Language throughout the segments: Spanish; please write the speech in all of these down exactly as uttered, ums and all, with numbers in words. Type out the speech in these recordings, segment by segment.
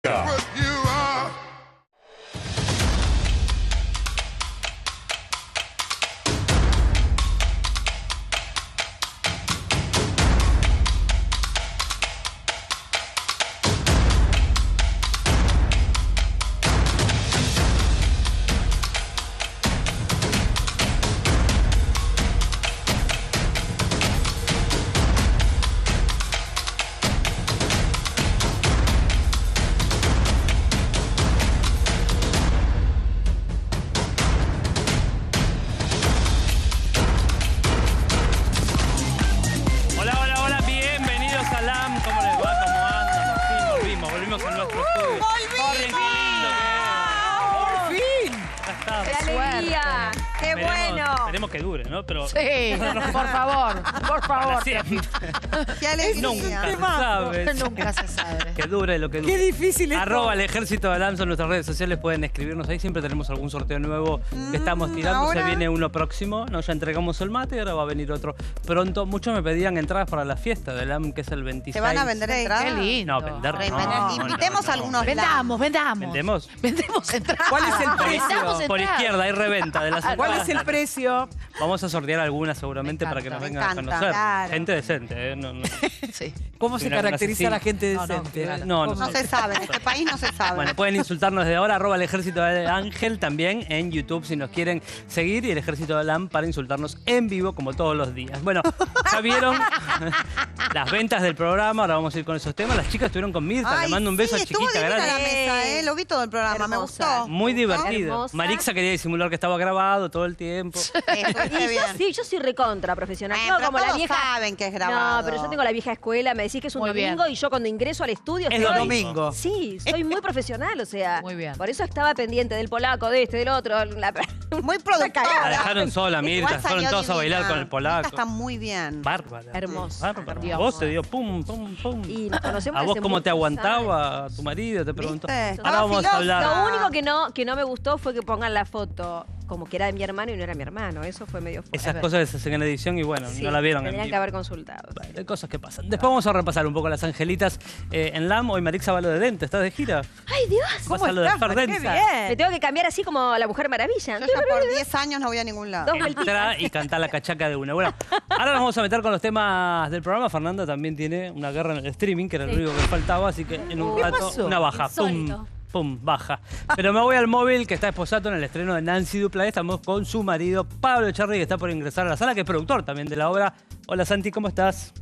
Que dure, ¿no? Pero... Sí, por favor, por favor. Qué alegría. Nunca se sabe. Nunca se sabe. Que dure lo que dure. Qué difícil es. Arroba el ejército de Alam en nuestras redes sociales, pueden escribirnos ahí. Siempre tenemos algún sorteo nuevo que estamos tirando. ¿ahora? Se viene uno próximo. No, ya entregamos el mate y ahora va a venir otro pronto. Muchos me pedían entradas para la fiesta de Alam, que es el veintiséis. ¿Te van a vender entradas? Qué lindo. No, vender Re- no, vender- no, Invitemos no, no, a algunos. Vendamos, vendamos. ¿Vendemos? Vendemos entradas. ¿Cuál es el precio? Vendamos Por entradas. izquierda hay reventa de las ¿Cuál entradas. es el precio? Vamos a sortear algunas seguramente Me para que nos me vengan a encanta, conocer. claro. Gente decente, ¿eh? No, no. Sí. ¿Cómo se Mira, una caracteriza a la asesina. gente No, no, decente? claro. No, no, No se sabe, en este país no se sabe. Bueno, pueden insultarnos desde ahora, arroba el ejército de Ángel, también en YouTube si nos quieren seguir, y el ejército de Alam para insultarnos en vivo como todos los días. Bueno, ya vieron las ventas del programa, ahora vamos a ir con esos temas. Las chicas estuvieron con Mirta, Ay, le mando un sí, beso a estuvo chiquita, divina grande. la mesa, ¿eh? Lo vi todo el programa, me Hermosa. gustó. Muy ¿No? divertido. Hermosa. Marixa quería disimular que estaba grabado todo el tiempo. Eso, Y esté yo bien. sí, yo soy recontra profesional. Ay, Tengo pero como la todos vieja. saben que es grabado. No, pero yo tengo la vieja escuela, me decís que es un Muy bien. domingo y yo cuando ingreso al estudio Es estoy- Domingo. Sí, soy muy profesional, o sea. Muy bien. Por eso estaba pendiente del polaco, de este, del otro. La... Muy La productora. dejaron sola, Mirta, Igual fueron salió todos a bailar divina. con el polaco. Mirta está muy bien. Bárbara. Hermosa. Bárbara. Dios. Vos te dio pum, pum, pum. Y nos conocemos ¿A vos hace cómo te muchos aguantaba tu marido? Te preguntó. ¿Viste? Ahora Estaba vamos a filosa. hablar. Lo único que no, que no me gustó fue que pongan la foto como que era de mi hermano y no era mi hermano. Eso fue medio fuerte. Esas cosas se hacen en edición y bueno, Sí, no la vieron en tendrían vivo. que haber consultado. Bueno, hay cosas que pasan. Después vamos a repasar un poco las angelitas eh, en Lam. Hoy Marixa va a lo de Dente. ¿Estás de gira? ¡Ay, Dios! Vas a lo de estás? Fer ¡Qué Densa. Me bien! tengo que cambiar así como la Mujer Maravilla. Yo ya por diez años no voy a ningún lado. Dos vueltitas. Entra y canta la cachaca de una. Bueno, ahora nos vamos a meter con los temas del programa. Fernanda también tiene una guerra en el streaming, que era lo único que faltaba, así que en un ¿Qué rato pasó? una baja. Pum, Insólito. pum, baja. Pero me voy al móvil, que está esposato en el estreno de Nancy Dupla. Estamos con su marido, Pablo Echarri, que está por ingresar a la sala, que es productor también de la obra. Hola Santi, ¿cómo estás?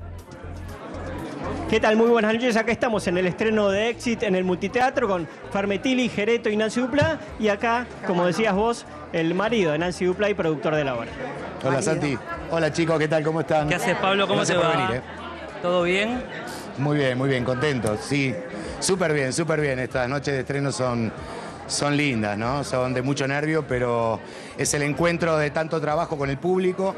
¿Qué tal? Muy buenas noches. Acá estamos en el estreno de Exit en el Multiteatro con Farmetili, Gereto y Nancy Dupla. Y acá, como decías vos, el marido de Nancy Dupla y productor de la obra. Hola Santi. Hola chicos, ¿qué tal? ¿Cómo están? ¿Qué haces, Pablo? ¿Cómo Gracias te por va? venir, ¿eh? ¿Todo bien? Muy bien, muy bien, contentos. Sí, súper bien, súper bien. Estas noches de estreno son, son lindas, ¿no? Son de mucho nervio, pero es el encuentro de tanto trabajo con el público.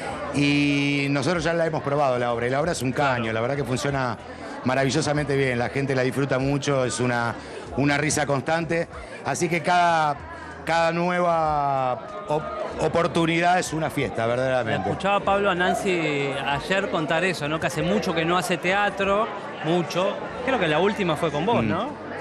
Y nosotros ya la hemos probado la obra. Y la obra es un caño, Claro. la verdad que funciona maravillosamente bien. La gente la disfruta mucho, es una, una risa constante. Así que cada, cada nueva op- oportunidad es una fiesta, Le verdaderamente. escuchaba Pablo a Nancy ayer contar eso, ¿no? Que hace mucho que no hace teatro, mucho. Creo que la última fue con vos, Mm. ¿no?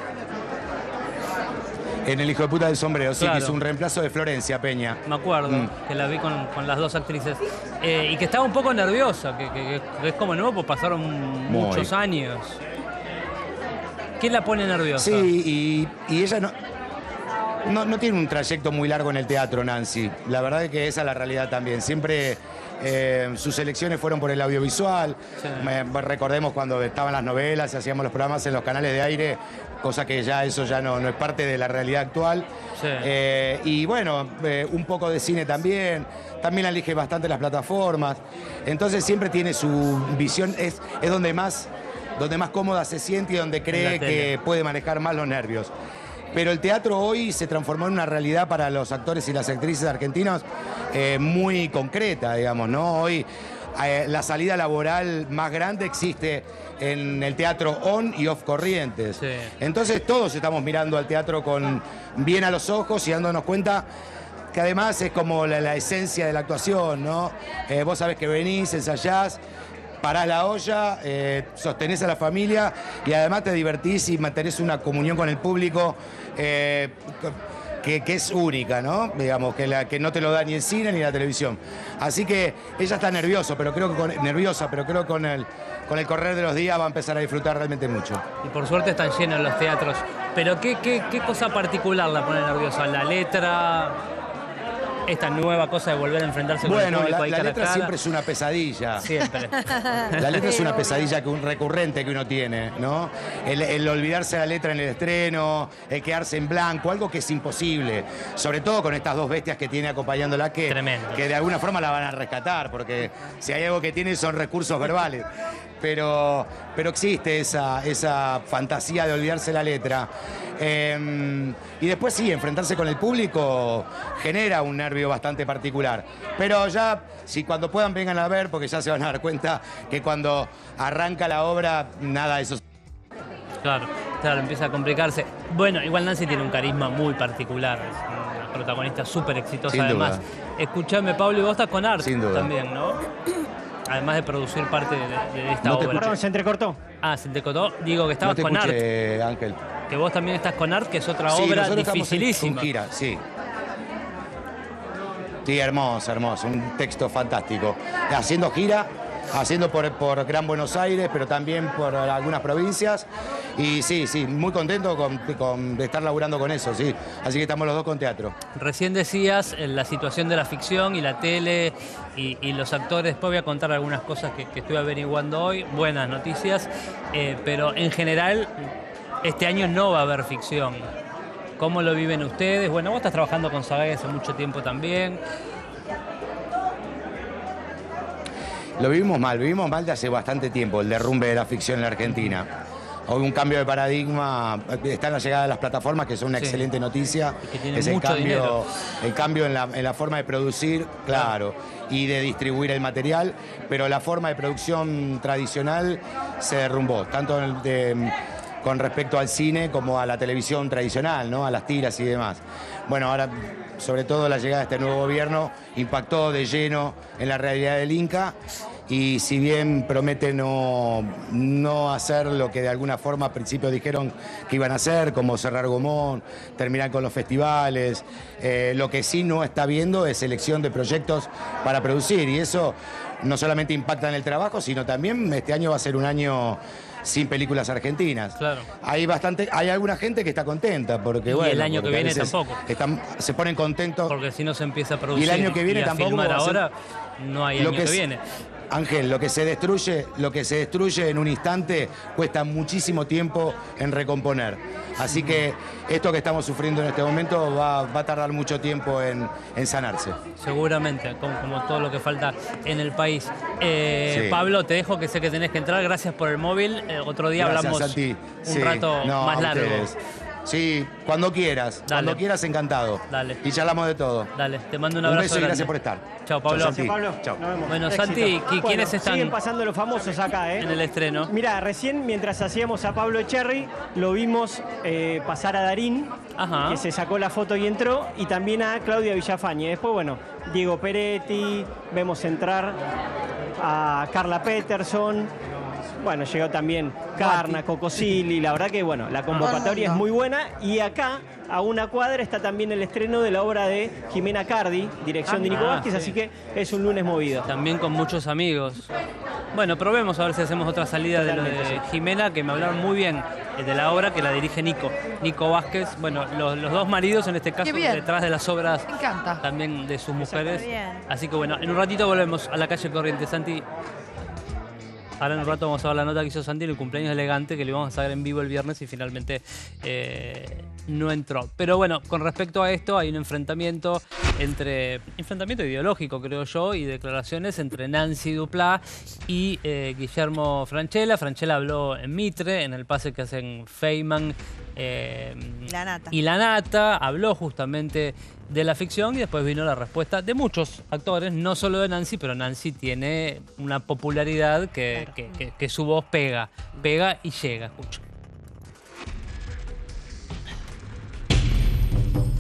En El hijo de puta del sombrero, sí, Claro. que es un reemplazo de Florencia Peña. Me acuerdo, Mm. que la vi con, con las dos actrices. Eh, y que estaba un poco nerviosa, que, que- que es como nuevo, pues pasaron muchos años. ¿Qué la pone nerviosa? Sí, y, y ella no, no, no tiene un trayecto muy largo en el teatro, Nancy. La verdad es que esa es la realidad también. Siempre eh, sus elecciones fueron por el audiovisual. Sí. Me- recordemos cuando estaban las novelas, hacíamos los programas en los canales de aire, cosa que ya eso ya no, no es parte de la realidad actual. Sí. Eh, y bueno, eh, un poco de cine también. También la elige bastante las plataformas. Entonces siempre tiene su visión, es, es donde más, donde más cómoda se siente y donde cree tele. que puede manejar más los nervios. Pero el teatro hoy se transformó en una realidad para los actores y las actrices argentinos eh, muy concreta, digamos, ¿no? Hoy eh, la salida laboral más grande existe en el teatro on y off Corrientes. Sí. Entonces todos estamos mirando al teatro con bien a los ojos y dándonos cuenta que además es como la, la esencia de la actuación, ¿no? Eh, vos sabés que venís, ensayás, parás la olla, eh, sostenés a la familia y además te divertís y mantenés una comunión con el público eh, que, que es única, ¿no? Digamos, que, la, que no te lo da ni el cine ni la televisión. Así que ella está nervioso, pero creo que con, nerviosa, pero creo que con el, con el correr de los días va a empezar a disfrutar realmente mucho. Y por suerte están llenos los teatros. Pero ¿qué, qué, qué cosa particular la pone nerviosa? ¿La letra? Esta nueva cosa de volver a enfrentarse con Bueno, el público la, ahí la cara a letra cara. siempre es una pesadilla. Siempre. La letra es una pesadilla que un recurrente que uno tiene, ¿no? El, el olvidarse la letra en el estreno, el quedarse en blanco, algo que es imposible. Sobre todo con estas dos bestias que tiene acompañándola, que, Tremendo. que de alguna forma la van a rescatar, porque si hay algo que tiene son recursos verbales. Pero, pero existe esa, esa fantasía de olvidarse la letra. Eh, y después sí, enfrentarse con el público genera un nervio bastante particular. Pero ya, si cuando puedan vengan a ver, porque ya se van a dar cuenta que cuando arranca la obra, nada de eso. Claro, claro, empieza a complicarse. Bueno, igual Nancy tiene un carisma muy particular. Es una protagonista súper exitosa Sin además. duda. Escuchame, Pablo, y vos estás con Art Sin duda. también, ¿no? Además de producir parte de, de esta No te obra. Perdón, se entrecortó. Ah, se te cotó. Digo que estabas No te con Art. escuché, Ángel. Que vos también estás con Art, que es otra Sí, obra nosotros estamos en- dificilísima. con gira, sí. Sí, hermoso, hermoso. Un texto fantástico. Haciendo gira, haciendo por, por Gran Buenos Aires, pero también por algunas provincias. Y sí, sí, muy contento con, con- de estar laburando con eso, sí. Así que estamos los dos con teatro. Recién decías eh, la situación de la ficción y la tele y, y los actores. Después voy a contar algunas cosas que, que estuve averiguando hoy. Buenas noticias. Eh, pero en general, este año no va a haber ficción. ¿Cómo lo viven ustedes? Bueno, vos estás trabajando con Sagay hace mucho tiempo también. Lo vivimos mal, vivimos mal de hace bastante tiempo, el derrumbe de la ficción en la Argentina. Hubo un cambio de paradigma, está en la llegada de las plataformas, que son una Sí. excelente noticia. Y que tienen es el mucho cambio, dinero. el cambio en la, en la forma de producir, claro, y de distribuir el material, pero la forma de producción tradicional se derrumbó, tanto en- de- con respecto al cine como a la televisión tradicional, ¿no? A las tiras y demás. Bueno, ahora, sobre todo la llegada de este nuevo gobierno impactó de lleno en la realidad del Inca. Y si bien promete no, no hacer lo que de alguna forma al principio dijeron que iban a hacer, como cerrar Gomón, terminar con los festivales, eh, lo que sí no está viendo es selección de proyectos para producir. Y eso no solamente impacta en el trabajo, sino también este año va a ser un año sin películas argentinas. Claro. Hay bastante, hay alguna gente que está contenta porque Y bueno, el año que porque a viene veces tampoco. están- se ponen contentos. Porque si no se empieza a producir Y el año que viene y a tampoco filmar va a ser- ahora, no hay Lo año que que, es- viene. Ángel, lo que se destruye, lo que se destruye en un instante cuesta muchísimo tiempo en recomponer. Así que esto que estamos sufriendo en este momento va, va a tardar mucho tiempo en, en sanarse. Seguramente, como, como todo lo que falta en el país. Eh, Sí. Pablo, te dejo que sé que tenés que entrar. Gracias por el móvil. Eh, otro día Gracias, hablamos Santi. un Sí. rato No, más a largo. ustedes. Sí, cuando quieras. Dale. Cuando quieras, encantado. Dale. Y charlamos de todo. Dale, te mando un Un abrazo beso y grande. gracias por estar. Chao, Pablo. Chao, Santi. Pablo, Chao. nos vemos. Bueno, Éxito. Santi, ¿qui- Bueno, quiénes están siguen pasando los famosos acá, ¿eh? en el estreno? Mira, recién mientras hacíamos a Pablo Cherry, lo vimos eh, pasar a Darín, Ajá. que se sacó la foto y entró, y también a Claudia Villafañe. Después, bueno, Diego Peretti, vemos entrar a Carla Peterson. Bueno, llegó también Carna, Cocosili. La verdad que, bueno, la convocatoria es muy buena. Y acá, a una cuadra, está también el estreno de la obra de Jimena Cardi, dirección de Nico Ah, Vázquez, sí. así que es un lunes movido. También con muchos amigos. Bueno, probemos a ver si hacemos otra salida de lo de Totalmente, sí. Jimena, que me hablaron muy bien eh, de la obra, que la dirige Nico. Nico Vázquez, bueno, los, los dos maridos en este caso, Qué bien. detrás de las obras Me encanta. también de sus mujeres. bien. Así que bueno, en un ratito volvemos a la calle Corrientes. Santi, ahora en un rato vamos a ver la nota que hizo Santi en el cumpleaños elegante, que lo íbamos a sacar en vivo el viernes y finalmente eh, no entró. Pero bueno, con respecto a esto hay un enfrentamiento entre, enfrentamiento ideológico creo yo, y declaraciones entre Nancy Duplá y eh, Guillermo Francella. Francella habló en Mitre, en el pase que hacen Feynman eh, Y La Nata. y La Nata, habló justamente de la ficción y después vino la respuesta de muchos actores, no solo de Nancy, pero Nancy tiene una popularidad que, que- que- que su voz pega, pega y llega. Escucha.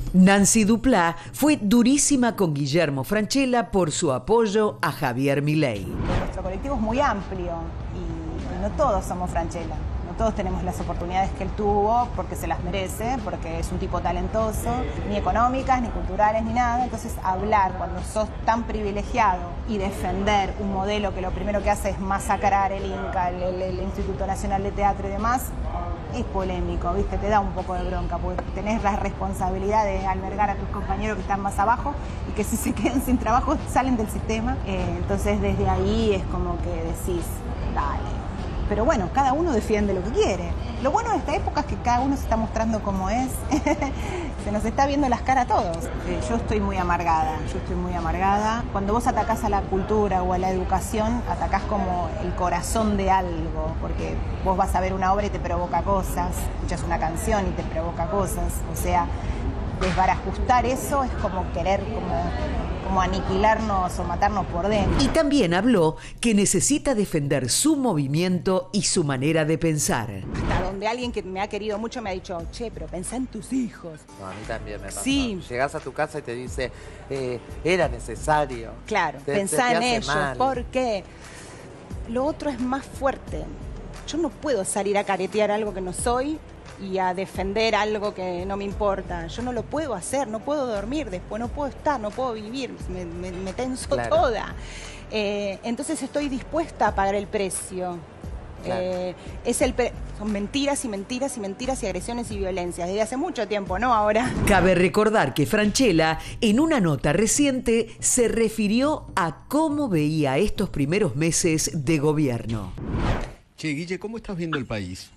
Nancy Duplá fue durísima con Guillermo Francella por su apoyo a Javier Milei. Nuestro colectivo es muy amplio y no todos somos Francella. No todos tenemos las oportunidades que él tuvo porque se las merece, porque es un tipo talentoso, ni económicas, ni culturales, ni nada. Entonces hablar cuando sos tan privilegiado y defender un modelo que lo primero que hace es masacrar el INCA, el, el, el Instituto Nacional de Teatro y demás, es polémico, ¿viste? Te da un poco de bronca, porque tenés la responsabilidad de albergar a tus compañeros que están más abajo y que si se quedan sin trabajo salen del sistema. Eh, entonces desde ahí es como que decís, dale. Pero bueno, cada uno defiende lo que quiere. Lo bueno de esta época es que cada uno se está mostrando como es. Se nos está viendo las caras a todos. Eh, yo estoy muy amargada, yo estoy muy amargada. Cuando vos atacás a la cultura o a la educación, atacás como el corazón de algo, porque vos vas a ver una obra y te provoca cosas, escuchas una canción y te provoca cosas. O sea, desbarajustar eso es como querer como... como aniquilarnos o matarnos por dentro. Y también habló que necesita defender su movimiento y su manera de pensar. Hasta donde alguien que me ha querido mucho me ha dicho, che, pero pensá en tus hijos. No, a mí también me pasa. Sí. Llegás a tu casa y te dice, eh, era necesario. Claro, te, pensá te, te en hace ellos. mal. ¿Por qué? Lo otro es más fuerte. Yo no puedo salir a caretear algo que no soy y a defender algo que no me importa. Yo no lo puedo hacer, no puedo dormir después, no puedo estar, no puedo vivir, me, me, me tenso Claro. toda. Eh, entonces estoy dispuesta a pagar el precio. Claro. Eh, es el pre- son mentiras y mentiras y mentiras y agresiones y violencias desde hace mucho tiempo, no ahora. Cabe recordar que Francella, en una nota reciente, se refirió a cómo veía estos primeros meses de gobierno. Che, Guille, ¿cómo estás viendo el país?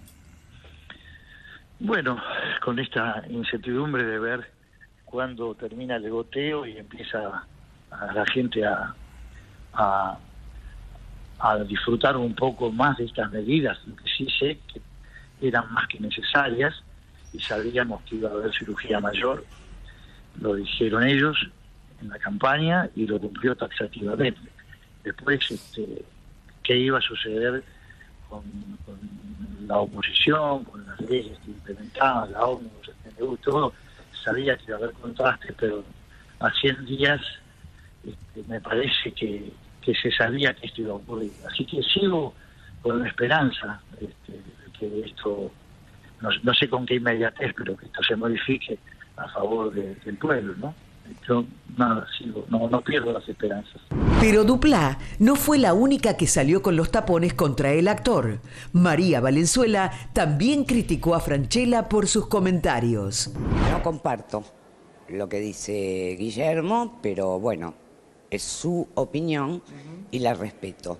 Bueno, con esta incertidumbre de ver cuándo termina el goteo y empieza a la gente a, a, a disfrutar un poco más de estas medidas, que sí sé que eran más que necesarias y sabíamos que iba a haber cirugía mayor, lo dijeron ellos en la campaña y lo cumplió taxativamente. Después, este, ¿qué iba a suceder con, con la oposición, con las leyes que implementaban, la ONU, el P N U, todo? Sabía que iba a haber contrastes, pero a cien días este, me parece que, que se sabía que esto iba a ocurrir. Así que sigo con la esperanza este, de que esto, no, no sé con qué inmediatez, pero que esto se modifique a favor de, del pueblo, ¿no? Yo nada, sigo, no, no pierdo las esperanzas. Pero Duplá no fue la única que salió con los tapones contra el actor. María Valenzuela también criticó a Francella por sus comentarios. No comparto lo que dice Guillermo, pero bueno, es su opinión y la respeto.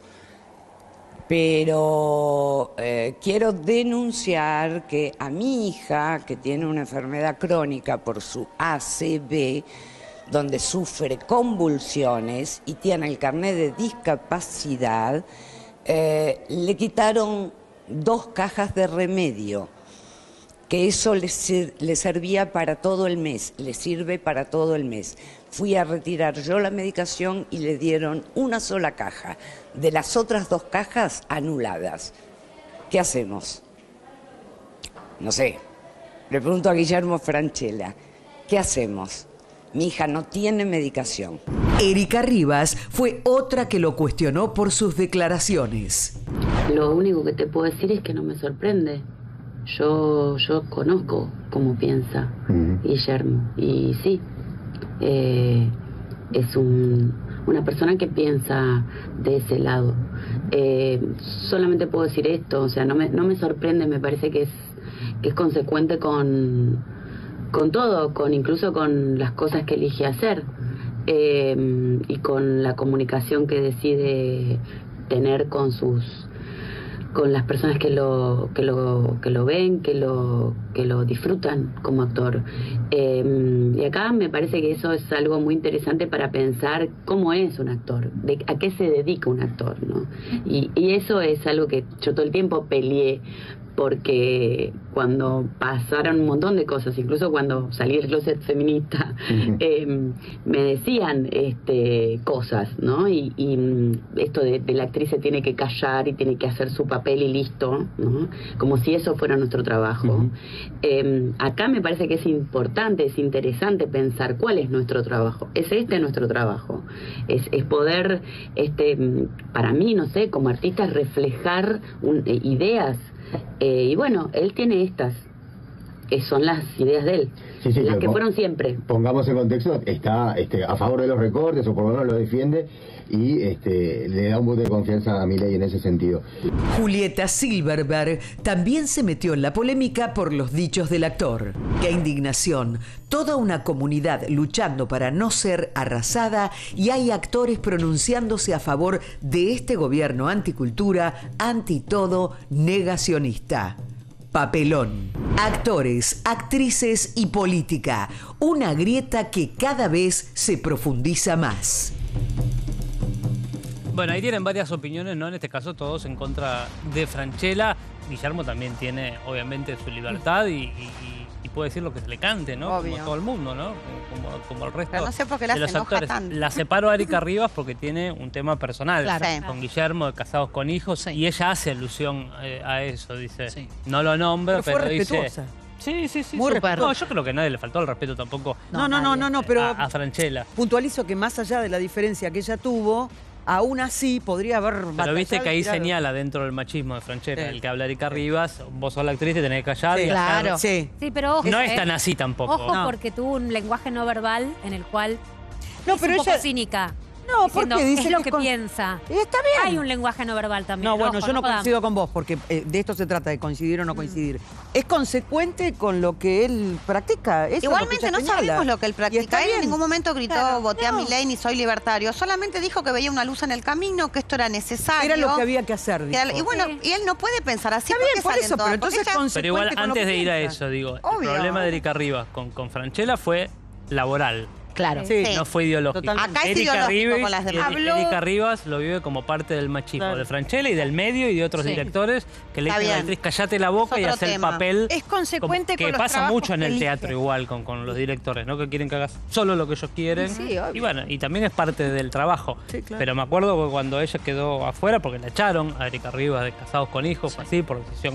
Pero eh, quiero denunciar que a mi hija, que tiene una enfermedad crónica por su A C V, donde sufre convulsiones y tiene el carnet de discapacidad, eh, le quitaron dos cajas de remedio, que eso le, le servía para todo el mes, le sirve para todo el mes. Fui a retirar yo la medicación y le dieron una sola caja, de las otras dos cajas anuladas. ¿Qué hacemos? No sé, le pregunto a Guillermo Francella, ¿qué hacemos? Mi hija no tiene medicación. Erika Rivas fue otra que lo cuestionó por sus declaraciones. Lo único que te puedo decir es que no me sorprende. Yo, yo conozco cómo piensa uh-huh. Guillermo. Y sí, eh, es un, una persona que piensa de ese lado. Eh, solamente puedo decir esto, o sea, no me, no me sorprende, me parece que es, que es consecuente con, con todo, con incluso con las cosas que elige hacer eh, y con la comunicación que decide tener con sus con las personas que lo que lo que lo ven, que lo que lo disfrutan como actor. Eh, y acá me parece que eso es algo muy interesante para pensar cómo es un actor, de a qué se dedica un actor, ¿no? Y, y eso es algo que yo todo el tiempo peleé porque cuando pasaron un montón de cosas, incluso cuando salí del closet feminista, eh, me decían este, cosas, ¿no? Y, y esto de, de la actriz se tiene que callar y tiene que hacer su papel y listo, ¿no? Como si eso fuera nuestro trabajo. Uh-huh. eh, acá me parece que es importante, es interesante pensar cuál es nuestro trabajo. Es este nuestro trabajo. Es, es poder, este, para mí, no sé, como artista, reflejar un, eh, ideas. Eh, y bueno, él tiene estas, que son las ideas de él, sí, sí, las que fueron siempre. Pongamos en contexto, está este, a favor de los recortes, o por lo menos lo defiende, y este, le da un voto de confianza a Milei en ese sentido. Julieta Silverberg también se metió en la polémica por los dichos del actor. ¡Qué indignación! Toda una comunidad luchando para no ser arrasada y hay actores pronunciándose a favor de este gobierno anticultura, anti-todo, negacionista. Papelón. Actores, actrices y política. Una grieta que cada vez se profundiza más. Bueno, ahí tienen varias opiniones, ¿no? En este caso todos en contra de Francella. Guillermo también tiene, obviamente, su libertad y, y, y puede decir lo que se le cante, ¿no? Obvio. Como todo el mundo, ¿no? Como, como el resto Pero no sé por qué la de los se enoja actores. tanto. La separo a Erika Rivas porque tiene un tema personal Claro. Sí. con Guillermo, de casados con hijos, y ella hace alusión eh, a eso, dice. Sí. No lo nombra, pero, pero, fue dice... respetuosa. Sí, sí, sí. Muy sí. respetuosa. No, yo creo que a nadie le faltó el respeto tampoco. No, no, no, no, no, pero a, a Francella. puntualizo que más allá de la diferencia que ella tuvo, aún así podría haber... Pero viste que ahí tirado. señala dentro del machismo de Francella, Sí. el que habla Erika Rivas, vos sos la actriz, te tenés que callar. Sí, y claro. hacer- Sí. Sí, pero ojo. No eh. es tan así tampoco. Ojo, No. porque tuvo un lenguaje no verbal en el cual No, es pero un poco ella- cínica. No, diciendo, porque dice es lo que que, con- piensa. Está bien. Hay un lenguaje no verbal también. No, bueno, ojo, yo no podamos. coincido con vos, porque eh, de esto se trata, de coincidir o no coincidir. Es consecuente con lo que él practica. Eso es lo que Igualmente ella no señala. sabemos lo que él Y practica. está Él bien. en ningún momento gritó, Claro, voté a no. Milei ni soy libertario. Solamente dijo que veía una luz en el camino, que esto era necesario. Era lo que había que hacer, Que era- dijo. Y bueno, y él no puede pensar así. Está bien, porque por salen eso, todas, pero porque entonces ella- con- Pero igual, consecuente con lo antes que de ir a piensa. eso, digo, Obvio. el problema de Erika Rivas con, con Francella fue laboral. Claro. Sí. No fue ideológico. Totalmente. Acá es Erika ideológico Rivas, con las demás. Erika- Erika Rivas lo vive como parte del machismo Claro. de Francella y del medio y de otros Sí. directores que le Está dicen a la bien. actriz, callate la boca Es y otro hacer el tema. papel. Es consecuente como- que con los pasa trabajos mucho en que el elige. teatro igual con, con los directores, ¿no? Que quieren que hagas solo lo que ellos quieren. Sí, obvio. Y bueno, y también es parte del trabajo. Sí, claro. Pero me acuerdo que cuando ella quedó afuera, porque la echaron a Erika Rivas de Casados con Hijos, fue así, por decisión,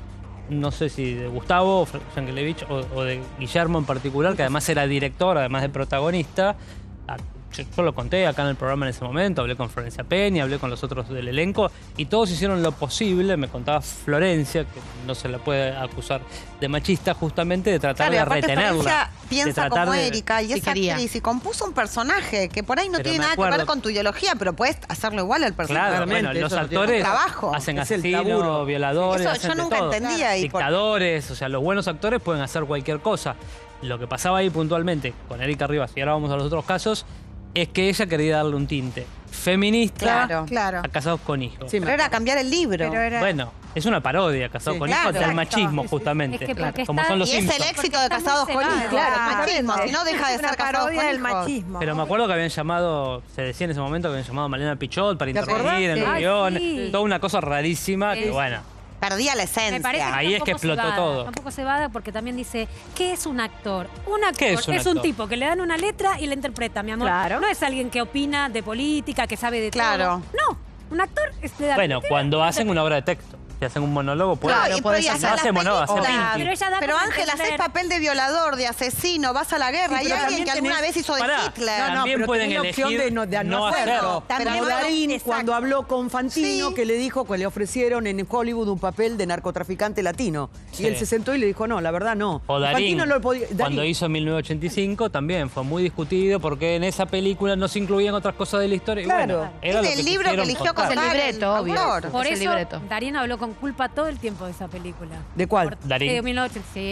no sé si de Gustavo Yankelevich o, o de Guillermo en particular, que además era director, además de protagonista. A- Yo, yo lo conté acá en el programa en ese momento, hablé con Florencia Peña, hablé con los otros del elenco y todos hicieron lo posible, me contaba Florencia, que no se la puede acusar de machista, justamente de tratar Claro, y de aparte retenerla. Florencia de piensa tratar como de- Erika y Sí es quería. actriz y compuso un personaje que por ahí no Pero tiene me nada que acuerdo- ver con tu ideología, pero puedes hacerlo igual al personaje. Claro, Claramente, bueno, los eso no tiene actores trabajo. hacen Es el asesinos, laburo. violadores, Eso hacen yo de nunca todo. entendía. Y por- Dictadores, o sea, los buenos actores pueden hacer cualquier cosa. Lo que pasaba ahí puntualmente con Erika Rivas, y ahora vamos a los otros casos, es que ella quería darle un tinte feminista Claro. Claro. a Casados con Hijos. Sí, Pero era cambiar el libro. Pero era- Bueno, es una parodia, Casados Sí. con Claro. Hijos, del Exacto. machismo, Sí, sí. justamente. Es que porque como está- son los Y es el Simpsons. éxito de Porque está Casados muy con cebada. Hijos. Claro, el machismo. Si no deja de es una ser Casados parodia con del Hijos. machismo. Pero me acuerdo que habían llamado, se decía en ese momento que habían llamado a Malena Pichot para ¿Te acordás? intervenir en Sí. los Ay, guiones. sí. Toda una cosa rarísima que, Sí. bueno, Perdía la esencia. Me parece que Ahí es que tampoco explotó se va, todo. Tampoco se va porque también dice, ¿qué es un actor? Un actor ¿Qué es es un, un actor? tipo que le dan una letra y la interpreta, mi amor. Claro. No es alguien que opina de política, que sabe de Claro. todo. No, un actor es de dar bueno, letra cuando y hacen una obra de texto, si hacen un monólogo, pueden. Claro, y, pero y no hacer las hace monólogo, hace películas. Pinky. Pero ella da Pero como Ángel, haces entender- papel de violador, de asesino, vas a la guerra. Sí, Hay pero alguien también que alguna tenés- vez hizo de Pará. Hitler. No, no, También pero pueden tenés la opción elegir de no, de no no hacerlo. hacerlo. También Como pueden- Darín, exacto. cuando habló con Fantino, Sí. que le dijo que le ofrecieron en Hollywood un papel de narcotraficante latino. Sí. Y él se sentó y le dijo, no, la verdad no. O Y Darín, Fantino no lo podía... Darín. cuando hizo mil novecientos ochenta y cinco, también fue muy discutido porque en esa película no se incluían otras cosas de la historia. Y Claro. bueno, era Es lo el que libro que quisieron eligió contar. Es el contar libreto, el obvio. autor. Por Es el eso, libreto. Darín habló con culpa todo el tiempo de esa película. ¿De cuál? Por- Darín. De mil novecientos ochenta, sí.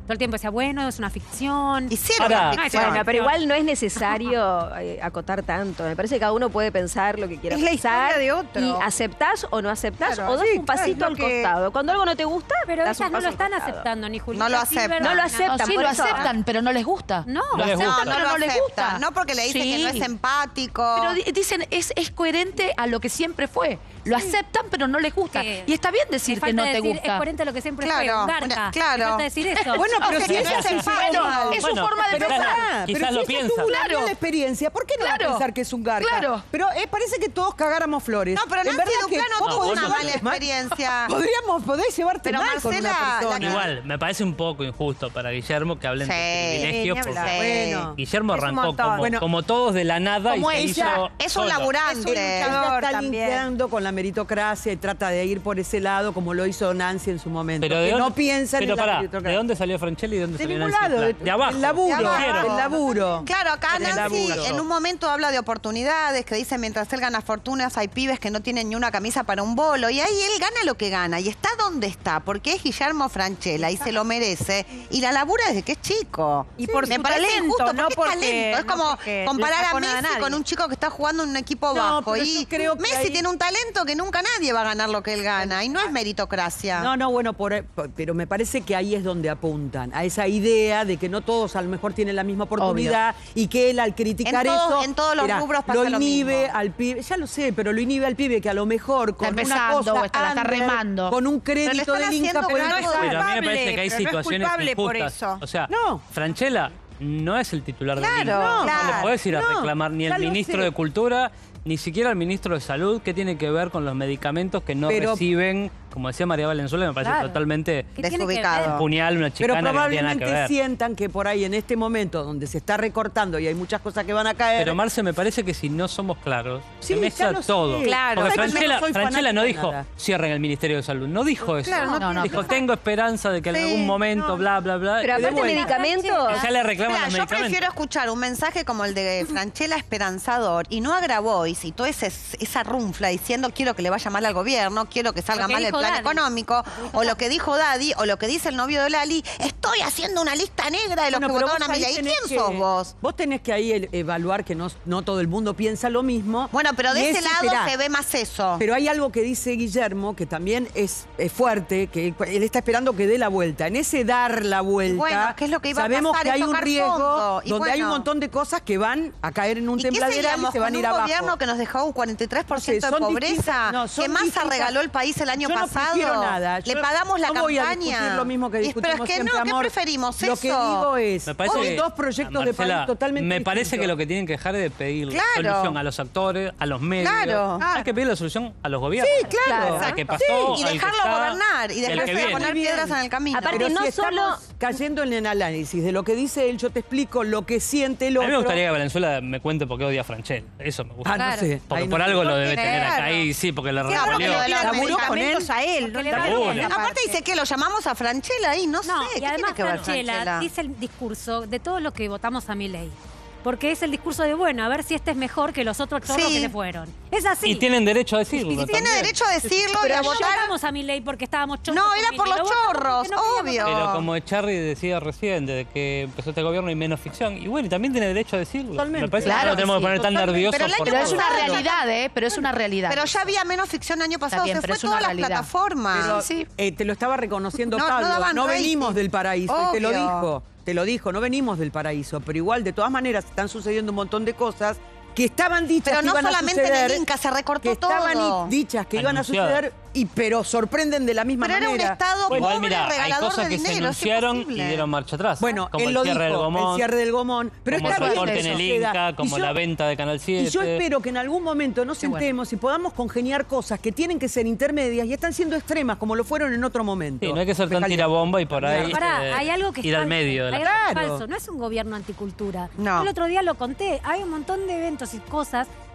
todo el tiempo decía, bueno, es una ficción. Hicieron Ahora, una no, es ficción. una Bueno, pero igual no es necesario eh, acotar tanto. Me parece que cada uno puede pensar lo que quiera Es la pensar. historia de otro. Y aceptás o no aceptás Claro, o das sí, un pasito claro, al lo que- costado. Cuando algo no te gusta, Pero das ellas un no paso lo al están costado. aceptando, ni Julieta No lo Silver, aceptan. No lo ni- aceptan. No, sí, por lo eso. aceptan, pero no les gusta. No, No les No, gusta. no Pero lo no les aceptan. gusta. No, porque le dice Sí. que no es empático. Pero di- dicen, es, es coherente a lo que siempre fue. Lo aceptan, pero no les gusta. ¿Qué? Y está bien decir Me que falta no te decir, gusta. Es coherente a lo que siempre Claro, fue, un garca. una- Me claro. falta decir eso. Bueno, pero Ok, si no esa es es, empático. Bueno, es su Bueno, forma de pero pensar. quizás pero lo si ella piensan. tuvo una Claro. mala experiencia, ¿por qué no va a Claro. pensar que es un garca? Claro. Pero eh, parece que todos cagáramos flores. No, pero En Nancy verdad Duplá que no vos tuvo podés una mala llevarte mal. experiencia. Podríamos, podés llevarte Pero mal con Marcela, una la persona. que- Igual, me parece un poco injusto para Guillermo que hablen Sí, de privilegios, ni porque hablar. Bueno. Guillermo Es un arrancó montón. como, Bueno, como todos de la nada como y se ella, hizo es un solo. laburante. Ella está también. limpiando con la meritocracia y trata de ir por ese lado como lo hizo Nancy en su momento. Pero que de dónde, no piensan pero en la pará, meritocracia. ¿de dónde salió Franchelli y de dónde De salió ningún Nancy lado, Duplá? de, De abajo. del laburo, De abajo. del laburo. Claro, acá Del Nancy laburo. en un momento habla de oportunidades, que dice mientras él gana fortunas hay pibes que no tienen ni una camisa para un bolo. Y ahí él gana lo que gana y está donde está, porque es Guillermo Francella y se lo merece. Y la labura desde que es chico. Y por Me su parece talento, injusto, no porque es porque- talento. Es no como porque le comparar a sacó nada a Messi nadie. con un chico que está jugando en un equipo No, bajo. pero Y yo creo que Messi ahí- tiene un talento que nunca nadie va a ganar lo que él gana. Y no es meritocracia. No, no, bueno, por- por- pero me parece que ahí es donde apuntan, a esa idea de que no todos a lo mejor tienen la misma oportunidad y que él al criticar En todos- eso en todos los mirá, rubros pasa lo lo inhibe mismo. al pibe, ya lo sé, pero lo inhibe al pibe que a lo mejor con Está una empezando, cosa o está- la está under, remando. con un Pero le crédito están del Inca, haciendo pero con no algo es de- Pero a mí me culpable, parece que hay pero no es situaciones culpable por injustas. eso. O sea, No. Francella no es el titular Claro, del Inca. no, No claro. le puedes ir a No, reclamar ni ya el lo ministro sé. de Cultura, ni siquiera el ministro de Salud. ¿Qué tiene que ver con los medicamentos que no Pero- reciben? Como decía María Valenzuela, me parece Claro. totalmente ¿Qué tiene que Desubicado. ver? puñal, una Pero chicana que no tiene nada que probablemente ver. sientan que por ahí en este momento donde se está recortando y hay muchas cosas que van a caer. Pero Marce, me parece que si no somos claros, Sí, se mezcla ya lo sé. todo. Claro. Porque ¿Sabes que yo Francella, no soy Francella no fanática de dijo, nada? cierren el Ministerio de Salud. No dijo eso. Claro, no, no, dijo, no. tengo esperanza de que en Sí, algún momento, no. bla, bla, bla. Pero y de aparte vuelta. medicamentos. Ya le reclaman Mira, los yo medicamentos. prefiero escuchar un mensaje como el de Francella esperanzador y no a Grabois y toda ese- esa runfla diciendo quiero que le vaya mal al gobierno, quiero que salga Lo que mal el dijo plan Daddy. económico, o lo que dijo Daddy, o lo que dice el novio de Lali, estoy haciendo una lista negra de los Bueno, que pero votaron a vos ahí Milei. tenés ¿Quién que- sos vos? Vos tenés que ahí el- evaluar que no, no todo el mundo piensa lo mismo. Bueno, pero Y de ese lado esperá. se ve más eso. Pero hay algo que dice Guillermo que también es, es fuerte, que él, él está esperando que dé la vuelta. En ese dar la vuelta, Bueno, ¿qué es lo que iba a sabemos pasar? que Es hay un tocar riesgo fondo. Y donde hay un bueno. montón de cosas que van a caer en un ¿Y qué tembladeral y seguíamos se van con a un ir abajo. gobierno que nos dejó un cuarenta y tres por ciento No sé, de son pobreza? distintas- no, son ¿Qué Massa distintas- regaló el país el año Yo no pasado? prefiero nada. Le Yo pagamos la no voy a discutir campaña. lo mismo que Y- discutimos Pero es que siempre, no, ¿qué amor. preferimos? Lo eso. que digo es, Me parece son que- dos proyectos de Marcela, país totalmente me parece distintos. que lo que tienen que dejar es de pedir Claro. solución a los actores, a los medios. Claro. Hay que pedir la solución a los gobiernos. Sí, claro. Al que Sí, pasó, y al que dejarlo está, gobernar y al que dejarse de viene. poner piedras en el camino. Aparte, Pero no si solo- estamos cayendo en el análisis de lo que dice él, yo te explico lo que siente el A otro. mí me gustaría que Valenzuela me cuente por qué odia a Franchella. Eso me gusta. Ah, no Claro. sé. Porque Ahí por no- algo lo debe Claro. tener acá. Ahí sí, porque le Sí, porque revolvió. lo de los ¿Laburó con él? medicamentos a él. Porque le no va está bien. bien. Aparte dice que lo llamamos a Franchella ahí, no, No, sé. y ¿Qué además tiene que ver Franchella Franchella? dice el discurso de todos los que votamos a Milei. Porque es el discurso de, bueno, a ver si este es mejor que los otros chorros Sí. que le fueron. Es así. Y tienen derecho a decirlo. Y tiene también. derecho a decirlo y Pero a no votar. votamos a Milei porque estábamos chorros. No, con era por Milei, los lo votamos chorros, porque no queríamos obvio. Pero como Charry decía recién, desde que empezó este gobierno hay menos ficción. Y bueno, y también tiene derecho a decirlo. Totalmente. Me parece Claro que no que tenemos sí, que poner tan totalmente. nerviosos Pero el año por Pero es una pasado- realidad, ¿eh? Pero es una realidad. Pero ya había menos ficción el año pasado, bien, se pero fue es una todas las realidad. plataformas. Pero Sí. eh, te lo estaba reconociendo No, no Pablo. daban No, rating. venimos del paraíso. Y te lo Obvio. dijo. Te lo dijo. No venimos del paraíso. Pero igual, de todas maneras, están sucediendo un montón de cosas que estaban dichas Pero que no iban a solamente en suceder. el Inca, se recortó que estaban todo. i- dichas que iban a Anunciadas. suceder, y, pero sorprenden de la misma Pero era un manera. Estado Igual, pobre, mira, hay regalador cosas de que se dinero. es anunciaron y imposible. dieron marcha atrás. Bueno, como él el lo cierre dijo, del Gomón, el cierre del Gomón. Pero como está el bien recorte que en el suceda. Inca, Y como yo- la venta de Canal siete. Y yo espero que en algún momento nos sentemos y podamos congeniar cosas que tienen que ser intermedias y están siendo extremas, como lo fueron en otro momento. Sí, no hay que ser tan Dejale- tirabomba y por ahí Pará, eh, hay algo que es ir al falso. medio de la Hay algo que es Claro. falso. No es un gobierno anticultura. No. El otro día lo conté. Hay un montón de eventos y cosas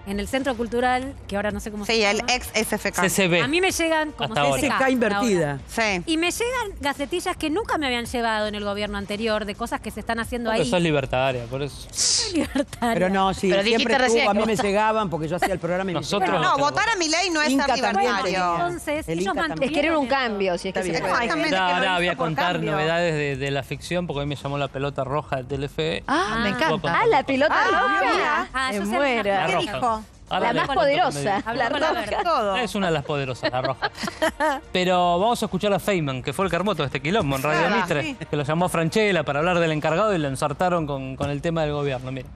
en el Centro Cultural, que ahora no sé cómo Sí, se llama. el ex S F K. C C B. A mí me llegan como Hasta ahora. C C K. C K invertida. ahora. Sí. Y me llegan gacetillas que nunca me habían llevado en el gobierno anterior, de cosas que se están haciendo Porque ahí. sos libertaria, por eso. Soy libertaria. Pero no, sí, Pero siempre dijiste estuvo, recién a mí que me vos- llegaban porque yo hacía el programa y me Nosotros- llegaban. No, votar a Milei no es Inca ser también libertario. Entonces, El ellos Inca también. Es mantuvieron querer un eso. cambio, si es que Está se bien. puede. Exactamente. Ahora, que lo ahora voy a hizo por contar cambio. novedades de, de la ficción, porque hoy me llamó la pelota roja de Telefe. Ah, me encanta. Ah, la pelota Ah, roja. mira. Ah, yo Me sé muero. La ¿Qué roja. dijo? Ahora La les más cuento qué me poderosa. dijo. Habló La con la roja. verdad. Todo. Es una de las poderosas, la roja. Pero vamos a escuchar a Feynman, que fue el carmoto de este quilombo en Radio Claro, Mitre, sí. que lo llamó a Franchella para hablar del encargado y lo ensartaron con, con el tema del gobierno. Mira.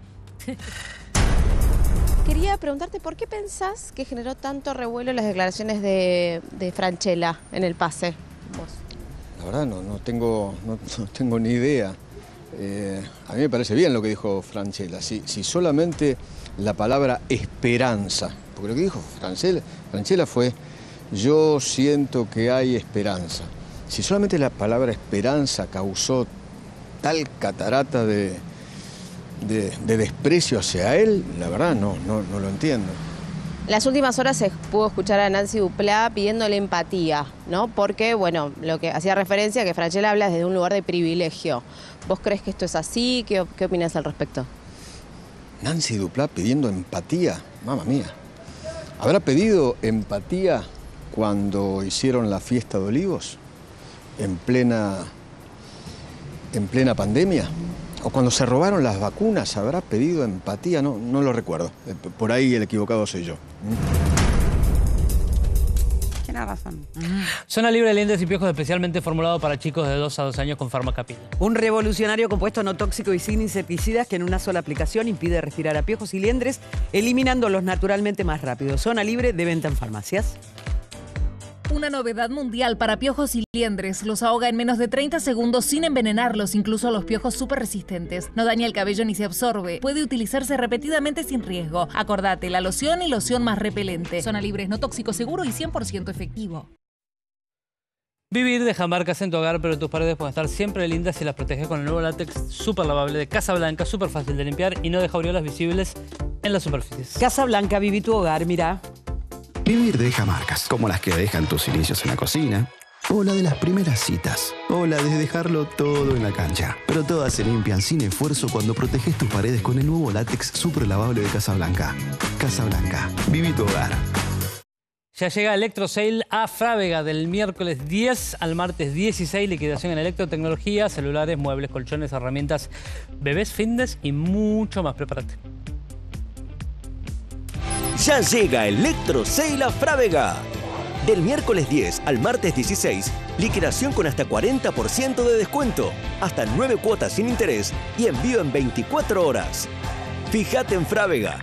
Quería preguntarte, ¿por qué pensás que generó tanto revuelo las declaraciones de, de Franchella en el pase? Vos. La verdad no, no, tengo, no, no tengo ni idea. Eh, a mí me parece bien lo que dijo Franchella. Si, si solamente la palabra esperanza, porque lo que dijo Franchella, Franchella fue, yo siento que hay esperanza. Si solamente la palabra esperanza causó tal catarata de, de, de desprecio hacia él, la verdad no, no, no lo entiendo. En las últimas horas se pudo escuchar a Nancy Duplá pidiéndole empatía, ¿no? Porque, bueno, lo que hacía referencia a que Franchella habla desde un lugar de privilegio. ¿Vos crees que esto es así? ¿Qué, qué opinas al respecto? Nancy Duplá pidiendo empatía, mamma mía. ¿Habrá pedido empatía cuando hicieron la fiesta de Olivos? ¿En plena, en plena pandemia? ¿O cuando se robaron las vacunas? ¿Habrá pedido empatía? No, no lo recuerdo. Eh, Por ahí el equivocado soy yo. Tiene razón. Zona libre de lentes y piojos especialmente formulado para chicos de dos a dos años con Farmacapil. Un revolucionario compuesto no tóxico y sin insecticidas que en una sola aplicación impide respirar a piojos y liendres, eliminándolos naturalmente más rápido. Zona libre de venta en farmacias. Una novedad mundial para piojos y liendres. Los ahoga en menos de treinta segundos sin envenenarlos, incluso a los piojos súper resistentes. No daña el cabello ni se absorbe. Puede utilizarse repetidamente sin riesgo. Acordate, la loción y loción más repelente. Zona libre es no tóxico, seguro y cien por ciento efectivo. Vivir deja marcas en tu hogar, pero tus paredes pueden estar siempre lindas si las proteges con el nuevo látex súper lavable de Casa Blanca, súper fácil de limpiar y no deja aureolas visibles en las superficies. Casa Blanca, viví tu hogar, mirá. Vivir deja marcas, como las que dejan tus inicios en la cocina, o la de las primeras citas, o la de dejarlo todo en la cancha. Pero todas se limpian sin esfuerzo cuando proteges tus paredes con el nuevo látex super lavable de Casa Blanca. Casa Blanca, viví tu hogar. Ya llega Electro Sale a Frávega del miércoles diez al martes dieciséis. Liquidación en electrotecnología, celulares, muebles, colchones, herramientas, bebés, fitness y mucho más. Prepárate. Ya llega Electro Sale a Frávega. Del miércoles diez al martes dieciséis, liquidación con hasta cuarenta por ciento de descuento, hasta nueve cuotas sin interés y envío en veinticuatro horas. Fíjate en Frávega.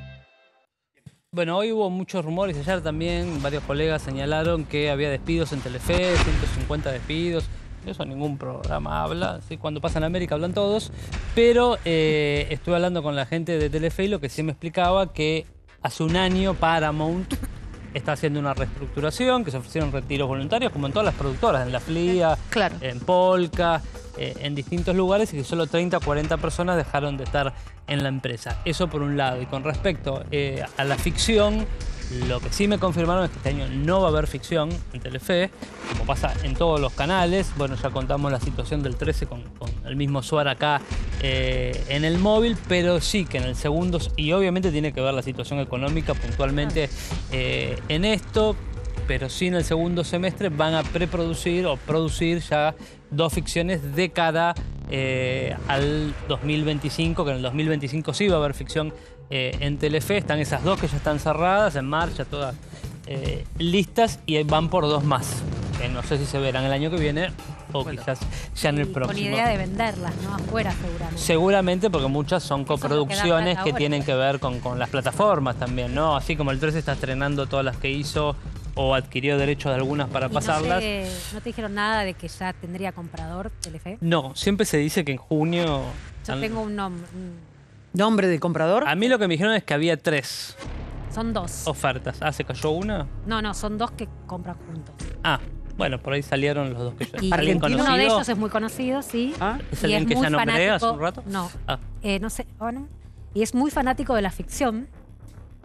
Bueno, hoy hubo muchos rumores, ayer también varios colegas señalaron que había despidos en Telefe, ciento cincuenta despidos. De eso ningún programa habla, ¿sí? Cuando pasa en América hablan todos. Pero eh, estuve hablando con la gente de Telefe y lo que sí me explicaba que hace un año Paramount está haciendo una reestructuración, que se ofrecieron retiros voluntarios, como en todas las productoras, en La Flia, Claro. en Polka, eh, en distintos lugares, y que solo treinta o cuarenta personas dejaron de estar en la empresa. Eso por un lado. Y con respecto eh, a la ficción, lo que sí me confirmaron es que este año no va a haber ficción en Telefe, como pasa en todos los canales. Bueno, ya contamos la situación del trece con, con el mismo Suar acá eh, en el móvil, pero sí que en el segundo, y obviamente tiene que ver la situación económica puntualmente eh, en esto, pero sí en el segundo semestre van a preproducir o producir ya dos ficciones de cara eh, al dos mil veinticinco, que en el dos mil veinticinco sí va a haber ficción eh, en Telefe. Están esas dos que ya están cerradas, en marcha, todas eh, listas, y van por dos más, que no sé si se verán el año que viene o bueno, quizás ya en el y próximo. con idea de venderlas, ¿no? Afuera seguramente. Seguramente, porque muchas son coproducciones que ahora. tienen que ver con, con las plataformas también, ¿no? Así como el trece está estrenando todas las que hizo o adquirió derechos de algunas para Y pasarlas. No, sé, ¿no te dijeron nada de que ya tendría comprador Telefe? No, siempre se dice que en junio... Yo tengo un nombre. ¿Nombre de comprador? A mí lo que me dijeron es que había tres Son dos. ofertas. Ah, ¿se cayó una? No, no, son dos que compran juntos. Ah, bueno, por ahí salieron los dos que yo... Y ¿Alguien uno conocido? de ellos es muy conocido, sí. ¿Ah? ¿Es y alguien es que muy ya nombré fanático. hace un rato? No, Ah. eh, no sé, bueno. Y es muy fanático de la ficción.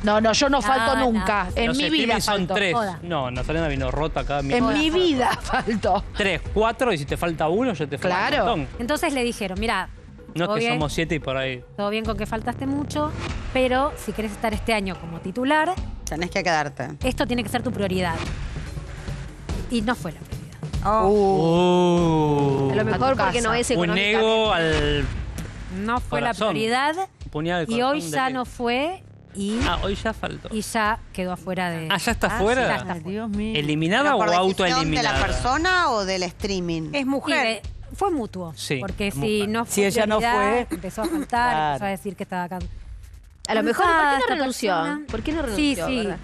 No, no, yo no falto No, nunca. no. En Los mi vida streaming son falto. tres. Joda. No, Nazarena vino rota acá. En mi vida falto. Tres, cuatro, y si te falta uno, yo te falta Claro. un montón. Entonces le dijeron, mira, No es todo que bien, somos siete y por ahí. todo bien con que faltaste mucho, pero si querés estar este año como titular, tenés que quedarte. Esto tiene que ser tu prioridad. Y no fue la prioridad. Oh. A lo mejor porque no es Un económicamente. ego al No fue corazón. la prioridad. Puñal al Y hoy corazón ya de- no fue. Y, Ah, hoy ya faltó. y ya quedó afuera de. Ah, ¿ya está fuera? Ya está fuera. Dios mío. ¿Eliminada ¿Pero o por decisión autoeliminada? de la persona o del streaming? Es mujer. Mire, fue mutuo. Sí, Porque es si mujer. no fue Si ella no prioridad, fue, empezó a faltar, claro. empezó a decir que estaba acá. A lo mejor, ¿por qué no esta renunció? persona- ¿Por qué no Sí, renunció? sí. verdad?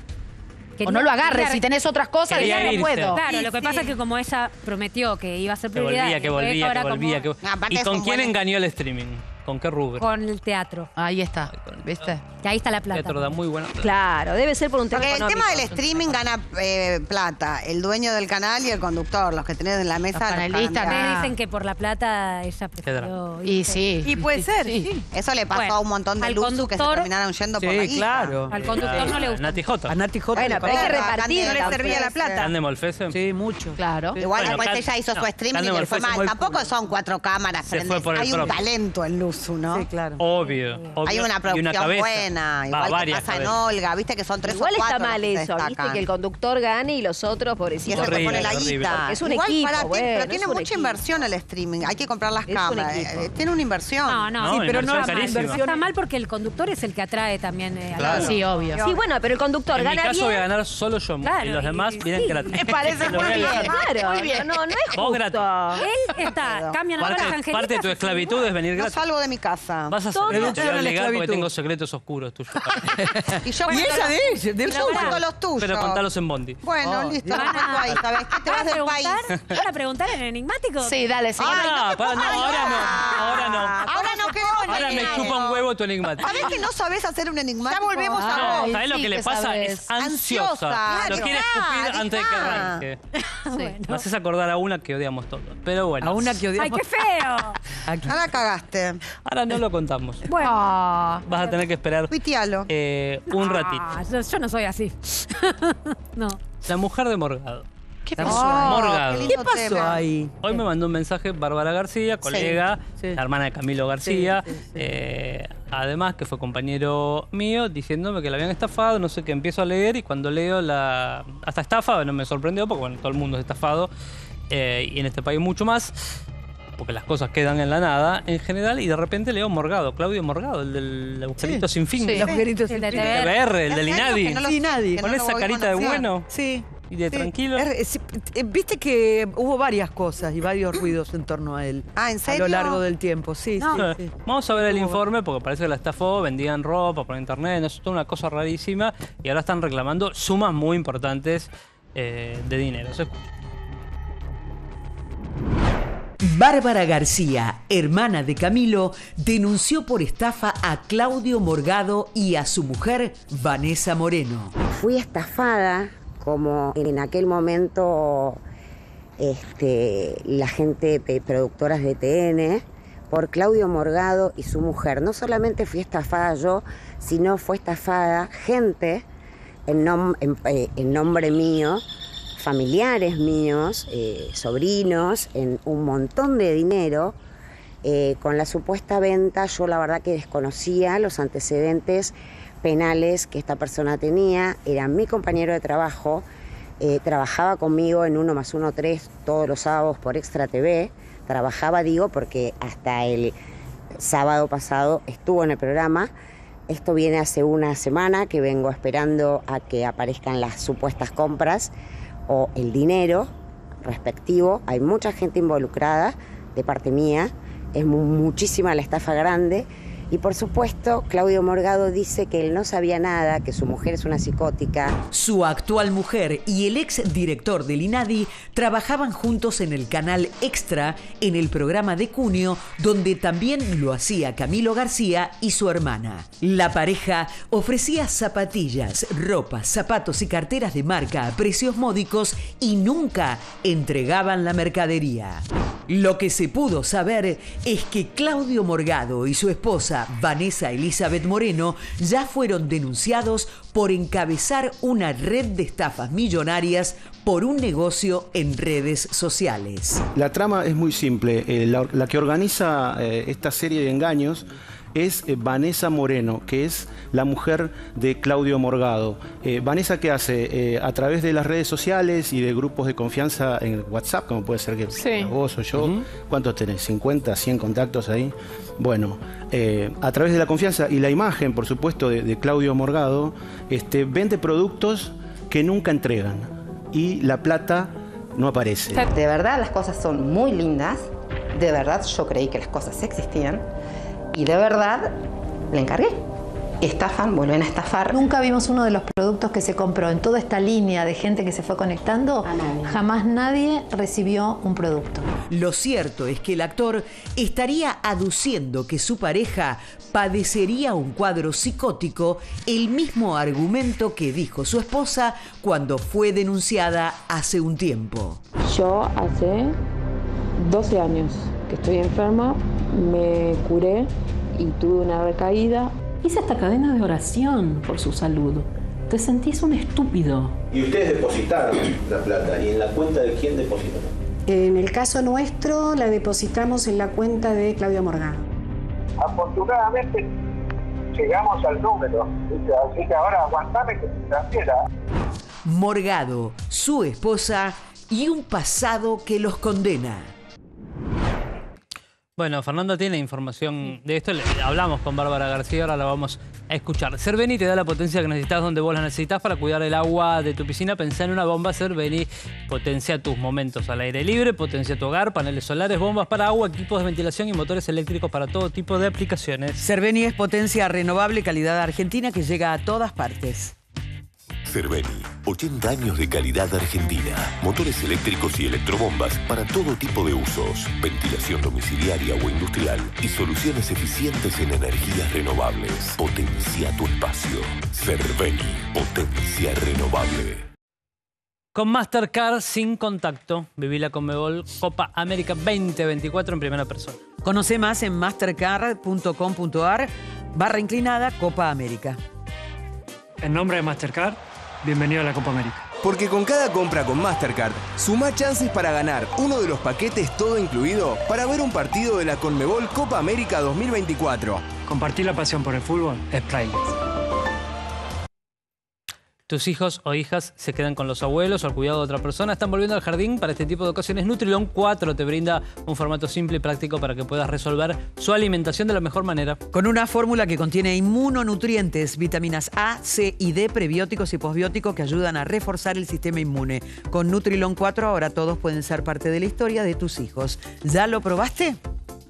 O no lo agarres, quería- si tenés otras cosas, Quería ya no irse. puedo. Claro, Sí, lo que sí. pasa es que como ella prometió que iba a ser Que prioridad. volvía, y que fue volvía, que ahora como volvía. que- Aparte ¿Y es con un quién buen- engañó el streaming? ¿Con qué rubro? Con el teatro. Ahí está, ¿viste? Que ahí está la plata. Teatro da muy buena plata. Claro, debe ser por un tema Porque el económico. tema del streaming gana eh, plata. El dueño del canal y el conductor, los que tenés en la mesa. Los panelistas, ganan Ustedes Ah. dicen que por la plata ella prefirió Y irse. sí. Y puede ser, sí. Eso le pasó Bueno, a un montón de al luzu que se conductor- terminaron yendo por la Sí, guita. claro. Al conductor no le gusta. Nati Jota. A Nati Jota. Bueno, le pero hay que costó. repartir. No le la servía la ofrece. plata. ¿Cande Molfese? Sí, mucho. Claro. Igual Bueno, después Can- ella hizo no, su streaming Cande y le fue Molfese mal. muy- Tampoco son cuatro cámaras. Se prendes- fue por el Hay un croma. talento en Luzu, ¿no? Sí, claro. Obvio, obvio. Hay una Y producción cabeza. buena. Va, Igual que varias pasa en cabezas. Olga. Viste que son tres Igual o cuatro está mal los que se eso, ¿viste? destacan. Que el conductor gane y los otros, Y pobrecitos. eso te Horrible, pone la horrible. guita. Es un Igual, equipo, para ti, bueno, pero es tiene un mucha equipo. inversión el streaming. Hay que comprar las Es un cámaras. equipo. Eh, Tiene una inversión. No, no, No, sí, pero no inversión está mal. carísima. Está mal porque el conductor es el que atrae también eh, a Claro. la- Sí, obvio. Sí, bueno, pero el conductor En mi gana caso bien. voy a ganar solo yo. Claro, y los y- demás sí. vienen gratis. Me parece Lo muy voy a bien. dejar. Claro, Muy bien. no, no, no es Vos gratis. justo. Él está, cambian ahora las Parte, angelitas. parte de tu esclavitud es venir No gratis. salgo de mi casa. Vas a Todo salir, te voy a reducción a la obligar porque esclavitud. tengo secretos oscuros tuyos. Y yo Y cuento ella los- de ella, del yo cuento suyo. los tuyos. Pero contalos en Bondi. Bueno, Oh, listo. Dios. Lo cuento ahí, ¿sabes qué? Te ¿Van vas a del país. preguntar? ¿Van a preguntar en enigmático? Sí, dale, sí. Ah, para, no, ahora no. Ahora no. Ahora no queremos Ahora me enigmático. chupa un huevo tu enigmático. ¿Sabés que no sabés hacer un enigmático? Ya volvemos a No, vos. ¿sabés lo sí que le que pasa? sabés. Es ansiosa. Ansiosa, Lo quiere dejá, escupir antes de que dejá. arranque. Bueno. Me haces acordar a una que odiamos todos. Pero bueno. A una que ¡Ay, odiamos. qué feo! Aquí. Ahora cagaste. Ahora no lo contamos. Bueno. Ah, Vas a tener que esperar Tuitealo. eh, un ratito. Ah, yo, yo no soy así. no. La mujer de Morgado. ¿Qué Oh, pasó? Morgado. qué ¿Qué lindo pasó tema. ahí? Hoy me mandó un mensaje Bárbara García, colega, Sí. la hermana de Camilo García, Sí, sí, sí. eh, además que fue compañero mío, diciéndome que la habían estafado, no sé qué, empiezo a leer y cuando leo la... Hasta estafa, no me sorprendió porque bueno, todo el mundo es estafado eh, y en este país mucho más, porque las cosas quedan en la nada en general y de repente leo Morgado, Claudio Morgado, el del agujerito sin fin. Sí. Los agujeritos El sin de fin. T V R. T V R, el del Hace años Inadi. que no lo- Sí, nadie. que Con no lo esa voy a carita de conocer. bueno Sí. y de Sí. tranquilo. Er- sí, eh, Viste que hubo varias cosas y varios ruidos en torno a él. Ah, ¿en A serio? lo largo del tiempo, sí, No. sí, Eh, sí. Vamos a ver el informe porque parece que la estafó, vendían ropa por internet, no, es toda una cosa rarísima y ahora están reclamando sumas muy importantes eh, de dinero. Se escucha. Bárbara García, hermana de Camilo, denunció por estafa a Claudio Morgado y a su mujer, Vanessa Moreno. Fui estafada, como en aquel momento este, la gente de productoras de T N, por Claudio Morgado y su mujer. No solamente fui estafada yo, sino fue estafada gente en, nom- en- eh, en nombre mío, familiares míos, eh, sobrinos, en un montón de dinero, eh, con la supuesta venta. Yo la verdad que desconocía los antecedentes penales que esta persona tenía. Era mi compañero de trabajo, eh, trabajaba conmigo en uno más uno tres todos los sábados por Extra T V. Trabajaba, digo, porque hasta el sábado pasado estuvo en el programa. Esto viene hace una semana que vengo esperando a que aparezcan las supuestas compras o el dinero respectivo. Hay mucha gente involucrada de parte mía, es mu- muchísima la estafa grande. Y por supuesto, Claudio Morgado dice que él no sabía nada, que su mujer es una psicótica. Su actual mujer y el ex director del Inadi trabajaban juntos en el canal Extra en el programa de Cunio, donde también lo hacía Camilo García y su hermana. La pareja ofrecía zapatillas, ropa, zapatos y carteras de marca a precios módicos y nunca entregaban la mercadería. Lo que se pudo saber es que Claudio Morgado y su esposa Vanessa Elizabeth Moreno ya fueron denunciados por encabezar una red de estafas millonarias por un negocio en redes sociales. La trama es muy simple. Eh, la, la que organiza eh, esta serie de engaños es eh, Vanessa Moreno, que es la mujer de Claudio Morgado. Eh, Vanessa, ¿qué hace? Eh, a través de las redes sociales y de grupos de confianza en WhatsApp, como puede ser que Sí. vos o yo, uh-huh. ¿Cuántos tenés? ¿cincuenta, cien contactos ahí? Bueno, eh, a través de la confianza y la imagen, por supuesto, de, de Claudio Morgado, este, vende productos que nunca entregan y la plata no aparece. De verdad las cosas son muy lindas, de verdad yo creí que las cosas existían y de verdad le encargué. Estafan, vuelven a estafar. Nunca vimos uno de los productos que se compró en toda esta línea de gente que se fue conectando. Jamás nadie recibió un producto. Lo cierto es que el actor estaría aduciendo que su pareja padecería un cuadro psicótico, el mismo argumento que dijo su esposa cuando fue denunciada hace un tiempo. Yo hace doce años que estoy enferma, me curé y tuve una recaída. Hice esta cadena de oración por su salud. Te sentís un estúpido. Y ustedes depositaron la plata. ¿Y en la cuenta de quién depositaron? En el caso nuestro la depositamos en la cuenta de Claudio Morgado. Afortunadamente llegamos al número, así que ahora aguantame que se transfiera. Morgado, su esposa y un pasado que los condena. Bueno, Fernanda tiene información de esto. Le hablamos con Bárbara García, ahora la vamos a escuchar. Cerveni te da la potencia que necesitas donde vos la necesitas para cuidar el agua de tu piscina. Pensá en una bomba Cerveni. Potencia tus momentos al aire libre, potencia tu hogar, paneles solares, bombas para agua, equipos de ventilación y motores eléctricos para todo tipo de aplicaciones. Cerveni es potencia renovable, calidad argentina que llega a todas partes. Cerveni, ochenta años de calidad argentina. Motores eléctricos y electrobombas para todo tipo de usos. Ventilación domiciliaria o industrial y soluciones eficientes en energías renovables. Potencia tu espacio. Cerveni, potencia renovable. Con Mastercard sin contacto, viví la Conmebol Copa América veinte veinticuatro en primera persona. Conoce más en mastercard punto com punto ar barra inclinada Copa América. En nombre de Mastercard, bienvenido a la Copa América. Porque con cada compra con Mastercard, suma chances para ganar uno de los paquetes todo incluido para ver un partido de la Conmebol Copa América dos mil veinticuatro. Compartir la pasión por el fútbol es priceless. Tus hijos o hijas se quedan con los abuelos o al cuidado de otra persona. Están volviendo al jardín para este tipo de ocasiones. Nutrilon cuatro te brinda un formato simple y práctico para que puedas resolver su alimentación de la mejor manera. Con una fórmula que contiene inmunonutrientes, vitaminas A, C y D, prebióticos y posbióticos que ayudan a reforzar el sistema inmune. Con Nutrilon cuatro ahora todos pueden ser parte de la historia de tus hijos. ¿Ya lo probaste?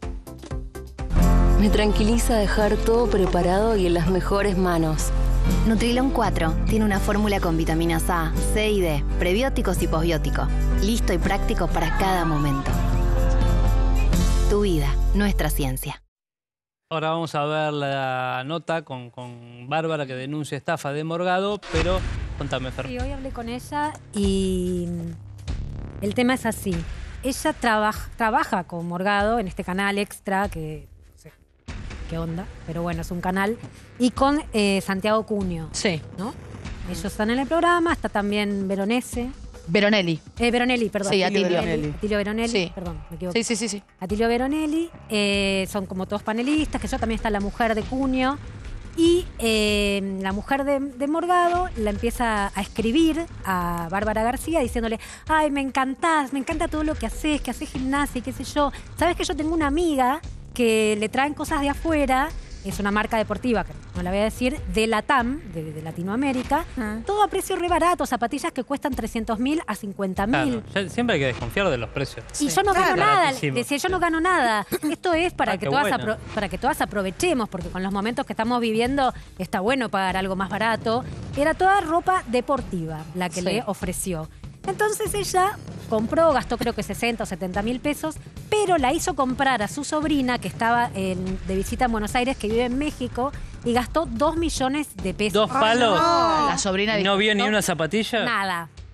Me tranquiliza dejar todo preparado y en las mejores manos. Nutrilon cuatro tiene una fórmula con vitaminas A, C y D, prebióticos y posbióticos. Listo y práctico para cada momento. Tu vida, nuestra ciencia. Ahora vamos a ver la nota con, con Bárbara que denuncia estafa de Morgado, pero contame, Fer. Sí, hoy hablé con ella y el tema es así. Ella trabaja, trabaja con Morgado en este canal extra que... qué onda, pero bueno, es un canal. Y con eh, Santiago Cuño. Sí. ¿No? Ellos están en el programa, está también Veronese. Veronelli. Eh, Veronelli, perdón. Sí, Atilio. Veronelli. Atilio Veronelli, Sí. perdón, me equivoqué. Sí, sí, sí, sí. Atilio Veronelli, eh, son como todos panelistas, que yo también está la mujer de Cuño. Y eh, la mujer de, de Morgado la empieza a escribir a Bárbara García diciéndole: ay, me encantás, me encanta todo lo que haces, que haces gimnasia y qué sé yo. Sabes que yo tengo una amiga que le traen cosas de afuera, es una marca deportiva, que no la voy a decir, de Latam, de, de Latinoamérica, uh-huh. todo a precio re barato, zapatillas que cuestan trescientos mil a cincuenta mil. Claro, siempre hay que desconfiar de los precios. Y sí. yo no claro. gano nada, Baratísimo. decía, yo no gano nada. Esto es para, ah, que todas bueno. apro- para que todas aprovechemos, porque con los momentos que estamos viviendo está bueno pagar algo más barato. Era toda ropa deportiva la que Sí. le ofreció. Entonces ella compró, gastó creo que sesenta o setenta mil pesos, pero la hizo comprar a su sobrina que estaba en, de visita en Buenos Aires, que vive en México, y gastó dos millones de pesos. ¿Dos palos? no. La sobrina ¿Y dijo, no vio ni no. una zapatilla? Nada.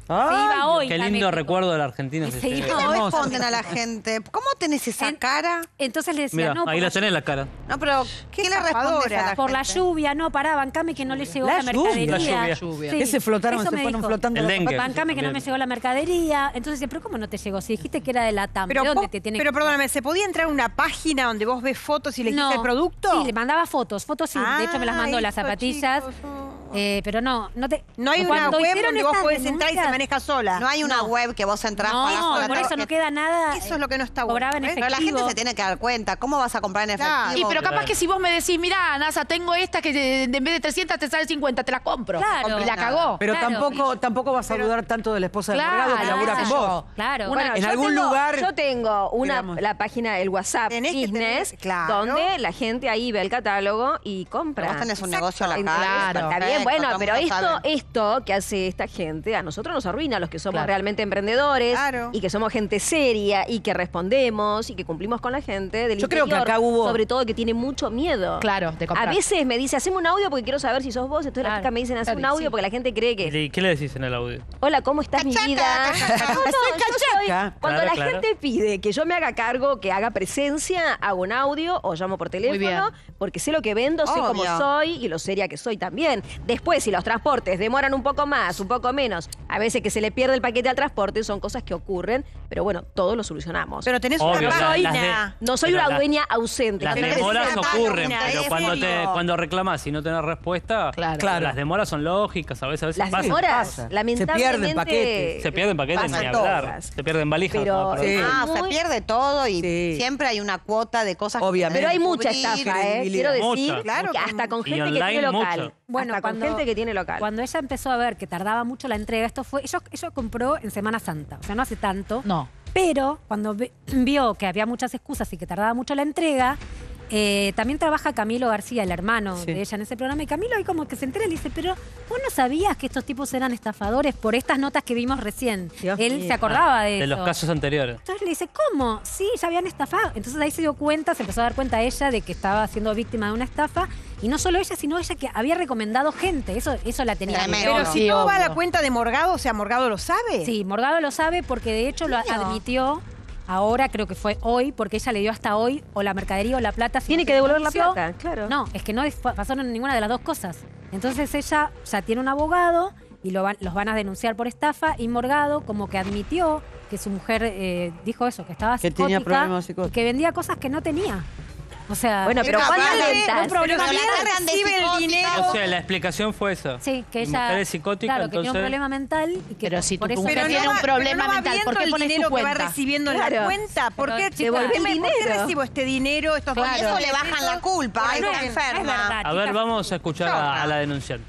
Se iba hoy. Qué también. lindo recuerdo de la Argentina. Se se iba llega. ¿Cómo responden a la gente? ¿Cómo tenés esa En- cara? Entonces le decía, Mira, no, ahí por la la, tenés la cara. No, pero ¿qué le respondes a la por la gente? lluvia, no, pará, bancame que no le llegó La la, lluvia. mercadería. La lluvia. Sí, ¿Qué se flotaron? eso Se me fueron dijo. flotando. El los dengue. zapatos. Bancame que no me También. llegó la mercadería. Entonces decía, pero ¿cómo no te llegó? Si dijiste que era de la T A M, Pero, ¿de dónde vos- te tiene pero que perdóname, ¿se podía entrar a una página donde vos ves fotos y elegís No. el producto? Sí, le mandaba fotos, fotos sí. de hecho me las mandó Ay, las esto, zapatillas. chicos, no. Eh, pero no, no te. No hay una cuando web hicieron donde vos estas podés entrar y se denuncias- maneja sola. No hay una No. web que vos entrás No, pagás por la eso no tarjeta. queda nada. Eso es lo que no está bueno. Cobraba en ¿ves? Pero la efectivo. gente se tiene que dar cuenta. ¿Cómo vas a comprar en Claro. efectivo? Y pero capaz Claro. que si vos me decís, mirá, NASA, tengo esta que de- de- en vez de trescientas te sale cincuenta, te la compro. Claro. Y la cagó. Pero Claro. tampoco, tampoco vas a dudar tanto de la esposa de Claro, Morgado que labura con vos. Claro. Bueno, en yo algún tengo- lugar. Yo tengo una, digamos. la página, el WhatsApp Tenés que Business, tener- claro. donde la gente ahí ve el catálogo y compra. Pero vos tenés un negocio a la Exacto. calle. Claro. Está bien, perfecto, bueno, todo el pero mundo esto, sabe. esto que hace esta gente, a nosotros nos arruina, a los que somos Claro. realmente emprendedores Claro. y que somos gente seria y que respondemos y que cumplimos con la gente del Yo creo interior, que acá hubo- sobre todo que tiene mucho miedo. Claro, de A comprar. veces me dice, haceme un audio porque quiero saber si sos vos. Entonces las Claro. chicas me dicen, hace Claro, un audio sí. porque la gente cree que... ¿Y qué le decís en el audio? Hola, ¿cómo estás, mi vida? No, no, yo soy- cachaca. Cuando Claro, la claro. gente pide que yo me haga cargo, que haga presencia, hago un audio o llamo por bien. teléfono, porque sé lo que vendo, sé cómo Obvio. soy y lo seria que soy también. Después, si los transportes demoran un poco más, un poco menos, a veces que se le pierde el paquete al transporte, son cosas que ocurren, pero bueno, todo lo solucionamos. Pero tenés Obvio, una la- página. las de- no soy pero una la- dueña ausente. Las que me demoras necesita ocurren, una pero vez. cuando, te, serio. cuando reclamas y no tenés respuesta, Claro. las demoras son lógicas, a veces, a veces Las pasan. demoras, pasa. lamentablemente... Se pierden paquetes. Se pierden paquetes pasan ni hablar. todas. Se pierden valijas. Pero- no, perdón. Sí. Ah, Muy- se pierde todo y Sí. siempre hay una cuota de cosas Obviamente. Pero hay mucha cubrir. estafa, ¿eh? credibilidad. Quiero decir, Mucha. Claro, que hasta con y gente que online tiene local. mucho. Bueno, hasta con cuando, gente que tiene local. cuando ella empezó a ver que tardaba mucho la entrega, esto fue, ella, ella compró en Semana Santa, o sea, no hace tanto. No. Pero cuando vi- vio que había muchas excusas y que tardaba mucho la entrega, eh, también trabaja Camilo García, el hermano Sí. de ella en ese programa, y Camilo ahí como que se entera y le dice, pero vos no sabías que estos tipos eran estafadores por estas notas que vimos recién. Dios Él mío. se acordaba de, De eso. los casos anteriores. Entonces le dice, ¿cómo? Sí, ya habían estafado. Entonces ahí se dio cuenta, se empezó a dar cuenta ella de que estaba siendo víctima de una estafa. Y no solo ella, sino ella que había recomendado gente. Eso, eso la tenía. Tremendo. Pero peor. si Sí, no va a la obvio. cuenta de Morgado, o sea, Morgado lo sabe. Sí, Morgado lo sabe porque de hecho lo Niño. admitió ahora, creo que fue hoy, porque ella le dio hasta hoy o la mercadería o la plata. si Tiene no que se devolver la denunció. plata, claro. No, es que no es- pasaron ninguna de las dos cosas. Entonces ella ya tiene un abogado y lo van- los van a denunciar por estafa y Morgado como que admitió que su mujer eh, dijo eso, que estaba Que psicótica tenía problemas y psicóticos. que vendía cosas que no tenía. O sea, Bueno, pero Pero ¿cuántas aparte, ventas? un problema Pero la mental. agarran de recibe el psicótica. dinero. O sea, la explicación fue esa. Sí, que Mi ella mujer es psicótica, claro, que tiene un entonces- problema mental y que Pero si tu por eso mujer Pero tiene no un va- problema pero no va mental, viendo ¿por qué el pones dinero tu que va cuenta? recibiendo en Claro. la cuenta? ¿Por Pero, qué, chica, Devolveme, el ¿por qué dinero. recibo este dinero? Estos Por doscientos eso le bajan pesos? la culpa. Ay, No, está es enferma. verdad. A ver, chicas. vamos a escuchar a, a la denunciante.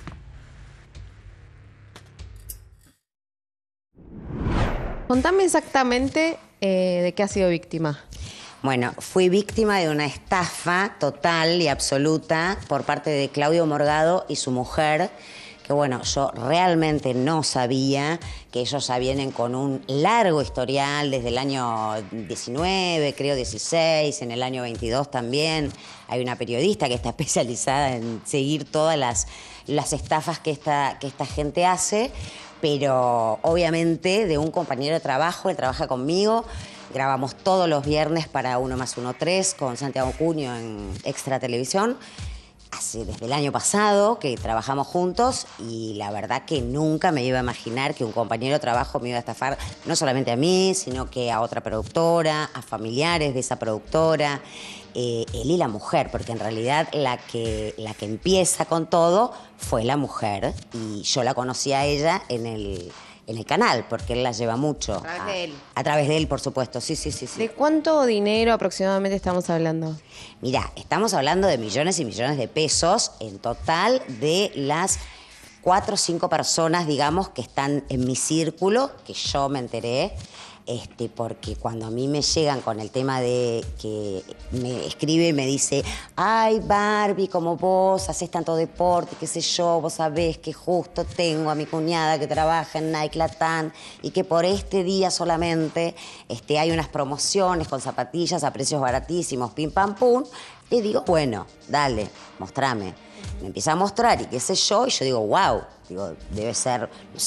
Contame exactamente eh, de qué has sido víctima. Bueno, fui víctima de una estafa total y absoluta por parte de Claudio Morgado y su mujer, que bueno, yo realmente no sabía que ellos ya vienen con un largo historial desde el año diecinueve, creo dieciséis, en el año veintidós también. Hay una periodista que está especializada en seguir todas las, las estafas que esta, que esta gente hace, pero obviamente de un compañero de trabajo, él trabaja conmigo. Grabamos todos los viernes para Uno más Uno Tres con Santiago Cuño en Extra Televisión. Hace desde el año pasado que trabajamos juntos y la verdad que nunca me iba a imaginar que un compañero de trabajo me iba a estafar no solamente a mí, sino que a otra productora, a familiares de esa productora, eh, él y la mujer, porque en realidad la que, la que empieza con todo fue la mujer y yo la conocí a ella en el... en el canal, porque él la lleva mucho. A través de él. A través de él, por supuesto, sí, sí, sí. sí. ¿De cuánto dinero aproximadamente estamos hablando? Mirá, estamos hablando de millones y millones de pesos en total de las cuatro o cinco personas, digamos, que están en mi círculo, que yo me enteré. Este, porque cuando a mí me llegan con el tema de que me escribe y me dice, ay Barbie, como vos haces tanto deporte, qué sé yo, vos sabés que justo tengo a mi cuñada que trabaja en Nike Latam y que por este día solamente este, hay unas promociones con zapatillas a precios baratísimos, pim pam pum, le digo, bueno, dale, mostrame. Me empieza a mostrar y qué sé yo, y yo digo, wow, digo, debe ser, no sé,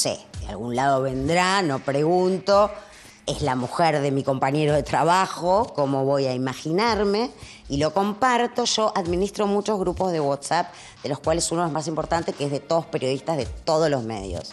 de algún lado vendrá, no pregunto. Es la mujer de mi compañero de trabajo, ¿cómo voy a imaginarme? Y lo comparto. Yo administro muchos grupos de WhatsApp, de los cuales uno es más importante, que es de todos periodistas de todos los medios.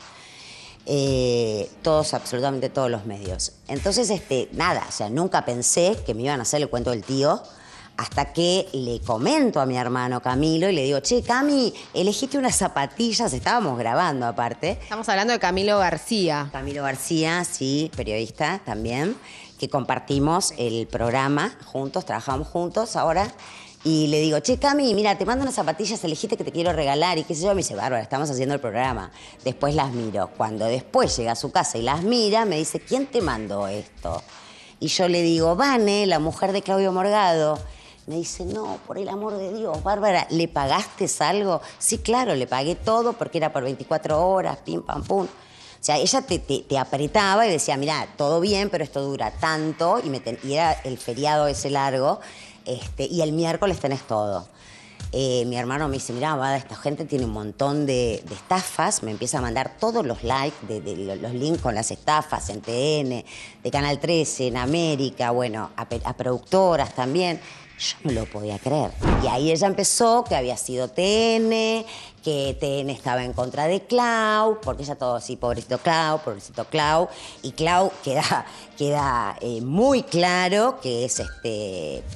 Eh, todos, absolutamente todos los medios. Entonces, este, nada, o sea, nunca pensé que me iban a hacer el cuento del tío, hasta que le comento a mi hermano Camilo y le digo, che, Cami, elegiste unas zapatillas, estábamos grabando aparte. Estamos hablando de Camilo García. Camilo García, sí, periodista también, que compartimos el programa juntos, trabajamos juntos ahora. Y le digo, che, Cami, mira, te mando unas zapatillas, elegiste que te quiero regalar. Y qué sé yo, me dice, Bárbara, estamos haciendo el programa. Después las miro. Cuando después llega a su casa y las mira, me dice, ¿quién te mandó esto? Y yo le digo, Vane, la mujer de Claudio Morgado. Me dice, no, por el amor de Dios, Bárbara, ¿le pagaste algo? Sí, claro, le pagué todo porque era por veinticuatro horas, pim, pam, pum. O sea, ella te, te, te apretaba y decía, mira, todo bien, pero esto dura tanto. Y, me ten, y era el feriado ese largo, este, y el miércoles tenés todo. Eh, mi hermano me dice, mira, Bada, esta gente tiene un montón de, de estafas. Me empieza a mandar todos los likes, de, de, los links con las estafas en T N, de Canal trece, en América, bueno, a, a productoras también. Yo no lo podía creer. Y ahí ella empezó que había sido T N, que T N estaba en contra de Clau, porque ella todo así, pobrecito Clau, pobrecito Clau. Y Clau queda, queda eh, muy claro que es este,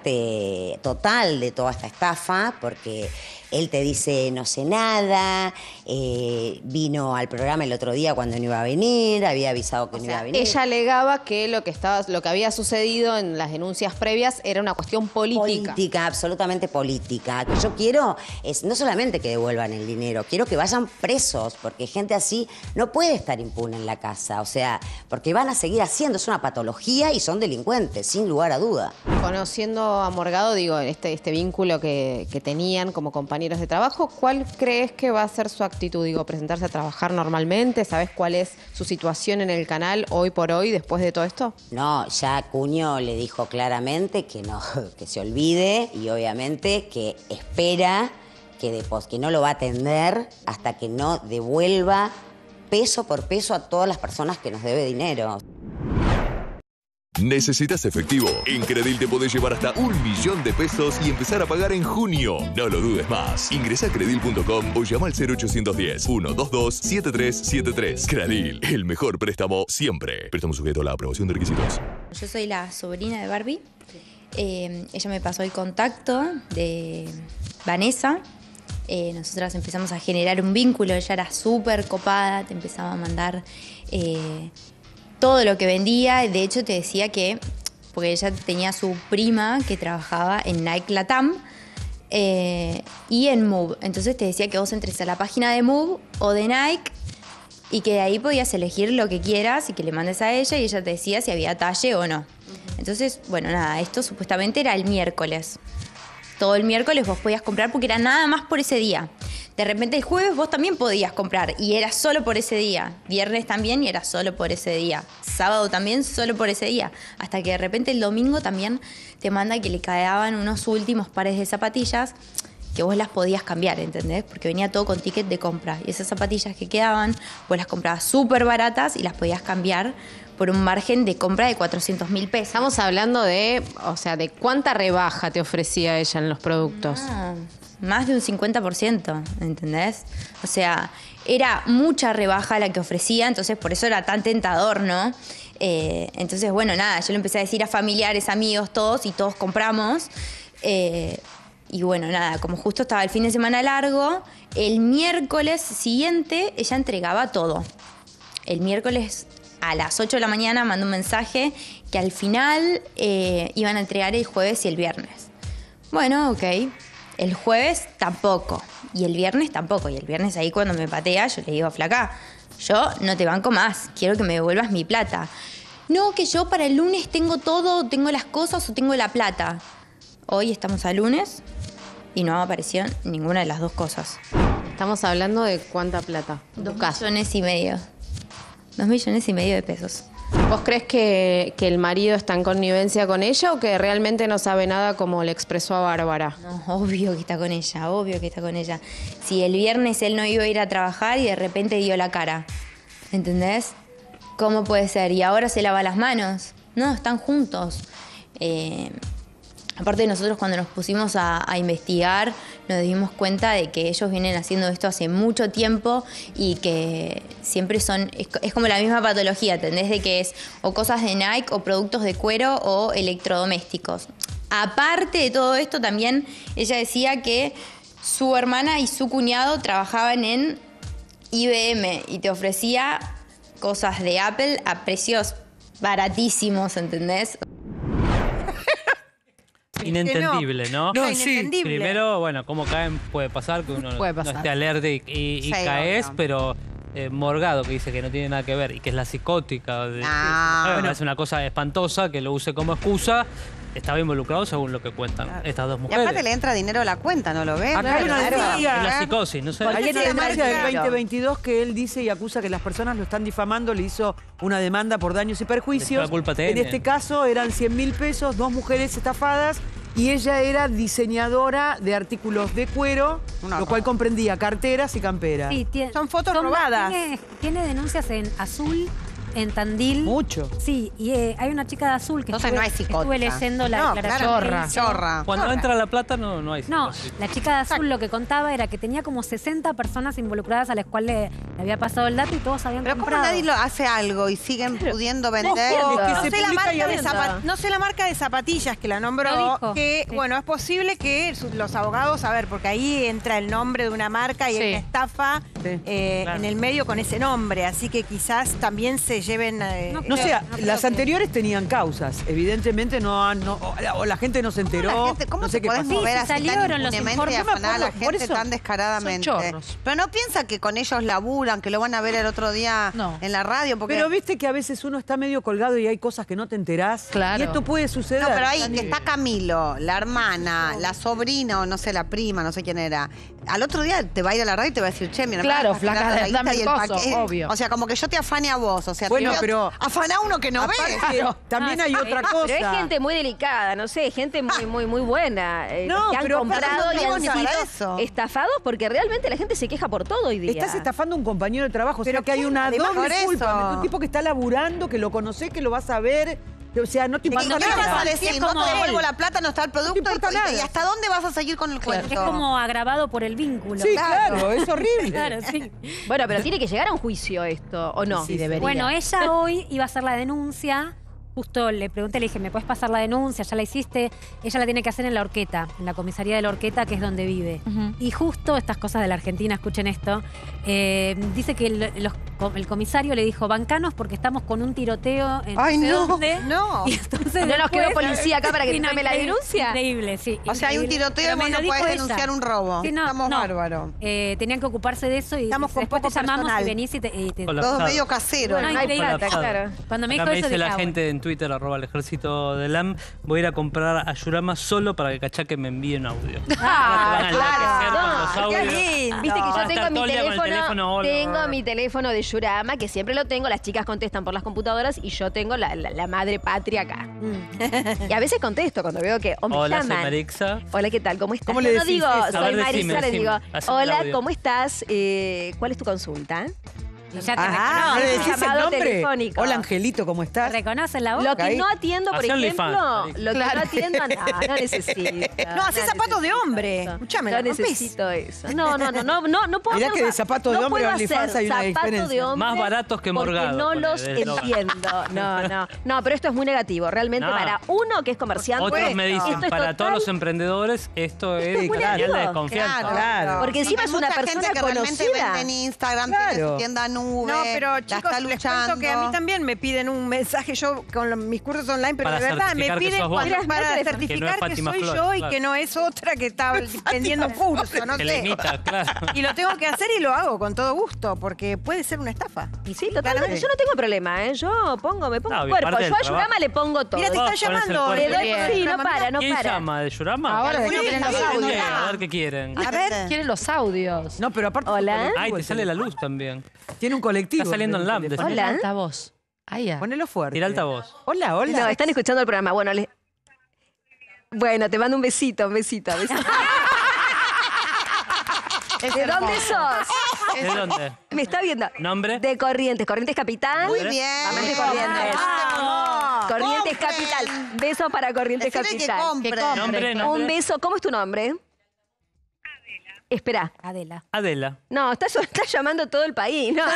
parte total de toda esta estafa, porque él te dice, no sé nada, eh, vino al programa el otro día cuando no iba a venir, había avisado que o no sea, iba a venir. Ella alegaba que lo que estaba, lo que había sucedido en las denuncias previas era una cuestión política. Política, absolutamente política. Lo que yo quiero es no solamente que devuelvan el dinero, quiero que vayan presos, porque gente así no puede estar impune en la casa. O sea, porque van a seguir haciendo, es una patología y son delincuentes, sin lugar a duda. Conociendo a Morgado, digo, este, este vínculo que, que tenían como compañeros de trabajo, ¿cuál crees que va a ser su actitud? Digo, presentarse a trabajar normalmente, ¿sabes cuál es su situación en el canal hoy por hoy después de todo esto? No, ya Cuño le dijo claramente que no, que se olvide y obviamente que espera que, de, que no lo va a atender hasta que no devuelva peso por peso a todas las personas que nos debe dinero. ¿Necesitas efectivo? En Credil te podés llevar hasta un millón de pesos y empezar a pagar en junio. No lo dudes más. Ingresa a credil punto com o llama al cero ochocientos diez, ciento veintidós, setenta y tres setenta y tres. Credil, el mejor préstamo siempre. Préstamo sujeto a la aprobación de requisitos. Yo soy la sobrina de Barbie. Eh, ella me pasó el contacto de Vanessa. Eh, nosotras empezamos a generar un vínculo. Ella era súper copada, te empezaba a mandar... Eh, todo lo que vendía, de hecho te decía que, porque ella tenía su prima que trabajaba en Nike Latam eh, y en Move, entonces te decía que vos entres a la página de Move o de Nike y que de ahí podías elegir lo que quieras y que le mandes a ella y ella te decía si había talle o no. Entonces, bueno, nada, esto supuestamente era el miércoles. Todo el miércoles vos podías comprar porque era nada más por ese día. De repente el jueves vos también podías comprar y era solo por ese día. Viernes también y era solo por ese día. Sábado también solo por ese día. Hasta que de repente el domingo también te manda que le quedaban unos últimos pares de zapatillas que vos las podías cambiar, ¿entendés? Porque venía todo con ticket de compra. Y esas zapatillas que quedaban, vos las comprabas súper baratas y las podías cambiar por un margen de compra de cuatrocientos mil pesos. Estamos hablando de, o sea, de cuánta rebaja te ofrecía ella en los productos. No, más de un cincuenta por ciento, ¿entendés? O sea, era mucha rebaja la que ofrecía, entonces por eso era tan tentador, ¿no? Eh, entonces, bueno, nada, yo le empecé a decir a familiares, amigos, todos, y todos compramos. Eh, y bueno, nada, como justo estaba el fin de semana largo, el miércoles siguiente ella entregaba todo. El miércoles a las ocho de la mañana mandó un mensaje que al final eh, iban a entregar el jueves y el viernes. Bueno, ok. El jueves tampoco. Y el viernes tampoco. Y el viernes ahí cuando me patea, yo le digo, flaca, yo no te banco más. Quiero que me devuelvas mi plata. No, que yo para el lunes tengo todo, tengo las cosas o tengo la plata. Hoy estamos a lunes y no apareció ninguna de las dos cosas. Estamos hablando de cuánta plata. Dos millones y medio. Dos millones y medio de pesos. ¿Vos crees que, que el marido está en connivencia con ella o que realmente no sabe nada como le expresó a Bárbara? No, obvio que está con ella, obvio que está con ella. Si el viernes él no iba a ir a trabajar y de repente dio la cara. ¿Entendés? ¿Cómo puede ser? Y ahora se lava las manos. No, están juntos. Eh, aparte nosotros cuando nos pusimos a, a investigar nos dimos cuenta de que ellos vienen haciendo esto hace mucho tiempo y que siempre son, es, es como la misma patología, ¿entendés? De que es o cosas de Nike o productos de cuero o electrodomésticos. Aparte de todo esto también ella decía que su hermana y su cuñado trabajaban en I B M y te ofrecía cosas de Apple a precios baratísimos, ¿entendés? Inentendible, ¿no? No, sí. Primero, bueno, cómo caen puede pasar, que uno no, Puede no pasar. esté alerta y, y- y Sí, caes, obvio. pero eh, Morgado, que dice que no tiene nada que ver y que es la psicótica, de, Ah. bueno, es una cosa espantosa que lo use como excusa, estaba involucrado según lo que cuentan estas dos Y mujeres. aparte le entra dinero a la cuenta, ¿no lo ves? Acá hay una Claro. denuncia. Es la psicosis, no sé. Hay una se llama denuncia del el veinte veintidós que él dice y acusa que las personas lo están difamando, le hizo una demanda por daños y perjuicios. La culpa tiene. En este caso eran cien mil pesos, dos mujeres estafadas y ella era diseñadora de artículos de cuero, Una lo cual comprendía carteras y camperas. Sí, tiene, Son fotos robadas. Tiene, tiene denuncias en Azul, en Tandil. Mucho. Sí, y eh, hay una chica de Azul que Entonces estuve, no hay psicótica. estuve leyendo la No, declaración. claro, que hizo. chorra. Cuando Chorra. entra la plata no, no hay No, psicosis. la chica de Azul lo que contaba era que tenía como sesenta personas involucradas a las cuales le, le había pasado el dato y todos habían Pero ¿cómo comprado. nadie lo hace algo y siguen pudiendo vender? Ojo, que no, se sé la publica y marca de avisa. zapa- no sé la marca de zapatillas que la Lo nombró, dijo, que sí. bueno, es posible que su- los abogados, a ver, porque ahí entra el nombre de una marca y Sí. hay una estafa Sí. eh, Claro. en el medio con ese nombre, así que quizás también se lleven... eh, No, No eh, sé, no creo las que- anteriores tenían causas. Evidentemente no han. no- o, la- o la gente no se ¿Cómo, enteró. la gente- cómo no sé te qué podés pasó. mover Sí, así tan salieron los impunemente y informes. afanar a la Yo me acuerdo, por gente eso. tan descaradamente? Son chorros. Pero no piensa que con ellos laburan, que lo van a ver el otro día No. en la radio. Porque... Pero viste que a veces uno está medio colgado y hay cosas que no te enterás. Claro. Y esto puede suceder. No, pero ahí que está Camilo, la hermana, la sobrina o no sé, la prima, no sé quién era. Al otro día te va a ir a la radio y te va a decir, che, mi hermana. Claro, está flaca, tirando la guita dame y el el coso, paquete. obvio. O sea, como que yo te afane a vos. O sea, Bueno, te- pero- afana a uno que no ves. Aparte, también hay otra cosa. Pero es gente muy delicada, no sé, gente muy, muy, muy buena. eh, No, que han pero comprado aparte no y han tenemos ni para sido eso. estafados porque realmente la gente se queja por todo hoy día. Estás estafando a un compañero de trabajo, o sea Pero que hay ¿quién? una Además, doble por eso. culpa. Un tipo que está laburando, que lo conocés, que lo vas a ver. O sea, no te ¿Y qué importa le vas a nada. decir? Es No como te devuelvo él. la plata, no está el producto. No te importa y, y- y nada. hasta dónde vas a seguir con el cuento? Es como agravado por el vínculo. Sí, claro, es horrible. Claro, sí. Bueno, pero tiene que llegar a un juicio esto, ¿o no? Sí, debería. Bueno, ella hoy iba a hacer la denuncia. Justo le pregunté, le dije, ¿me puedes pasar la denuncia? ¿Ya la hiciste? Ella la tiene que hacer en la Horqueta, en la comisaría de la Horqueta, que es donde vive. Ujú. Y justo estas cosas de la Argentina, escuchen esto, eh, dice que el, los- el comisario le dijo, bancanos porque estamos con un tiroteo en Ay, no sé no, dónde". no. Y entonces ¿No nos después- quedó policía acá para que te no, tome la increíble, denuncia? Increíble, sí. O sea, hay un increíble. tiroteo Pero y vos me no lo podés dijo ella. denunciar un robo. Sí, no, Estamos no. bárbaros. Eh, tenían que ocuparse de eso y Estamos con después te poco llamamos personal. y venís y te... y te- Colapsado. Todo medio casero. Bueno, No hay increíble. plata, claro. Cuando me Acá dijo me eso dice dije, la ah, gente en Twitter, arroba el ejército del A M, voy a ir a comprar a Yurama solo para que Cachaque me envíe un audio. Ah, Van a enloquecer con los claro. audios. Qué lindo. Viste que Va yo a tengo estar mi todo el día con el teléfono, teléfono, hola. tengo mi teléfono de Yurama, que siempre lo tengo, las chicas contestan por las computadoras y yo tengo la, la- la madre patria acá. Mm. Y a veces contesto cuando veo que o me Hola, soy llaman. Marixa. Hola, ¿qué tal? ¿Cómo estás? ¿Cómo Yo le no decís digo, eso? A soy ver, decime, Marisa, les decime. digo, Haceme el hola, audio. ¿cómo estás? Eh, ¿Cuál es tu consulta? Y ya te Ah, ¿no le es un decís el llamado nombre? telefónico. Hola, Angelito, ¿cómo estás? ¿Reconocen la voz? Lo que ahí. no atiendo, por Hacé ejemplo, OnlyFans, lo que Claro. no atiendo, no, no necesito. No, hacé zapatos de necesito hombre. eso. Escuchame, no la rompés. necesito eso. No, no, no, no, no, no puedo Mirá hacer que de za- zapatos de no hombre puedo a OnlyFans hacer hay una zapatos diferencia. de hombre Más baratos que porque Morgado, no ponele, los de eslogan. entiendo. No, no. No, pero esto es muy negativo. Realmente No. para uno que es comerciante. Otros me dicen, esto es para total- todos los emprendedores, esto es es muy señal de negativo. desconfianza. Claro, Claro. Porque encima Hay es una mucha persona gente que realmente conocida. vende en Instagram, tiene Claro. su tienda nube. No, pero la chicos, está les luchando. cuento que a mí también me piden un mensaje, yo con lo- mis cursos online, pero Para de verdad me certificar que piden sos vos. cuando- Mirá, para mirá el teléfono. certificar Que no es que, Fátima soy Flores, yo y claro. que no es otra que está vendiendo un curso, no Que le sé. imita, claro. Y lo tengo que hacer y lo hago con todo gusto, porque puede ser una estafa. Y sí, totalmente. Yo no tengo problema, ¿eh? Yo pongo, me pongo No, el y cuerpo. parte del Yo a trabajo. Yurama le pongo todo. Mira, te Vos están ponés el llamando. cuerpo. Le doy- Bien. sí, no para, no ¿Quién para. llama? ¿De Yurama? Ahora de Sí, que quieren los sí, Sí, audios. a ver qué quieren. A ver. Quieren los audios. No, pero aparte. Hola. es un Ay, colectivo te el sale la teléfono. luz también. Tiene un colectivo. Está saliendo en el LAM, teléfono. Hola. Altavoz. Ahí ya. Ponelo fuerte. Tira altavoz. Hola, hola. No, están escuchando el programa. Bueno, le- bueno, te mando un besito, un besito. besito. ¿De dónde sos? ¿De dónde? Me está viendo. ¿Nombre? De Corrientes. Corrientes Capital. Muy bien. Mamá es de Corrientes. Vamos. Corrientes Compren. Capital. Beso para Corrientes Decirle que Capital. compren. Que compren. Nombre, nombre. Un beso. ¿Cómo es tu nombre? Adela. Espera. Adela. Adela. No, está, está llamando todo el país. No.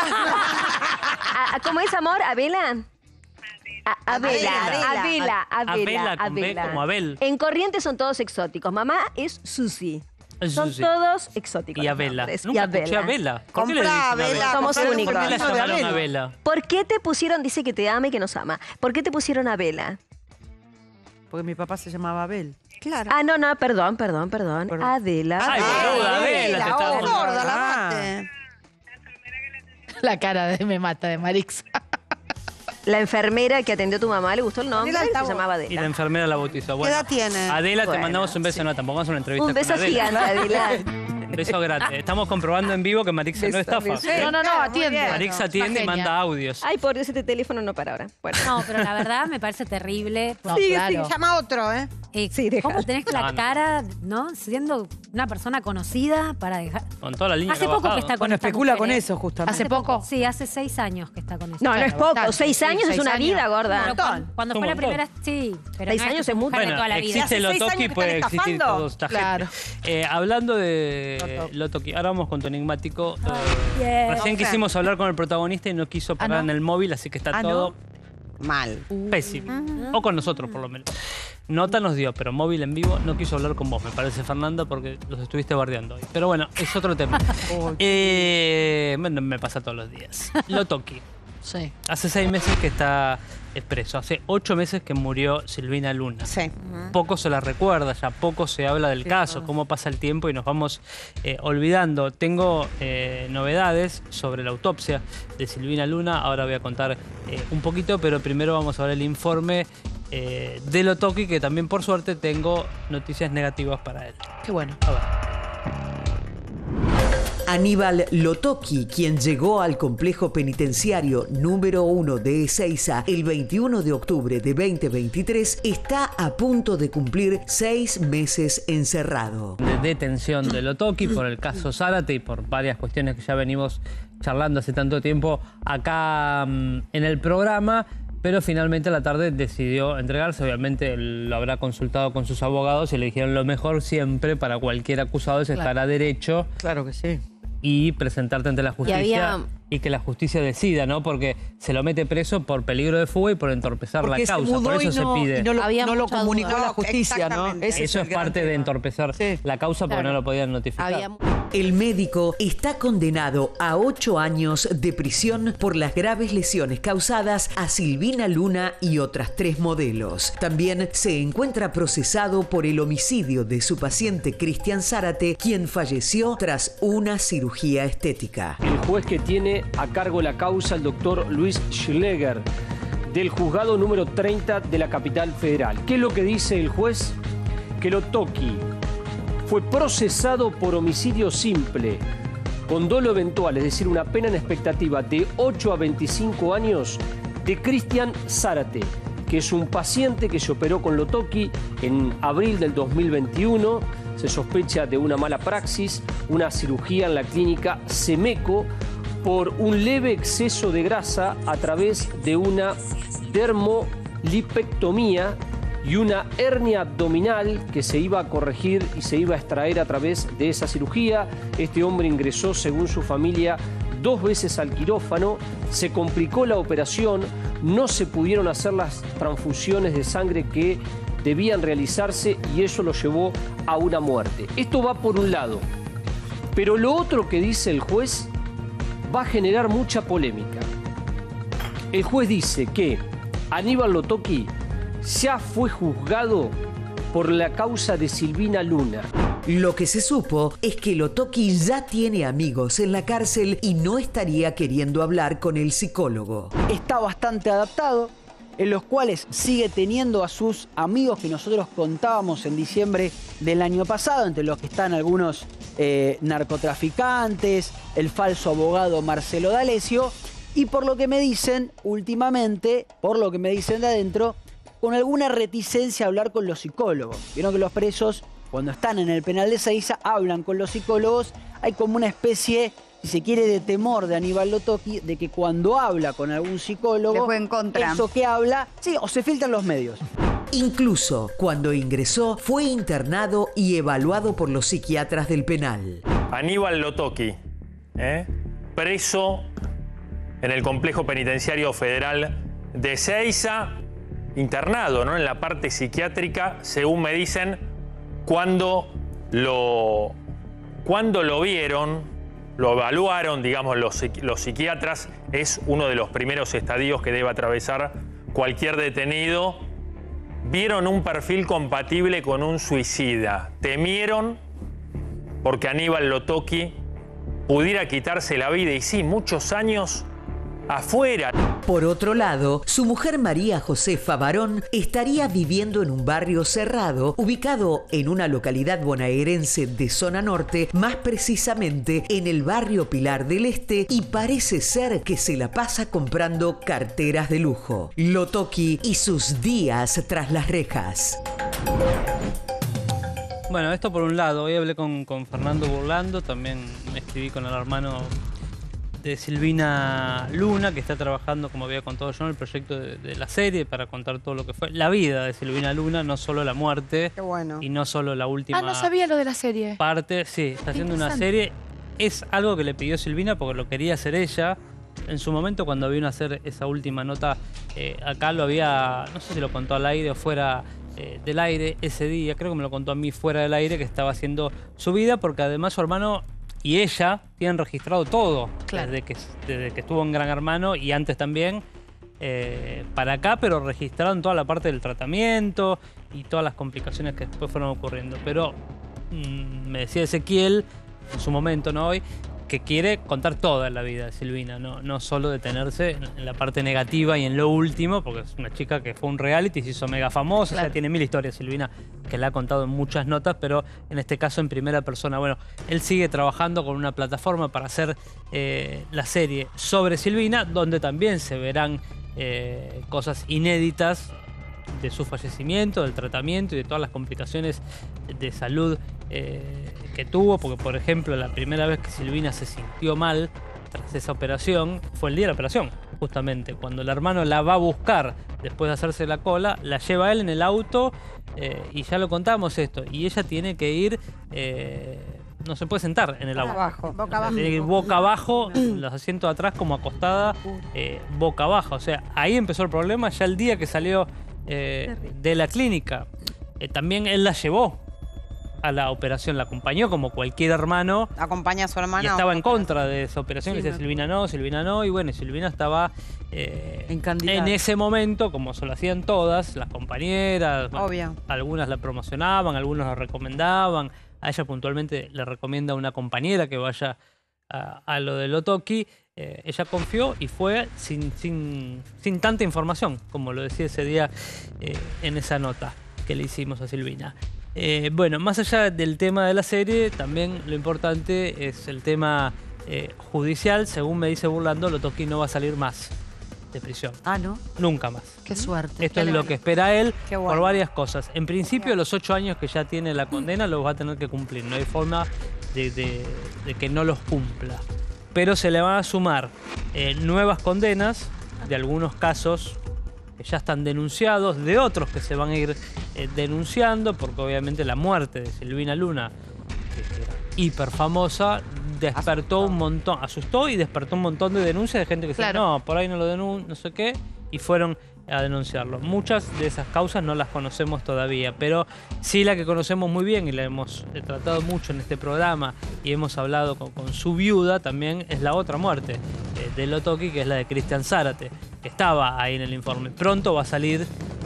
A- ¿Cómo es, amor? ¿Abela? A- Abela, Abela. Abela, Abela, Abela, con B Abela. como Abel. En Corrientes son todos exóticos. Mamá es Susi. Es Son Susi. todos exóticos. Y los Abela. nombres. Nunca Y escuché a Abela. ¿Por qué le Comprá dicen Abela, Abela? Somos ¿Por qué- únicos. ¿Por qué la Uno de llamaron Abela. Abela? ¿Por qué te pusieron, dice que te ama y que nos ama? ¿Por qué te pusieron Abela? Porque mi papá se llamaba Abel. Claro. Ah, no, no, perdón, perdón, perdón. Perdón. Adela. Ay, boluda, Abela, te estaba oh, hablando. gorda, la Ah. mate. La cara de me mata de Marix. La enfermera que atendió a tu mamá, ¿le gustó el nombre? Ponele Se altavoz. llamaba Y la Adela. enfermera la bautizó. ¿Qué Bueno, edad tiene? Adela, te Bueno, mandamos un beso. No, tampoco vamos a una entrevista Un beso con Adela. gigante, Adela. Beso grande. Estamos comprobando en vivo que Marixa no Beso, estafa. beso. No, no, no, Claro, muy atiende. bien. Marixa Una atiende y genia. manda audios. Ay, por Dios, este teléfono no para ahora. Bueno. No, pero la verdad me parece terrible. No, Sí, claro. Llama a otro, ¿eh? Eh, Sí, deja. ¿Cómo tenés la No, no. cara, no? Siendo una persona conocida para dejar. Con toda la línea Hace que ha poco que bajado. está con Bueno, esta especula mujer, con ¿eh? eso, justamente. ¿Hace poco? Sí, hace seis años que está con eso. No, no es Claro, poco. bastante. Seis Sí, años es seis una años. vida, gorda. Pero cuando, cuando Un fue la montón. primera, sí. Pero Seis no es años que es mucho. mujer de Bueno, toda la vida. existe Hace el seis Lotoki, años que puede están existir estafando. toda esta Claro. gente. Eh, hablando de Lotoki, ahora vamos con tu enigmático. Eh, bien. recién Ok. quisimos hablar con el protagonista y no quiso parar ¿no? en el móvil, así que está Ah, ¿no? todo Mal. pésimo. O con nosotros, por lo menos. Nota nos dio, pero móvil en vivo no quiso hablar con vos, me parece, Fernando, porque los estuviste bardeando hoy. Pero bueno, es otro tema. Eh, bueno, me pasa todos los días. Lotoki. Sí. Hace seis meses que está preso. Hace ocho meses que murió Silvina Luna. Sí. Poco se la recuerda, ya poco se habla del caso, cómo pasa el tiempo y nos vamos eh, olvidando. Tengo eh, novedades sobre la autopsia de Silvina Luna. Ahora voy a contar eh, un poquito, pero primero vamos a ver el informe eh, de Lotoki, que también por suerte tengo noticias negativas para él. Qué bueno. A ver. Aníbal Lotoki, quien llegó al complejo penitenciario número uno de Ezeiza el veintiuno de octubre de veinte veintitrés, está a punto de cumplir seis meses encerrado. De detención de Lotoki por el caso Zárate y por varias cuestiones que ya venimos charlando hace tanto tiempo acá mm, en el programa, pero finalmente a la tarde decidió entregarse. Obviamente él lo habrá consultado con sus abogados y le dijeron lo mejor siempre para cualquier acusado es estar a derecho Claro que sí. y presentarte ante la justicia y, había- que la justicia decida, ¿no? Porque se lo mete preso por peligro de fuga y por entorpecer Porque la se causa. mudó Por eso y no, se pide. y no lo, Había no lo mucha comunicó duda. a la No, justicia, ¿no? exactamente. Ese es Eso el es gran parte de tema. entorpecer Sí. la causa porque Claro. no lo podían notificar. Había El médico está condenado a ocho años de prisión por las graves lesiones causadas a Silvina Luna y otras tres modelos. También se encuentra procesado por el homicidio de su paciente Cristian Zárate, quien falleció tras una cirugía estética. El juez que tiene a cargo la causa, el doctor Luis Schleger, del juzgado número treinta de la capital federal. ¿Qué es lo que dice el juez? Que Lotoki fue procesado por homicidio simple, con dolo eventual, es decir, una pena en expectativa de ocho a veinticinco años, de Cristian Zárate, que es un paciente que se operó con Lotoki en abril del dos mil veintiuno. Se sospecha de una mala praxis, una cirugía en la clínica Semeco por un leve exceso de grasa a través de una dermolipectomía y una hernia abdominal que se iba a corregir y se iba a extraer a través de esa cirugía. Este hombre ingresó, según su familia, dos veces al quirófano, se complicó la operación, no se pudieron hacer las transfusiones de sangre que debían realizarse y eso lo llevó a una muerte. Esto va por un lado, pero lo otro que dice el juez va a generar mucha polémica. El juez dice que Aníbal Lotoki ya fue juzgado por la causa de Silvina Luna. Lo que se supo es que Lotoki ya tiene amigos en la cárcel y no estaría queriendo hablar con el psicólogo. Está bastante adaptado, en los cuales sigue teniendo a sus amigos que nosotros contábamos en diciembre del año pasado, entre los que están algunos eh, narcotraficantes, el falso abogado Marcelo D'Alessio, y por lo que me dicen últimamente, por lo que me dicen de adentro, con alguna reticencia a hablar con los psicólogos. Vieron que los presos, cuando están en el penal de Ezeiza, hablan con los psicólogos, hay como una especie, si se quiere, de temor de Aníbal Lotoki, de que cuando habla con algún psicólogo, Le jueguen contra. eso que habla, sí, o se filtran los medios. Incluso cuando ingresó, fue internado y evaluado por los psiquiatras del penal. Aníbal Lotoki, ¿eh? preso en el complejo penitenciario federal de Ezeiza, internado, ¿no?, en la parte psiquiátrica, según me dicen, cuando lo, cuando lo vieron, lo evaluaron, digamos, los, los psiquiatras, es uno de los primeros estadios que debe atravesar cualquier detenido. Vieron un perfil compatible con un suicida. Temieron porque Aníbal Lotoki pudiera quitarse la vida, y sí, muchos años afuera. Por otro lado, su mujer María Josefa Barón estaría viviendo en un barrio cerrado, ubicado en una localidad bonaerense de zona norte, más precisamente en el barrio Pilar del Este, y parece ser que se la pasa comprando carteras de lujo. Lotoki y sus días tras las rejas. Bueno, esto por un lado. Hoy hablé con, con Fernando Burlando, también me escribí con el hermano de Silvina Luna, que está trabajando, como había contado yo, en el proyecto de, de la serie para contar todo lo que fue la vida de Silvina Luna, no solo la muerte. Qué bueno. Y no solo la última Ah, no sabía lo de la serie. parte. Sí, está haciendo una Interesante. serie. Es algo que le pidió Silvina porque lo quería hacer ella. En su momento, cuando vino a hacer esa última nota, eh, acá lo había, no sé si lo contó al aire o fuera eh, del aire ese día, creo que me lo contó a mí fuera del aire, que estaba haciendo su vida, porque además su hermano y ella tienen registrado todo, Claro. desde, que, desde que estuvo en Gran Hermano y antes también, eh, para acá, pero registraron toda la parte del tratamiento y todas las complicaciones que después fueron ocurriendo. Pero mmm, me decía Ezequiel, en su momento, no hoy, que quiere contar toda la vida de Silvina, no, no solo detenerse en la parte negativa y en lo último, porque es una chica que fue un reality, se hizo mega famosa, Claro. o sea, tiene mil historias Silvina, que la ha contado en muchas notas, pero en este caso en primera persona. Bueno, él sigue trabajando con una plataforma para hacer eh, la serie sobre Silvina, donde también se verán eh, cosas inéditas de su fallecimiento, del tratamiento y de todas las complicaciones de salud eh, que tuvo, porque por ejemplo la primera vez que Silvina se sintió mal tras esa operación fue el día de la operación, justamente cuando el hermano la va a buscar después de hacerse la cola, la lleva él en el auto eh, y ya lo contamos esto, y ella tiene que ir, eh, no se puede sentar en el auto, Abajo. Boca abajo. tiene que ir boca abajo, los asientos de atrás como acostada, eh, boca abajo, o sea, ahí empezó el problema ya el día que salió Eh, de la clínica. Eh, también él la llevó a la operación, la acompañó como cualquier hermano. Acompaña a su hermana. Y estaba en contra de esa operación. Sí, Le decía no. Silvina no, Silvina no. Y bueno, Silvina estaba eh, Encandilada. en ese momento, como se lo hacían todas, las compañeras. bueno, Obvio. algunas la promocionaban, algunos la recomendaban. A ella puntualmente le recomienda a una compañera que vaya a, a lo de Lotoki. Eh, ella confió y fue sin, sin, sin tanta información, como lo decía ese día eh, en esa nota que le hicimos a Silvina. Eh, bueno, más allá del tema de la serie, también lo importante es el tema eh, judicial. Según me dice Burlando, Lotoki no va a salir más de prisión. Ah, ¿no? Nunca más. Qué suerte. Esto es lo que espera él Qué por bueno. varias cosas. En principio, los ocho años que ya tiene la condena los va a tener que cumplir. No hay forma de, de- de que no los cumpla. Pero se le van a sumar eh, nuevas condenas de algunos casos que ya están denunciados, de otros que se van a ir eh, denunciando, porque obviamente la muerte de Silvina Luna, que era hiper famosa, despertó un montón, asustó y despertó un montón de denuncias de gente que decía, Claro. no, por ahí no lo denuncian, no sé qué, y fueron a denunciarlo. Muchas de esas causas no las conocemos todavía, pero sí la que conocemos muy bien y la hemos eh, tratado mucho en este programa y hemos hablado con, con su viuda, también es la otra muerte eh, de Lotoki, que es la de Cristian Zárate, que estaba ahí en el informe. Pronto va a salir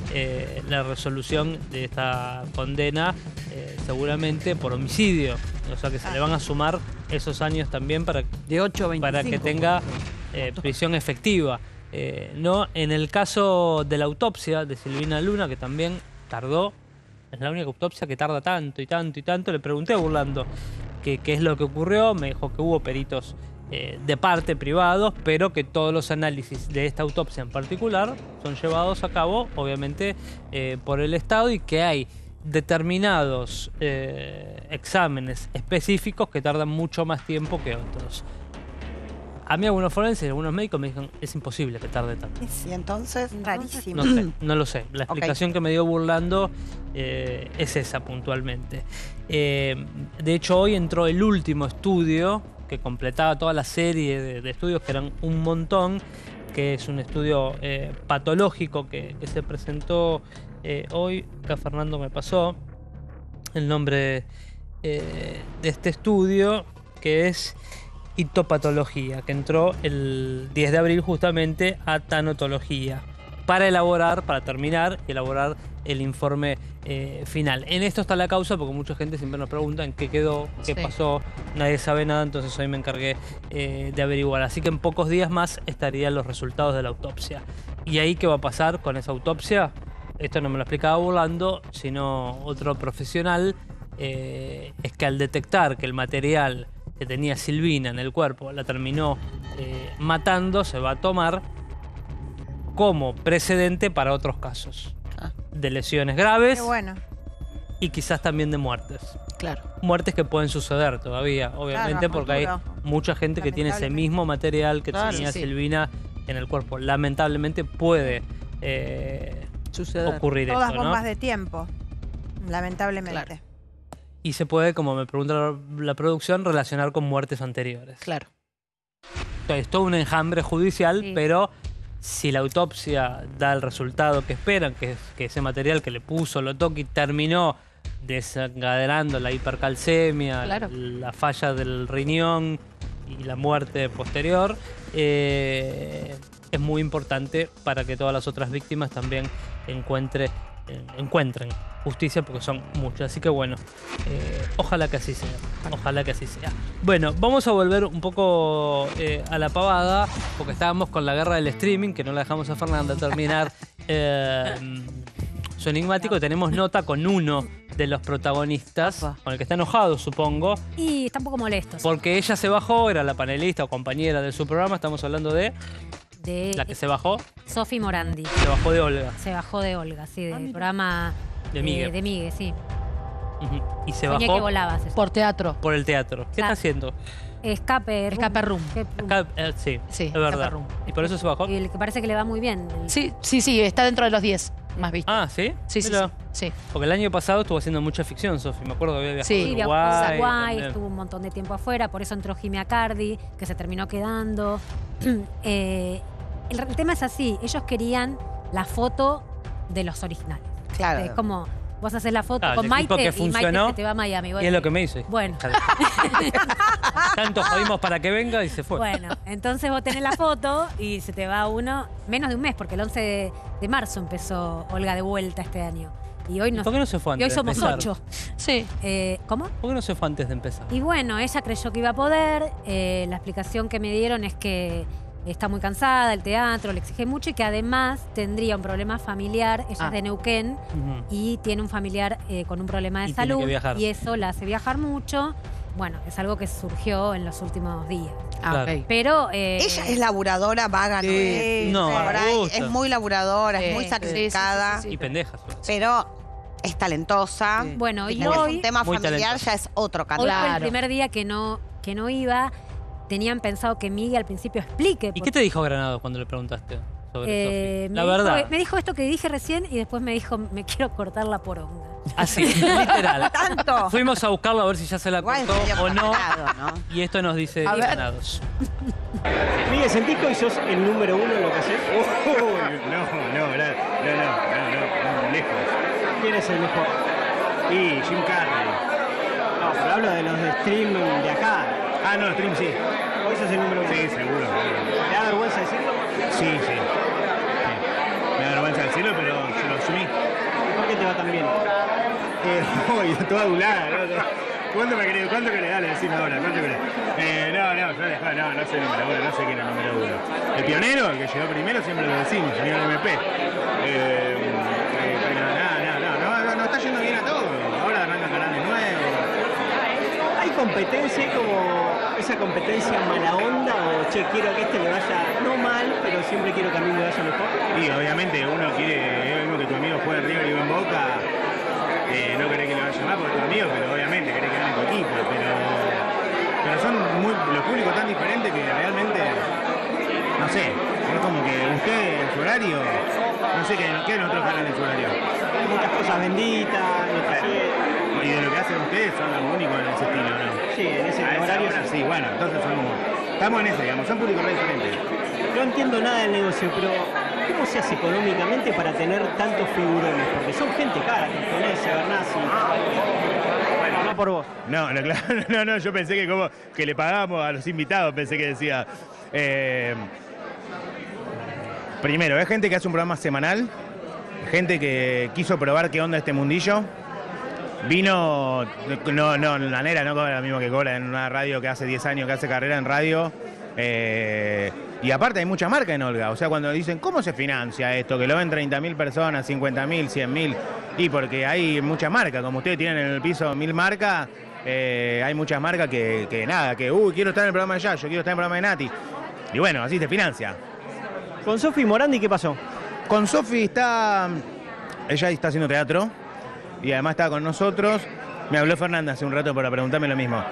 eh, la resolución de esta condena, eh, seguramente por homicidio, o sea que se le van a sumar esos años también para, de ocho a veinticinco. para que tenga eh, prisión efectiva. Eh, no, en el caso de la autopsia de Silvina Luna, que también tardó, es la única autopsia que tarda tanto y tanto y tanto, le pregunté a Burlando qué qué es lo que ocurrió, me dijo que hubo peritos eh, de parte privados, pero que todos los análisis de esta autopsia en particular son llevados a cabo, obviamente, eh, por el Estado, y que hay determinados eh, exámenes específicos que tardan mucho más tiempo que otros. A mí algunos forenses y algunos médicos me dijeron, es imposible que tarde tanto. Y entonces, rarísimo. No sé, no lo sé. La Ok. explicación que me dio Burlando eh, es esa puntualmente. Eh, de hecho, hoy entró el último estudio que completaba toda la serie de, de estudios, que eran un montón, que es un estudio eh, patológico que, que se presentó eh, hoy. Acá Fernando me pasó el nombre eh, de este estudio, que es histopatología, que entró el diez de abril justamente a tanatología, para elaborar, para terminar y elaborar el informe eh, final. En esto está la causa, porque mucha gente siempre nos pregunta en qué quedó, qué Sí. pasó, nadie sabe nada, entonces hoy me encargué eh, de averiguar. Así que en pocos días más estarían los resultados de la autopsia. ¿Y ahí qué va a pasar con esa autopsia? Esto no me lo explicaba Burlando, sino otro profesional, eh, es que al detectar que el material que tenía Silvina en el cuerpo la terminó eh, matando, se va a tomar como precedente para otros casos de lesiones graves. Qué bueno. Y quizás también de muertes. Claro. Muertes que pueden suceder todavía, obviamente, Claro, a porque hay futuro. mucha gente que tiene ese Lamentablemente. mismo material que Claro, tenía sí. Silvina en el cuerpo. Lamentablemente puede eh, Suceder. ocurrir Todas esto, ¿no? bombas de tiempo, lamentablemente. Y se puede, como me pregunta la, la producción, relacionar con muertes anteriores. Claro. Es todo un enjambre judicial, Sí. pero si la autopsia da el resultado que esperan, que es que ese material que le puso Lotoki terminó desencadenando la hipercalcemia, Claro. la falla del riñón y la muerte posterior, eh, es muy importante para que todas las otras víctimas también encuentre, eh, encuentren justicia, porque son muchas. Así que bueno, eh, ojalá que así sea. Ojalá que así sea. Bueno, vamos a volver un poco eh, a la pavada, porque estábamos con la guerra del streaming, que no la dejamos a Fernanda terminar eh, su enigmático. Tenemos nota con uno de los protagonistas, con el que está enojado, supongo, Y está un poco molesto. sí. porque ella se bajó, era la panelista o compañera de su programa. Estamos hablando de De la que se bajó, Sofi Morandi. se bajó de Olga. Se bajó de Olga, sí, del programa De eh, Migue. de Migue, sí. Ujú. Y se Soñé bajó que volabas. eso. Por teatro. por el teatro. ¿Qué Ah. está haciendo? Escape Room. Escape Room. Escape Room. Acá, eh, sí, Sí, es verdad. Escape Room. ¿Y por eso se bajó? Y el que parece que le va muy bien. El- Sí, sí, sí, está dentro de los diez más vistos. Ah, ¿sí? Sí, sí, Mira. sí, sí. Porque el año pasado estuvo haciendo mucha ficción, Sofi. Me acuerdo que había viajado Sí. a Sí, viajó a Uruguay. Uruguay, también. estuvo un montón de tiempo afuera, por eso entró Jimmy Acardi, que se terminó quedando. Eh, el, el tema es así, ellos querían la foto de los originales. Claro. Es como, vos haces la foto Ah, el con equipo Maite que y Maite funcionó, se te va a Miami. Y Bueno, es lo que me hizo. Bueno. Tanto jodimos para que venga y se fue. Bueno, entonces vos tenés la foto y se te va uno, menos de un mes, porque el once de, de marzo empezó Olga de vuelta este año. Y hoy no, ¿Por qué no se fue y antes hoy de somos empezar? ocho. Sí. Eh, ¿Cómo? ¿Por qué no se fue antes de empezar? Y bueno, ella creyó que iba a poder. eh, la explicación que me dieron es que está muy cansada del teatro, le exige mucho y que además tendría un problema familiar. Ella Ah. es de Neuquén Ujú. y tiene un familiar eh, con un problema de Y tiene que salud viajar. y eso la hace viajar mucho. Bueno, es algo que surgió en los últimos días. Ah, Claro. ok. Pero eh, Ella es laburadora, vaga, no Sí. es. No, Por me ahí gusta. es muy laburadora, Sí, es muy sí, sacrificada, sí, sí, sí, Y pendejas. pero es talentosa. Sí. bueno, Y y como es hoy, un tema Muy familiar, talentosa. ya es otro hoy canto. fue el Claro. primer día que no, que no iba. Tenían pensado que Miguel al principio explique. ¿Y por qué te dijo Granado cuando le preguntaste sobre Eh, Sofi? me La dijo- verdad. me dijo esto que dije recién y después me dijo, me quiero cortar la poronga. Así, literal. Tanto. Fuimos a buscarlo a ver si ya se la Igual cortó sería o no. pasado, ¿no? Y esto nos dice A ver. Granados. Miguel, ¿sentís que hoy sos el número uno en lo que haces? Uy, no, no, no, no, no, no, no, lejos. ¿Quién es el mejor? Y Jim Carrey. No, pero hablo de los de streaming de acá. Ah, no, stream sí. Hoy sos el número uno. Sí, seguro. ¿Te da vergüenza decirlo? Sí, sí. sí. Me da vergüenza decirlo, pero yo lo asumí. ¿Y por qué te va tan bien? Eh, uy, toda adulada, ¿no? ¿Cuánto me querés? ¿Cuánto querés? Dale, decime ahora, ¿cuánto querés? Eh, no, no, yo dejá, no, no soy el número uno, no sé quién es el número uno. El pionero, el que llegó primero, siempre lo decimos, señor M P. Eh, eh, pero no, no, no, no, no, no está yendo bien a todos. Ahora arrancan canales nuevos. ¿Hay competencia, hay como esa competencia mala onda o che, quiero que este le vaya, no mal, pero siempre quiero que a mí me vaya mejor? Y obviamente uno quiere, es mismo que tu amigo juegue en River y va en Boca. Eh, no querés que le vaya mal porque es tu amigo, pero obviamente querés que gane tu equipo. Pero, pero pero son muy, los públicos tan diferentes que realmente, no sé, es como que usted en su horario, no sé qué, qué en otros canales en su horario. Muchas cosas benditas, y de lo que hacen ustedes son los únicos en ese estilo, ¿no? Sí, en ese A esa horario hora, sí. sí, bueno, entonces son como, estamos en ese, digamos, son públicos re diferentes. No entiendo nada del negocio, pero ¿cómo se hace económicamente para tener tantos figurones? Porque son gente cara, Tonese, Bernasi. Bueno, no por vos. No, no, claro, no, no, yo pensé que como que le pagábamos a los invitados, pensé que decía. Eh, primero, es gente que hace un programa semanal, gente que quiso probar qué onda este mundillo. Vino, no, no, la nera no cobra lo mismo que cobra en una radio que hace diez años que hace carrera en radio. Eh, y aparte hay mucha marca en Olga, o sea, cuando dicen, ¿cómo se financia esto? Que lo ven treinta mil personas, cincuenta mil, cien mil, y porque hay mucha marca, como ustedes tienen en el piso mil marcas, eh, hay muchas marcas que, que nada, que, uy, quiero estar en el programa de Yayo, quiero estar en el programa de Nati, y bueno, así se financia. ¿Con Sofi Morandi qué pasó? Con Sofi está, ella está haciendo teatro, y además está con nosotros, me habló Fernanda hace un rato para preguntarme lo mismo,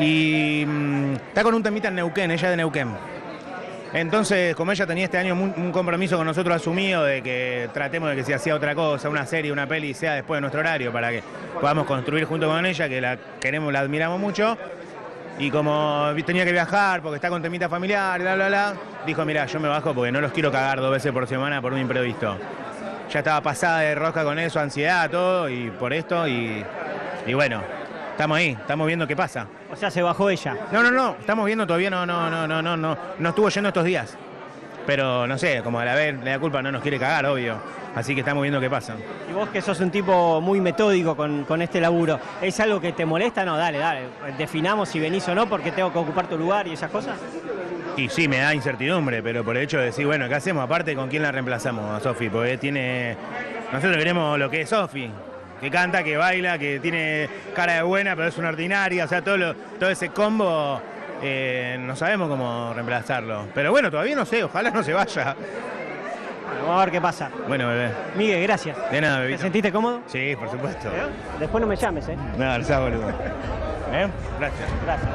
y mmm, está con un temita en Neuquén, ella de Neuquén. Entonces, como ella tenía este año un, un compromiso con nosotros asumido de que tratemos de que si hacía otra cosa, una serie, una peli, sea después de nuestro horario, para que podamos construir junto con ella, que la queremos, la admiramos mucho. Y como tenía que viajar porque está con temita familiar, bla, bla, bla, dijo, mira, yo me bajo porque no los quiero cagar dos veces por semana por un imprevisto. Ya estaba pasada de rosca con eso, ansiedad, todo, y por esto, y, y bueno, estamos ahí, estamos viendo qué pasa. O sea, se bajó ella. No, no, no, estamos viendo todavía, no, no, no, no, no, no, no estuvo yendo estos días. Pero no sé, como a la vez le da culpa, no nos quiere cagar, obvio. Así que estamos viendo qué pasa. Y vos que sos un tipo muy metódico con, con este laburo, ¿es algo que te molesta? No, dale, dale, definamos si venís o no porque tengo que ocupar tu lugar y esas cosas. Y sí, me da incertidumbre, pero por el hecho de decir, bueno, ¿qué hacemos? Aparte, ¿con quién la reemplazamos a Sofi? Porque tiene... Nosotros queremos lo que es Sofi. Que canta, que baila, que tiene cara de buena, pero es una ordinaria. O sea, todo, lo, todo ese combo eh, no sabemos cómo reemplazarlo. Pero bueno, todavía no sé, ojalá no se vaya. Bueno, vamos a ver qué pasa. Bueno, bebé. Miguel, gracias. De nada, bebé. ¿Te sentiste cómodo? Sí, por supuesto. ¿Eh? Después no me llames, ¿eh? No, no seas boludo. ¿Eh? Gracias. Gracias.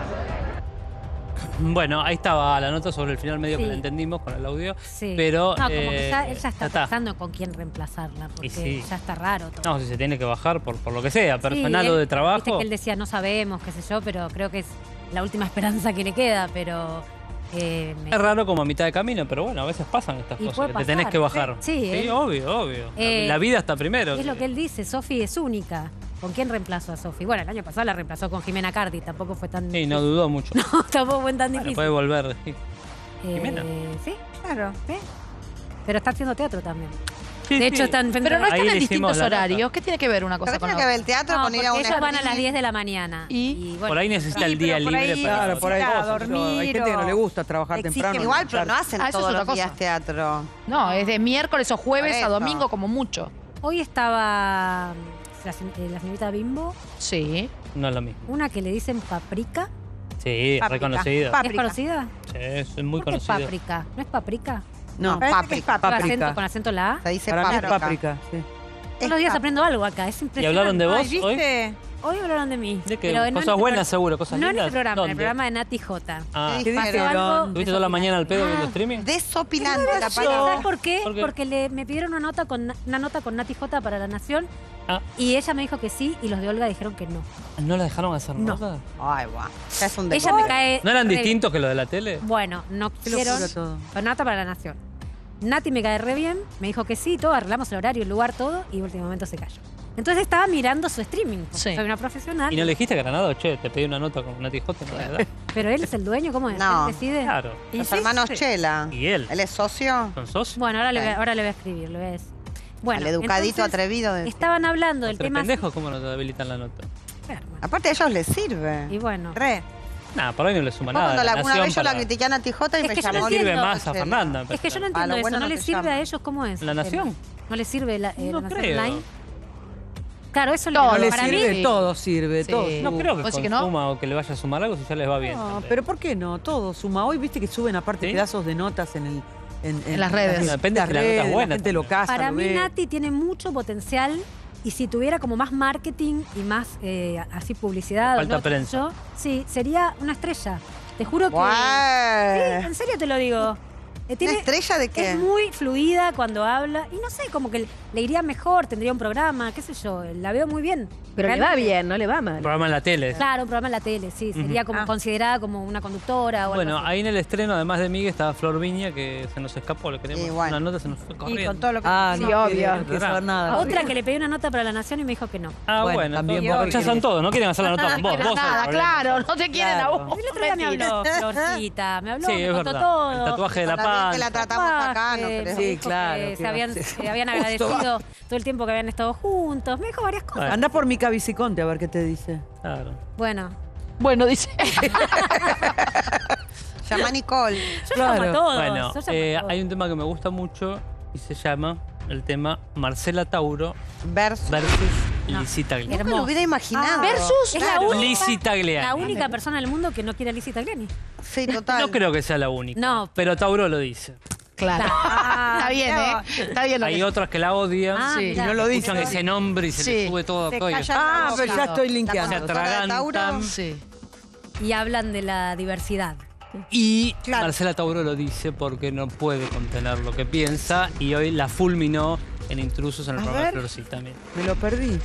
Bueno, ahí estaba la nota sobre el final medio Sí. que la entendimos con el audio. Sí. Pero. No, como que eh, ya, él ya está ya pensando con quién reemplazarla, porque Y sí. ya está raro todo. No, si se tiene que bajar por, por lo que sea, personal Sí, o él- de trabajo. Viste que él decía, no sabemos, qué sé yo, pero creo que es la última esperanza que le queda, pero... eh, me- Es raro como a mitad de camino, pero bueno, a veces pasan estas Y cosas, puede que te tenés pasar. que bajar. Sí, él- obvio, obvio. Eh, la vida está primero. Es lo que él dice, Sofi es única. ¿Con quién reemplazó a Sofi? Bueno, el año pasado la reemplazó con Jimena Cardi, tampoco fue tan Sí, no dudó mucho. No, tampoco fue tan Bueno, difícil. puede volver. sí. Eh, Jimena. Sí, claro. ¿sí? Pero está haciendo teatro también. Sí, de hecho, sí. están Pero no Ahí están en le hicimos distintos la nota. horarios. ¿Qué tiene que ver una cosa ¿Qué con tiene la que ver otra? el teatro No, con ir a porque una ellos van a las actriz? diez de la mañana. ¿Y? bueno, Por ahí necesita sí, el día pero por libre ahí para. Claro, por ahí necesita cosas, dormir claro. Hay gente que no le o- gusta trabajar exige temprano. Igual, pero no hacen Ah, eso es todos otra los días cosa. teatro. No, es de miércoles o jueves Por a eso. domingo como mucho. Hoy estaba la, sen- eh, la señorita Bimbo, Sí. No es lo mismo. una que le dicen Paprika. Sí, Paprika. reconocido. Paprika. ¿Es conocida? Sí, es muy ¿Por qué conocido. Paprika? ¿No es Paprika? No, Parece que es ¿Con paprika. acento, con acento la A? Se dice para mí es paprika. páprica. Sí. Todos los días aprendo algo acá, es ¿Y impresionante. hablaron de vos Ay, hoy? ¿viste? Hoy hablaron de mí. ¿De qué? pero no en Cosas este buenas, pro- seguro, cosas No en lindas. este programa, en ¿Dónde? el programa de Nati J. Ah, ¿Qué Pasó dijeron? algo ¿Tuviste toda la mañana al pedo viendo streaming? Desopilante la ¿Sabes palabra. por qué? ¿Por qué? Porque le, me pidieron una nota con una nota con Nati J para La Nación Ah, y ella me dijo que sí y los de Olga dijeron que no. ¿no la dejaron hacer No. nada? Ay, guau. Ya es un Ella demonio. me cae. ¿No eran re- distintos que los de la tele? Bueno, no Qué locura quisieron. todo. Con nota para La Nación. Nati me cae re bien, me dijo que sí, todo, arreglamos el horario, el lugar, todo, y último momento se cayó. Entonces estaba mirando su streaming. porque Sí. Soy una profesional. ¿Y no le dijiste que Granado? Che, te pedí una nota con Nati J. No, ¿verdad? Pero él es el dueño, ¿cómo es? No. Él decide. Claro. Y Los sí, hermanos sí. Chela. ¿Y él? ¿Él es socio? ¿Son socios? Bueno, ahora le, voy, a- Ok. ahora le voy a escribir, le voy a decir. Bueno, Al educadito entonces, atrevido. De... Estaban hablando del ¿Tres tema. pendejos? ¿Cómo no te habilitan la nota? Bueno, Aparte a ellos les sirve. y bueno. Re. Nada, por ahí no le suma Después nada. cuando la alguna Nación vez yo la para- critiqué a Nati J y Es me que yo no llamó. Le sirve entiendo. más a Fernanda. Es que yo no A entiendo lo eso. bueno ¿No no les te sirve llaman. a ellos cómo es? ¿La Nación? ¿No les sirve la, eh, No la Nación creo. Online? Claro, eso Todo No le le para sirve, mí. todo sirve, Sí. todo. No creo que ¿Vos decís que consuma no? o que le vaya a sumar algo si ya les va bien. No, también. pero ¿por qué no? Todo suma. Hoy viste que suben aparte ¿Sí? pedazos de notas en el en, En las redes. las- Depende las si la nota es redes, buena la gente lo caza, Para lo mí ve. Nati tiene mucho potencial Y si tuviera como más marketing y más eh, así publicidad, Falta ¿no? prensa. Yo, sí, sería una estrella. Te juro que. Guau. Sí, en serio te lo digo. Eh, tiene- ¿Una estrella de qué? Es muy fluida cuando habla. Y no sé, como que le iría mejor, tendría un programa, qué sé yo. La veo muy bien. Pero le va Realmente. bien, no le va mal. Un programa en la tele. Claro, un programa en la tele, sí. Sería como considerada como una conductora o Bueno, algo así. ahí en el estreno, además de Miguel, estaba Flor Viña, que se nos escapó. Le queríamos Igual. una nota, se nos fue corriendo. Y con todo lo que... Ah, sí, no, obvio. quiere- no quiere saber nada. Otra que le pedí una nota para La Nación y me dijo que no. Ah, Bueno, bueno, también entonces vos rechazan querés. todo, no quieren hacer la nota con vos. quieren vos sos el nada, problema. claro, no te quieren a vos. El otro día me habló Florcita, me habló, Sí, me es contó verdad. todo. El tatuaje de la Para ver que la panza. tratamos acá, no Tatuaje, creo. me Sí, dijo claro, que ¿qué Se va a habían, hacer? se habían Justo agradecido todo el tiempo que habían estado juntos. Me dijo varias cosas. Anda por mi cabiciconte a ver qué te dice. Claro. Bueno, Bueno, dice. Llama a Nicole. yo llamo a todos. Bueno, yo llamo a eh, todos. hay un tema que me gusta mucho y se llama el tema Marcela Tauro Versus. versus Lizzy Tagliani. Nunca lo hubiera imaginado. Ah, versus es la Claro. única, Lizzy Tagliani. la única persona del mundo que no quiere a Lizzy Tagliani. Sí, total. No creo que sea la única. No. Pero Tauro lo dice. Claro. Está bien, ¿eh? Está bien lo Hay que- otras que la odian. Ah, y mirá. no lo dicen. Escuchan ese nombre y se Sí. les sube todo Se acá. y- callan la Ah, boca. pero ya estoy La linkeando. Se conductora de Tauro. atragantan. Sí. Y hablan de la diversidad. Y Marcela Tauro lo dice porque no puede contener lo que piensa y hoy la fulminó en Intrusos en el A programa de ver. Florcita también. Me lo perdí.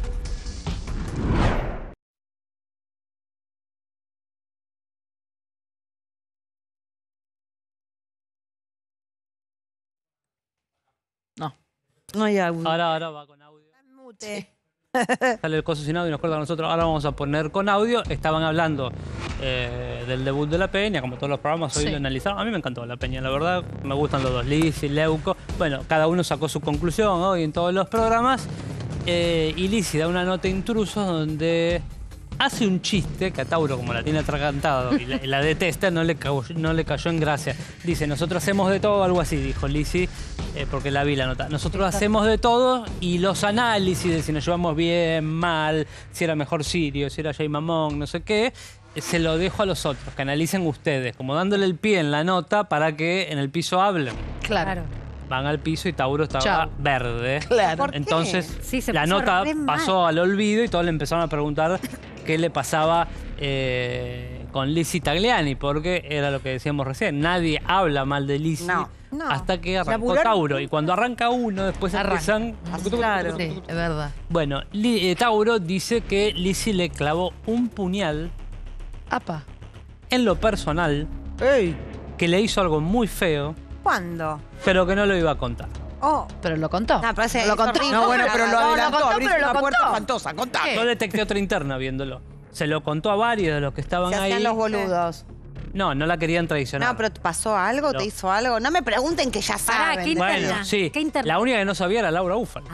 No. No hay audio. Ahora, ahora va con audio. Mute. Sale el coso sin audio y nos corta con nosotros. Ahora vamos a poner con audio. Estaban hablando eh, del debut de La Peña, como todos los programas hoy Sí. lo analizaron. A mí me encantó La Peña, la verdad. Me gustan los dos, Lizzy, Leuco. Bueno, cada uno sacó su conclusión hoy en todos los programas. Eh, y Lizzy da una nota Intrusos donde hace un chiste que a Tauro, como la tiene atragantado y la, y la detesta, no le, cayó, no le cayó en gracia. Dice, nosotros hacemos de todo, algo así, dijo Lizzy, eh, porque la vi la nota. Nosotros hacemos de todo y los análisis de si nos llevamos bien, mal, si era mejor Sirio, si era Jay Mamón, no sé qué, eh, se lo dejo a los otros, que analicen ustedes, como dándole el pie en la nota para que en el piso hablen. Claro. Van al piso y Tauro estaba Chao. verde. Claro. ¿Por qué? Entonces, Sí, se la puso nota re mal. pasó al olvido y todos le empezaron a preguntar qué le pasaba eh, con Lizzy Tagliani, porque era lo que decíamos recién. Nadie habla mal de Lizzy No, no. hasta que arrancó Laburaron Tauro. Y cuando arranca uno, después Arranca. empiezan... Claro. Sí, es verdad. Bueno, Li- eh, Tauro dice que Lizzy le clavó un puñal Apa. en lo personal, ¡Ey! que le hizo algo muy feo, ¿Cuándo? pero que no lo iba a contar. Oh. Pero lo contó. No, pero ese No lo es contó. horrible. No, bueno, pero lo No, lo adelantó. contó, abriste pero lo una puerta contó. espantosa. Contá. ¿Qué? Yo detecté otra interna viéndolo. Se lo contó a varios de los que estaban Se ahí. hacían los boludos. No, no la querían traicionar. No, pero ¿te pasó algo? No. ¿Te hizo algo? No me pregunten que ya Pará, saben. ¿qué Bueno, interna? sí. ¿Qué interna? La única que no sabía era Laura Ufal.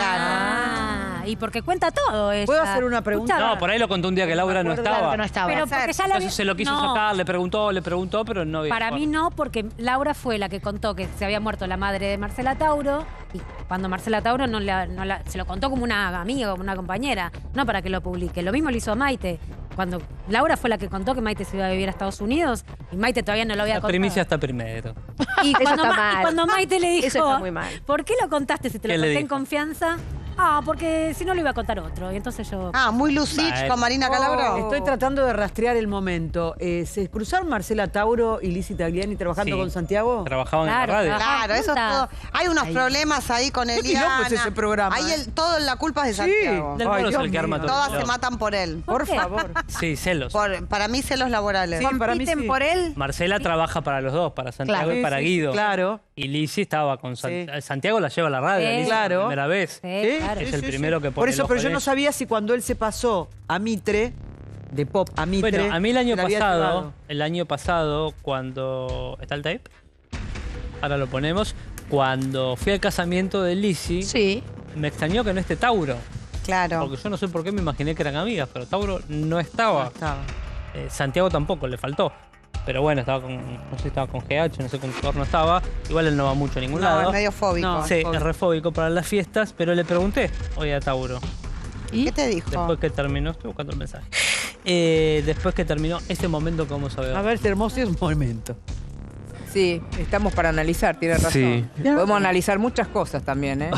Ah, y porque cuenta todo ella. ¿Puedo hacer una pregunta? Escuchá, No, por ahí lo contó un día que Laura no Claro estaba. que no estaba. Pero porque ya la Entonces vi- se lo quiso no, sacar, le preguntó, le preguntó, pero no había Para forma. mí no, porque Laura fue la que contó que se había muerto la madre de Marcela Tauro y cuando Marcela Tauro no la, no la- se lo contó como una amiga, como una compañera, no para que lo publique. Lo mismo le hizo a Maite. Cuando Laura fue la que contó que Maite se iba a vivir a Estados Unidos y Maite todavía no lo había La contado. primicia está primero. Y Eso cuando, está Ma- y mal. cuando Maite le dijo, Eso está muy mal. ¿por qué lo contaste si te lo ¿Qué le conté en dijo? confianza? Ah, porque si no lo iba a contar otro. Y entonces yo... Ah, muy Lucich Vale. con Marina Calabro. Estoy tratando de rastrear el momento. Eh, ¿Se cruzaron Marcela Tauro y Lizzy Tagliani trabajando Sí. con Santiago? Trabajaban Claro, en la radio. trabajaban Claro, eso es juntas. todo. Hay unos problemas ahí con Qué Eliana. quilombo es ese programa, Ahí ¿eh? el, todo la culpa es de Sí. Santiago. Del Ay, Moro es Dios el que arma mío. todo. Todas se No. matan por él. Por favor. Sí, celos. Por- para mí celos laborales. Sí, para mí ¿Compiten sí. por él? Marcela trabaja para los dos, para Santiago Claro. y para Sí, sí, Guido. Claro. Y Lizzy estaba con San- Sí. Santiago, la lleva a la radio. Sí. Lizzy, Claro. por primera vez. Sí, Sí, claro. Es sí, el sí, primero sí. que pone Por eso, el pero ojo yo en no eso. sabía si cuando él se pasó a Mitre, de pop a Mitre. Bueno, a mí el año se la había pasado, llevado. el año pasado, cuando... ¿Está el tape? Ahora lo ponemos. Cuando fui al casamiento de Lizzy, Sí. me extrañó que no esté Tauro. Claro. Porque yo no sé por qué me imaginé que eran amigas, pero Tauro no estaba. No estaba. Eh, Santiago tampoco, le faltó. Pero bueno, estaba con, no sé si estaba con G H, no sé con qué corno estaba. Igual él no va mucho a ningún No, lado. es medio fóbico. No. Sí, fóbico. es refóbico para las fiestas, pero le pregunté hoy a Tauro. ¿Qué te dijo? Después que terminó, estoy buscando el mensaje. Eh, después que terminó ese momento que vamos a ver. A ver, este hermoso momento. Sí, estamos para analizar, tiene razón. Sí. Podemos analizar muchas cosas también, ¿eh?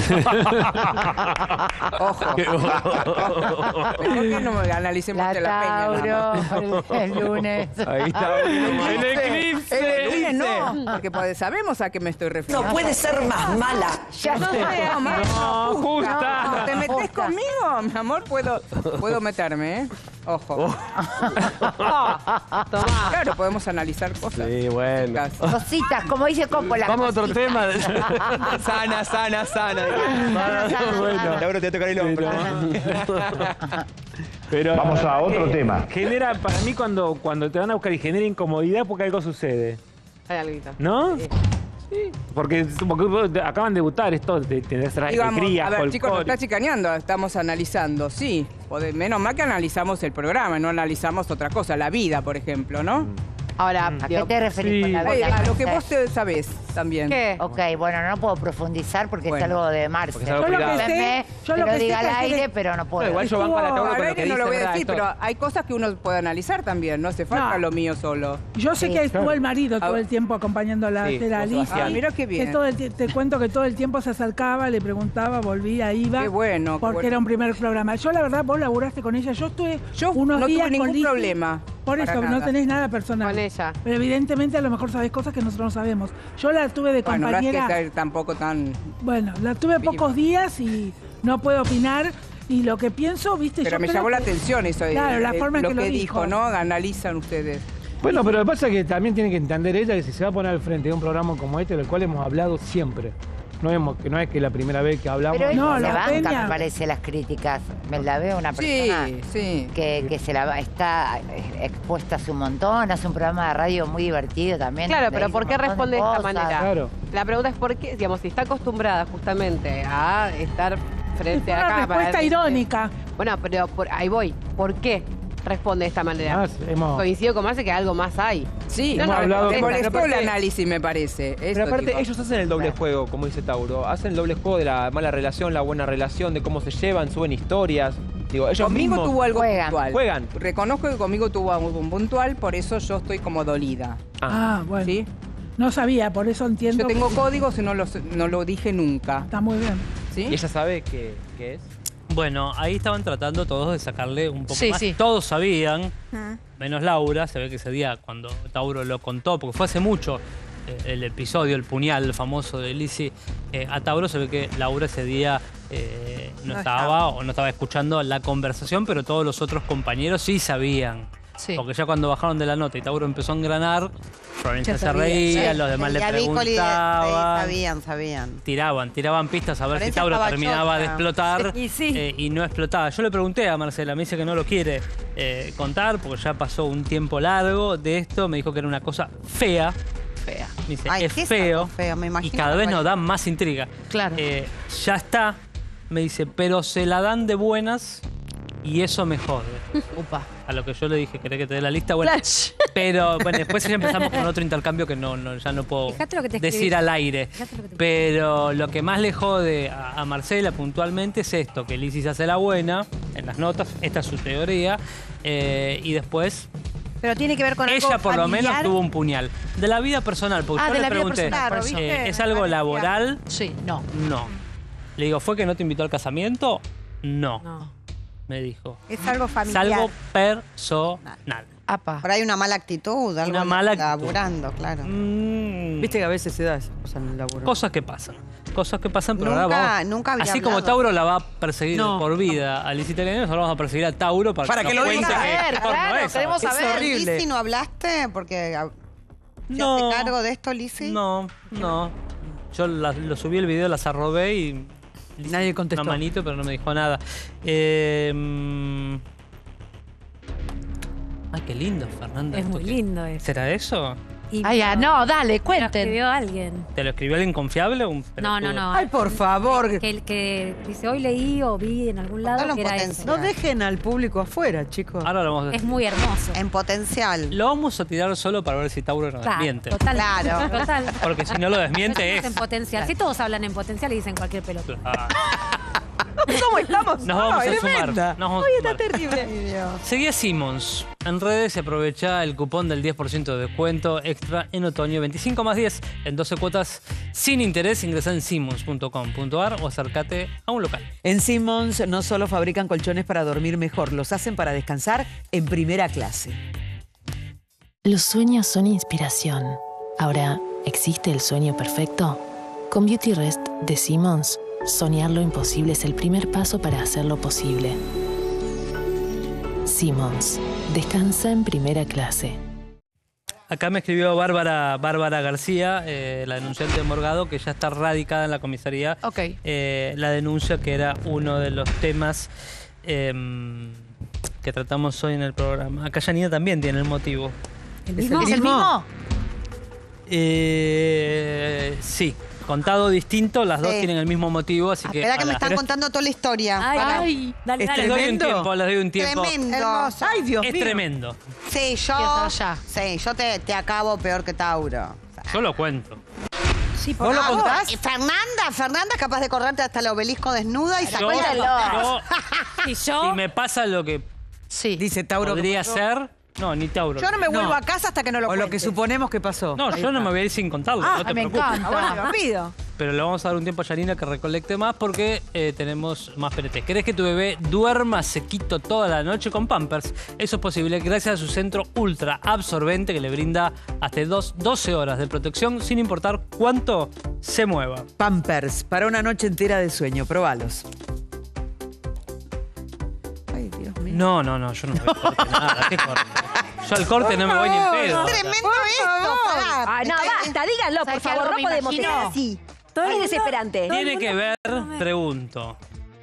Ojo. ¿Por qué no analicemos La de la peña? Tauro, el, el lunes. Ahí está. El eclipse. El lunes no, porque pues, sabemos a qué me estoy refiriendo. No puede ser más mala. Ya No sé, sea más no, justa. justa. Cuando te metes Justa. conmigo, mi amor, puedo, puedo meterme, ¿eh? Ojo. Claro, podemos analizar cosas. Sí, bueno. Cositas, como dice Coppola. Vamos a otro tema. Sana, sana, sana. Bueno. Laura, te va a tocar el hombro. Pero, Vamos a eh, otro eh, tema. Genera, para mí, cuando, cuando te van a buscar y genera incomodidad porque algo sucede. Hay algo. ¿No? Sí. Porque, porque acaban de debutar esto de tener Digamos, alegría, a ver, chicos, nos folclore. está chicaneando, estamos analizando, sí. Pode- Menos mal que analizamos el programa, no analizamos otra cosa, la vida, por ejemplo, ¿no? Ahora, ¿A qué te referís con la Ay, vida? a lo que vos te sabés también. ¿Qué? Ok, bueno, no puedo profundizar porque Bueno. es algo de Marce. Porque es algo Yo lo que privado. sé- Discúlpenme yo que lo lo que sé diga que al hace aire, de- pero no puedo. igual yo banco a la Tauro Al con lo aire que no lo dice, voy a ¿verdad? decir, Esto- pero hay cosas que uno puede analizar también, no hace falta No. lo mío solo. Yo sé Sí. que estuvo Claro. el marido todo Ah, el tiempo acompañando a la, Sí, a la vos, Lizzy. Sebastián. Ah, mira qué bien. Que todo el tie- te cuento que todo el tiempo se acercaba, le preguntaba, volvía, iba. Qué bueno, qué Porque bueno. era un primer programa. Yo, la verdad, vos laburaste con ella. Yo estuve Yo unos no tuve días ningún con Lizzy. problema, Por para eso, no nada. tenés nada personal. Con ella. Pero evidentemente a lo mejor sabés cosas que nosotros no sabemos. Yo la tuve de Bueno, no es que compañera. ser tampoco tan... Bueno, la tuve pocos días y no puedo opinar. Y lo que pienso, viste, Pero yo me creo llamó la que- atención eso de Claro, la de forma en lo que que, lo dijo, dijo. ¿no? Analizan ustedes. Bueno, pero lo que pasa es que también tiene que entender ella que si se va a poner al frente de un programa como este, del cual hemos hablado siempre. No, hemos, que no es que la primera vez que hablamos... Pero ella No, se la banca, Peña. me parece, las críticas. Me la veo una Sí, persona sí. que, que se la va- está expuesta hace un montón, hace un programa de radio muy divertido también. Claro, donde pero dice ¿por un qué montón responde de esta cosas. manera? Claro. La pregunta es por qué, digamos, si está acostumbrada justamente a estar frente Es a la una cámara. respuesta de- irónica. Bueno, pero por- ahí voy. ¿Por qué responde de esta manera? Más, hemos- Coincido con Marce que algo más hay. Sí, No, hemos no, hablado me con- molestó pero el aparte- análisis, me parece. Pero Eso aparte, digo. ellos hacen el doble juego, como dice Tauro. Hacen el doble juego de la mala relación, la buena relación, de cómo se llevan, suben historias. Digo, ellos Conmigo mismos tuvo algo juegan. puntual. juegan. Reconozco que conmigo tuvo algo puntual, por eso yo estoy como dolida. Ah, bueno. ¿Sí? No sabía, por eso entiendo. Yo tengo códigos y no, los, no lo dije nunca. Está muy bien. ¿Sí? ¿Y ella sabe qué, qué es? Bueno, ahí estaban tratando todos de sacarle un poco Sí, más. sí. Todos sabían, menos Laura. Se ve que ese día, cuando Tauro lo contó, porque fue hace mucho eh, el episodio, el puñal famoso de Lizzy, eh, a Tauro se ve que Laura ese día eh, no, No estaba, estaba. o no estaba escuchando la conversación, pero todos los otros compañeros sí sabían. Sí. Porque ya cuando bajaron de la nota y Tauro empezó a engranar, Florencia Ya se sabía, reía, Sí, los demás le ya vi, Coli, sí, preguntaban. sabían, sabían. Tiraban, tiraban pistas a ver Florencia si Tauro estaba terminaba de chocha. explotar Y sí. eh, y no explotaba. Yo le pregunté a Marcela, me dice que no lo quiere eh, contar porque ya pasó un tiempo largo de esto. Me dijo que era una cosa fea. Fea. Me dice, Ay, es ¿qué es feo. algo feo? Me Y imagino cada vez cuál- nos dan más intriga. Claro. Eh, ya está, me dice, pero se la dan de buenas y eso me jode. Upa. A lo que yo le dije, ¿querés que te dé la lista? Bueno, Flash. pero bueno, después ya empezamos con otro intercambio que no, no, ya no puedo Fíjate lo que te decir escribí. al aire. Fíjate lo que te Pero lo que más le jode a, a Marcela puntualmente es esto, que Lizzy se hace la buena en las notas, esta es su teoría, eh, y después Pero tiene que ver con algo ella por lo menos familiar. tuvo un puñal. De la vida personal, porque Ah, yo de le la vida pregunté, personal, Claro, por eso. ¿viste? eh, ¿es algo laboral? Sí, no. No. Le digo, ¿fue que no te invitó al casamiento? No, No. me dijo. Es algo Es familiar. algo personal. Apa. Por ahí una mala actitud, algo Una mala actitud. laburando, claro. Mm, Viste que a veces se da esa cosa en el laburo. Cosas que pasan. Cosas que pasan, pero Nunca- ahora vamos. nunca había Así como hablado. Tauro la va a perseguir No. por vida a Lizzy Teleño, nosotros vamos a perseguir a Tauro para, Para que, que nos lo cuente diga. qué A ver, porno claro, es. queremos Es saber. horrible. ¿Lizzy no hablaste? Porque ah, ¿se No. hace cargo de esto, Lizzy? No, no. Yo la- lo subí el video, las arrobé y... Nadie contestó. Una manito, pero no me dijo nada. Eh, mm, Ay, qué lindo, Fernanda. Es ¿Esto muy qué- lindo eso. ¿Será eso? Y Ay, ah, no, dale, me lo cuenten. escribió alguien. ¿Te lo escribió alguien confiable o un No, no, pelotudo? no. Ay, por favor. Que, que dice, hoy leí o vi en algún lado Contalo que en era potencia. eso. No dejen al público afuera, chicos. Ahora lo vamos a Es decir. muy hermoso. En potencial. Lo vamos a tirar solo para ver si Tauro nos Claro, desmiente. total. Claro. Total. Porque si no lo desmiente Es es... en potencial. Si todos hablan en potencial y dicen cualquier pelota. Ah, ¿Cómo estamos? nos vamos Ay, a sumar. tremenda. Nos vamos a Hoy sumar. está terrible. Seguía Simmons. en redes y aprovecha el cupón del diez por ciento de descuento extra en otoño. veinticinco más diez en doce cuotas sin interés. Ingresa en simmons punto com punto ar o acércate a un local. En Simmons no solo fabrican colchones para dormir mejor, los hacen para descansar en primera clase. Los sueños son inspiración. Ahora, ¿existe el sueño perfecto? Con Beauty Rest de Simmons, soñar lo imposible es el primer paso para hacerlo posible. Simmons, descansa en primera clase. Acá me escribió Bárbara, Bárbara García, eh, la denunciante de Morgado, que ya está radicada en la comisaría. Ok. Eh, la denuncia que era uno de los temas eh, que tratamos hoy en el programa. Acá Janina también tiene el motivo. ¿El mismo? ¿Es el mismo? Eh, sí. Contado distinto, las dos Sí. tienen el mismo motivo, así que... Espera que me ala. están Pero contando toda la historia. Ay, Para- ay, dale, es dale. Les doy un tiempo, les doy un tiempo. Tremendo. Hermoso. Ay, Dios Es mío. tremendo. Sí, Quiero yo, saber ya. sí, yo te, te acabo peor que Tauro. Yo lo cuento. Sí, ¿Vos lo contás? Y Fernanda, Fernanda es capaz de correrte hasta el obelisco desnuda y Yo, sacar yo- Y yo... si me pasa lo que Sí. Dice Tauro. podría que pasó. ser... No, ni Tauro. Yo no me vuelvo No. a casa hasta que no lo O cuente. lo que suponemos que pasó. No, yo no me voy a ir sin contarlo, Ah, no te me preocupes. encanta. Ah, bueno, lo pido. Pero le vamos a dar un tiempo a Yanina que recolecte más porque eh, tenemos más P N T. ¿Querés que tu bebé duerma sequito toda la noche con Pampers? Eso es posible gracias a su centro ultra absorbente que le brinda hasta dos, doce horas de protección sin importar cuánto se mueva. Pampers, para una noche entera de sueño. Probalos. Ay, Dios mío. No, no, no, yo no me voy a corte nada. ¿Qué corte? Yo al corte no me voy ni en pedo. ahora. Tremendo esto. pará. Ah, no, basta, díganlo, por ¿Sabes qué? favor, Algo no me podemos imagino. ser así. Todo el Es mundo- desesperante. todo el Tiene que ver, pregunto,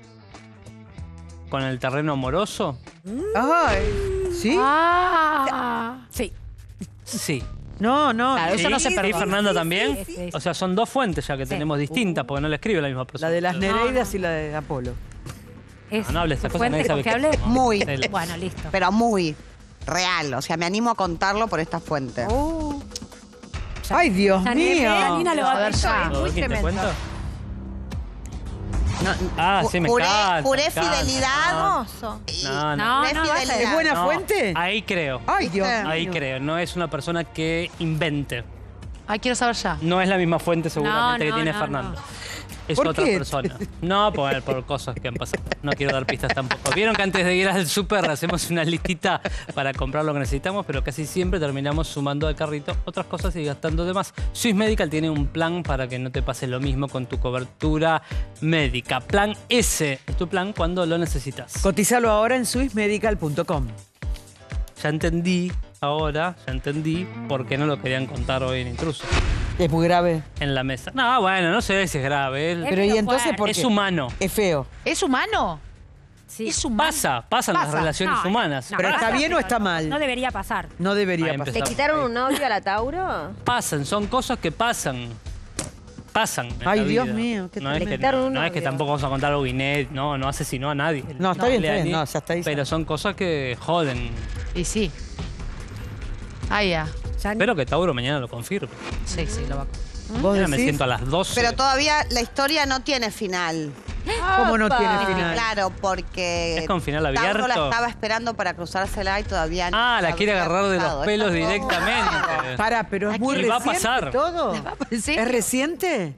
con el terreno amoroso. Ay, ¿sí? Ah, sí. Sí. No, no. Claro, eso ¿Sí? no se ¿Sí, perdona. Fernanda también? Sí, sí. O sea, son dos fuentes ya que tenemos distintas porque no le escribe la misma persona. La de las No, Nereidas y la de Apolo. Es No, no hables de esas cosas, fuente nadie sabe qué confiable. es. Muy. Sí. Bueno, listo. Pero muy real. O sea, me animo a contarlo por esta fuente. Uh, Ay, Dios Janina, mío. Janina lo va a ver ya. ¿Todo muy quién te tremendo. cuenta? Ah, sí, me Juré, encanta. juré me encanta. fidelidad. Hermoso. No, no. No, Juré no, va a ser. fidelidad. ¿Es buena No, fuente? Ahí creo. Ay, Dios Ahí mío. creo. No es una persona que invente. Ay, quiero saber ya. No es la misma fuente seguramente No, que no, tiene no, Fernando. no. Es ¿Por otra qué? persona. No, por, por cosas que han pasado. No quiero dar pistas tampoco. Vieron que antes de ir al súper hacemos una listita para comprar lo que necesitamos, pero casi siempre terminamos sumando al carrito otras cosas y gastando de más. Swiss Medical tiene un plan para que no te pase lo mismo con tu cobertura médica. Plan S es tu plan cuando lo necesitas. Cotizalo ahora en swiss medical punto com. Ya entendí ahora, ya entendí por qué no lo querían contar hoy en Intruso. Es muy grave. En la mesa. No, bueno, no sé si es grave. Él- Pero ¿y entonces por qué? Es humano. Es feo. ¿Es humano? Sí. Es humano. Pasa, pasan las Pasa. relaciones No, humanas. no, Pero está pasa, bien o pero está no- mal. No debería pasar. No debería Ahí pasar. ¿Le quitaron un novio a la Tauro? Pasan, son cosas que pasan. Pasan. en Ay, la Dios vida. mío, qué No es, Le que, quitaron no, un no es que novio. tampoco vamos a contar algo inédito. No, no asesinó a nadie. No, está bien, le está bien. ni- No, ya está ahí. Pero son cosas que joden. Y sí. Ah, ya. Ya- Espero que Tauro mañana lo confirme. Sí, sí, lo va a... ¿Vos Mañana me decís? siento a las doce. Pero todavía la historia no tiene final. ¿Cómo no ¡Apa! tiene final? Claro, porque ¿Es con final Tauro la abierto? estaba esperando para cruzársela y todavía no. Ah, la había quiere agarrar de los cruzado. pelos Esto- directamente. Para, pero es muy Y va a reciente pasar. todo. ¿Sí? ¿Es reciente?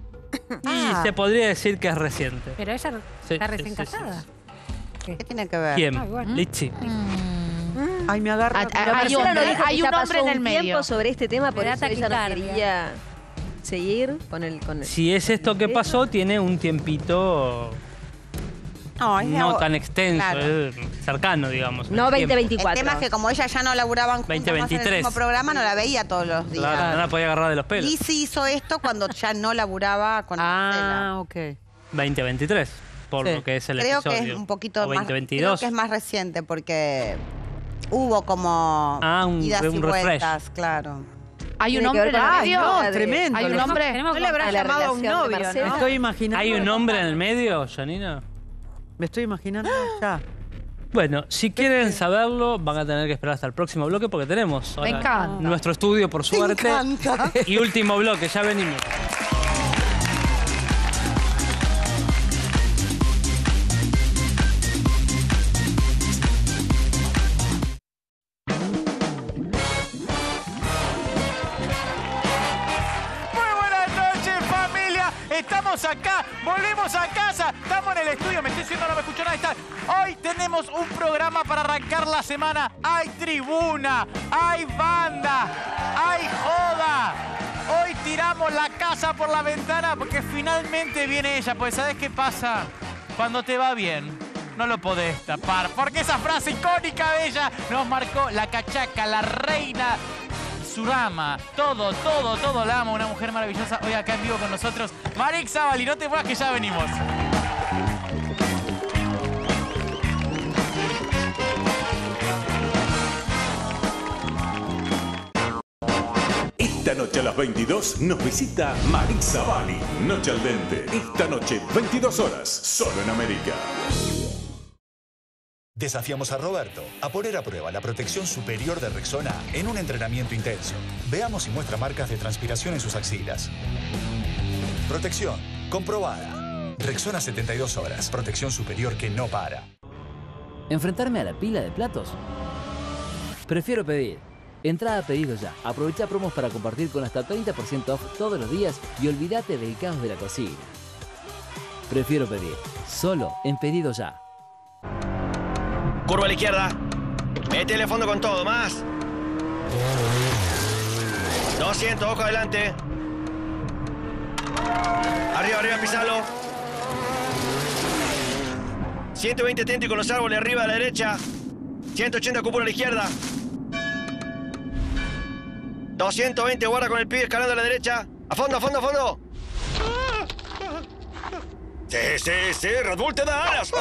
Y se podría decir que es reciente. Pero ella Sí, está sí, recién sí, sí, casada. ¿Qué tiene que ver? ¿Quién? Ah, bueno. Lichi. Ay, me agarra. Ah, Pero hay Marcela un- no dijo hay que un ya hombre pasó en el un medio. tiempo sobre este tema, por Me da eso ella no taquicardia. quería seguir con el... Con el... Si es esto que pasó, tiene un tiempito No, es de no ahora. tan extenso, Claro. eh, cercano, digamos. en No el veinte tiempo. El veinticuatro. tema es que como ella ya no laburaban juntas veinte más en el veintitrés. mismo programa, no la veía todos los días. Claro, no la podía agarrar de los pelos. Lizzy hizo esto cuando ya no laburaba con Ah, ok. veinte veintitrés, por Sí. lo que es el Creo que episodio. es un poquito O más. veinte Creo veintidós. que es más reciente porque hubo como Ah, un- idas un y refresh. vueltas, claro. Hay un Tiene que hombre ver en el con la medio. vida no, de- tremendo. Hay un Lo- hombre. No le habrá A la llamado a un relación de novio, Marcela. Me ¿no? estoy imaginando. ¿Hay un hombre en el medio, Janina? Me estoy imaginando ya. Bueno, si quieren saberlo, van a tener que esperar hasta el próximo bloque porque tenemos ahora encanta. nuestro estudio, por suerte. encanta. Y último bloque, ya venimos. estamos acá, volvemos a casa, estamos en el estudio, me estoy diciendo, no me escucho nada. Está. Hoy tenemos un programa para arrancar la semana. Hay tribuna, hay banda, hay joda. Hoy tiramos la casa por la ventana porque finalmente viene ella. Pues ¿sabes qué pasa? Cuando te va bien, no lo podés tapar. Porque esa frase icónica de ella nos marcó la cachaca, la reina, su dama. Todo, todo, todo la ama. Una mujer maravillosa hoy acá en vivo con nosotros. Marix Zabali, no te muevas que ya venimos. Esta noche a las veintidós nos visita Marix Zabali. Noche al Dente. Esta noche, veintidós horas, solo en América. Desafiamos a Roberto a poner a prueba la protección superior de Rexona en un entrenamiento intenso. Veamos si muestra marcas de transpiración en sus axilas. Protección comprobada. Rexona setenta y dos horas. Protección superior que no para. ¿Enfrentarme a la pila de platos? Prefiero pedir. Entrada a Pedido Ya. Aprovecha promos para compartir con hasta treinta por ciento off todos los días y olvídate del caos de la cocina. Prefiero pedir. Solo en Pedido Ya. Curva a la izquierda. Métele a fondo con todo, más. doscientos, ojo adelante. Arriba, arriba, pisalo. ciento veinte atento y con los árboles arriba a la derecha. ciento ochenta cúpula a la izquierda. doscientos veinte, guarda con el pibe escalando a la derecha. A fondo, a fondo, a fondo. Sí, sí, sí, Red Bull te da alas.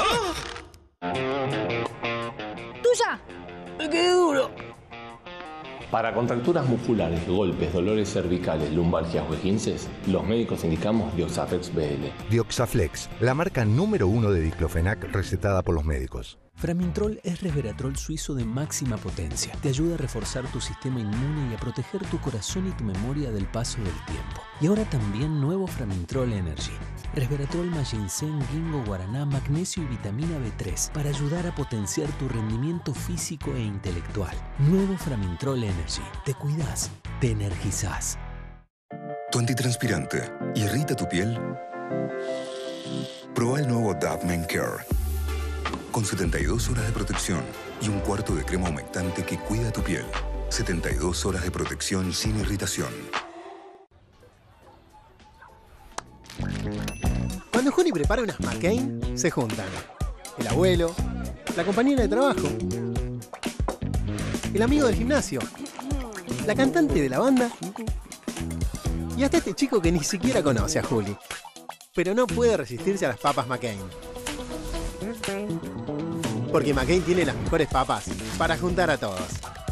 ¡Tuya! ¡Me quedé duro! Para contracturas musculares, golpes, dolores cervicales, lumbalgias o esguinces, los médicos indicamos Dioxaflex B L. Dioxaflex, la marca número uno de diclofenac recetada por los médicos. Framintrol es resveratrol suizo de máxima potencia. Te ayuda a reforzar tu sistema inmune y a proteger tu corazón y tu memoria del paso del tiempo. Y ahora también nuevo Framintrol Energy. Resveratrol más ginseng, ginkgo, guaraná, magnesio y vitamina B tres para ayudar a potenciar tu rendimiento físico e intelectual. Nuevo Framintrol Energy. Te cuidas, te energizás. ¿Tu antitranspirante irrita tu piel? Prueba el nuevo Dove Men Care. Con setenta y dos horas de protección y un cuarto de crema humectante que cuida tu piel. setenta y dos horas de protección sin irritación. Cuando Juli prepara unas McCain, se juntan el abuelo, la compañera de trabajo, el amigo del gimnasio, la cantante de la banda y hasta este chico que ni siquiera conoce a Juli, pero no puede resistirse a las papas McCain. Porque McCain tiene las mejores papas para juntar a todos.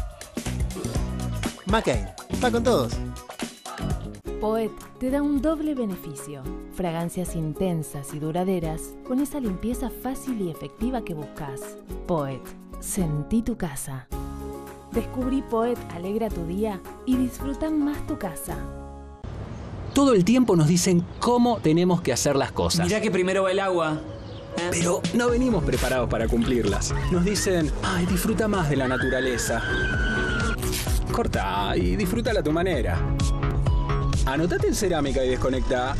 McCain, va con todos. Poet te da un doble beneficio. Fragancias intensas y duraderas con esa limpieza fácil y efectiva que buscas. Poet, sentí tu casa. Descubrí Poet alegra tu día y disfruta más tu casa. Todo el tiempo nos dicen cómo tenemos que hacer las cosas. Mirá que primero va el agua. Pero no venimos preparados para cumplirlas. Nos dicen, ay, disfruta más de la naturaleza. Corta y disfrútala a tu manera. Anotate en cerámica y desconectá.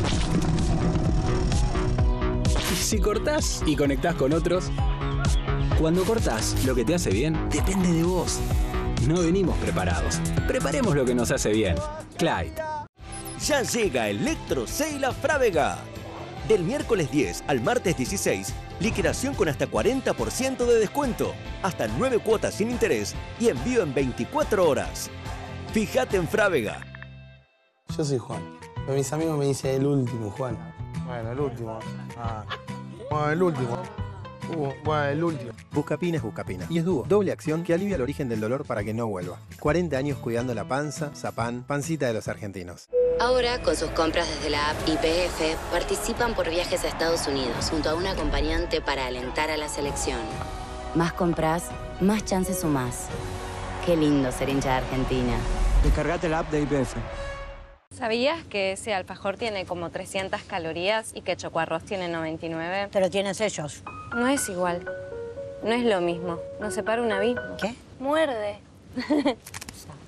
Y si cortás y conectás con otros, cuando cortás lo que te hace bien, depende de vos. No venimos preparados. Preparemos lo que nos hace bien. Clyde. Ya llega Electro Sale a Frávega. Del miércoles diez al martes dieciséis, liquidación con hasta cuarenta por ciento de descuento, hasta nueve cuotas sin interés y envío en veinticuatro horas. Fíjate en Frávega. Yo soy Juan, pero mis amigos me dicen el último, Juan. Bueno, el último. Ah. Bueno, el último. Uh, bueno, el último. Buscapina es Buscapina. Y es dúo. Doble acción que alivia el origen del dolor para que no vuelva. cuarenta años cuidando la panza, Zapán, pancita de los argentinos. Ahora, con sus compras desde la app Y P F, participan por viajes a Estados Unidos junto a un acompañante para alentar a la selección. Más compras, más chances sumás. Qué lindo ser hincha de Argentina. Descargate la app de Y P F. ¿Sabías que ese alfajor tiene como trescientas calorías y que Chocoarroz tiene noventa y nueve? Pero tienes ellos. No es igual. No es lo mismo. Nos separa un abismo. ¿Qué? Muerde.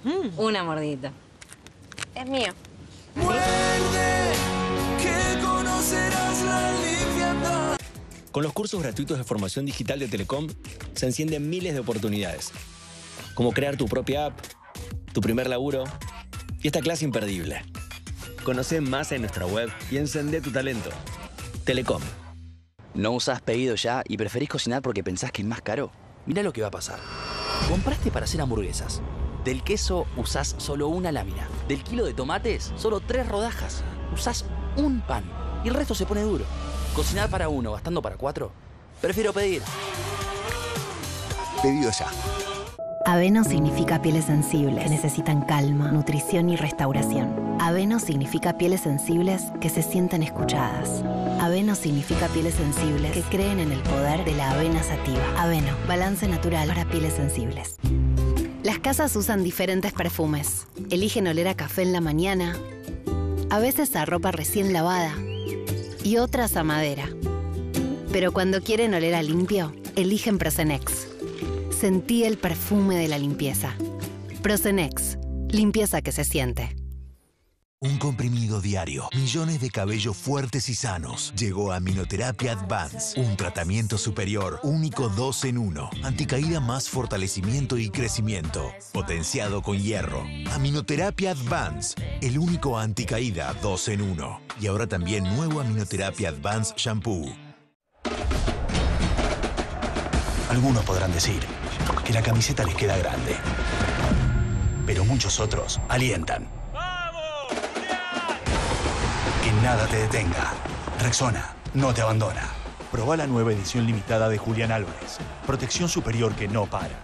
Una mordita. Es mío. Muerde, que con serás la limpiando. Con los cursos gratuitos de formación digital de Telecom se encienden miles de oportunidades, como crear tu propia app, tu primer laburo y esta clase imperdible. Conoce más en nuestra web y encendé tu talento. Telecom. ¿No usás Pedido Ya y preferís cocinar porque pensás que es más caro? Mirá lo que va a pasar. Compraste para hacer hamburguesas. Del queso usás solo una lámina. Del kilo de tomates, solo tres rodajas. Usás un pan y el resto se pone duro. Cocinar para uno gastando para cuatro. Prefiero pedir. Pedido Ya. Aveno significa pieles sensibles que necesitan calma, nutrición y restauración. Aveno significa pieles sensibles que se sienten escuchadas. Aveno significa pieles sensibles que creen en el poder de la avena sativa. Aveno, balance natural para pieles sensibles. Las casas usan diferentes perfumes. Eligen oler a café en la mañana, a veces a ropa recién lavada y otras a madera. Pero cuando quieren oler a limpio, eligen Prosenex. Sentí el perfume de la limpieza. Prosenex, limpieza que se siente. Un comprimido diario, millones de cabellos fuertes y sanos. Llegó Aminoterapia Advance, un tratamiento superior, único dos en uno. Anticaída más fortalecimiento y crecimiento, potenciado con hierro. Aminoterapia Advance, el único anticaída dos en uno. Y ahora también nuevo Aminoterapia Advance Shampoo. Algunos podrán decir que la camiseta les queda grande, pero muchos otros alientan. Que nada te detenga. Rexona no te abandona. Probá la nueva edición limitada de Julián Álvarez. Protección superior que no para.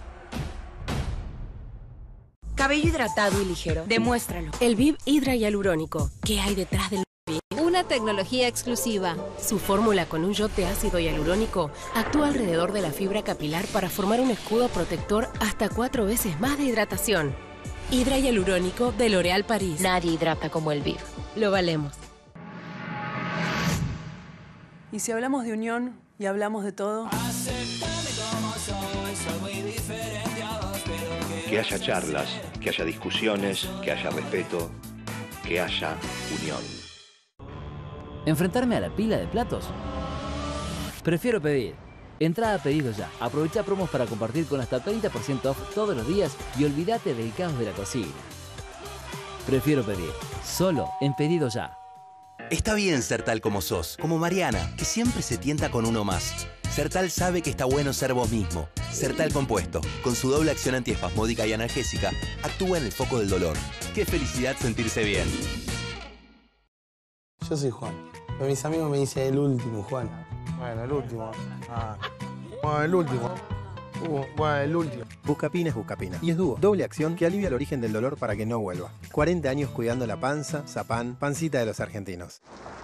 Cabello hidratado y ligero. Demuéstralo. El V I V Hidra Hialurónico. ¿Qué hay detrás del V I V? Una tecnología exclusiva. Su fórmula con un shot de ácido hialurónico actúa alrededor de la fibra capilar para formar un escudo protector hasta cuatro veces más de hidratación. Hidra Hialurónico de L'Oréal París. Nadie hidrata como el V I V. Lo valemos. Y si hablamos de unión y hablamos de todo... Que haya charlas, que haya discusiones, que haya respeto, que haya unión. ¿Enfrentarme a la pila de platos? Prefiero pedir. Entrá a Pedido Ya. Aprovecha promos para compartir con hasta treinta por ciento off todos los días y olvídate del caos de la cocina. Prefiero pedir. Solo en Pedido Ya. Está bien ser tal como sos, como Mariana, que siempre se tienta con uno más. Sertal sabe que está bueno ser vos mismo. Sertal Compuesto, con su doble acción antiespasmódica y analgésica, actúa en el foco del dolor. ¡Qué felicidad sentirse bien! Yo soy Juan. Pero mis amigos me dicen el último, Juan. Bueno, el último. Ah. Bueno, el último. Uh, bueno, el último. Buscapina es Buscapina. Y es dúo. Doble acción que alivia el origen del dolor para que no vuelva. cuarenta años cuidando la panza, Zapán, pancita de los argentinos.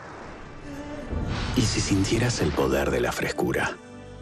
¿Y si sintieras el poder de la frescura?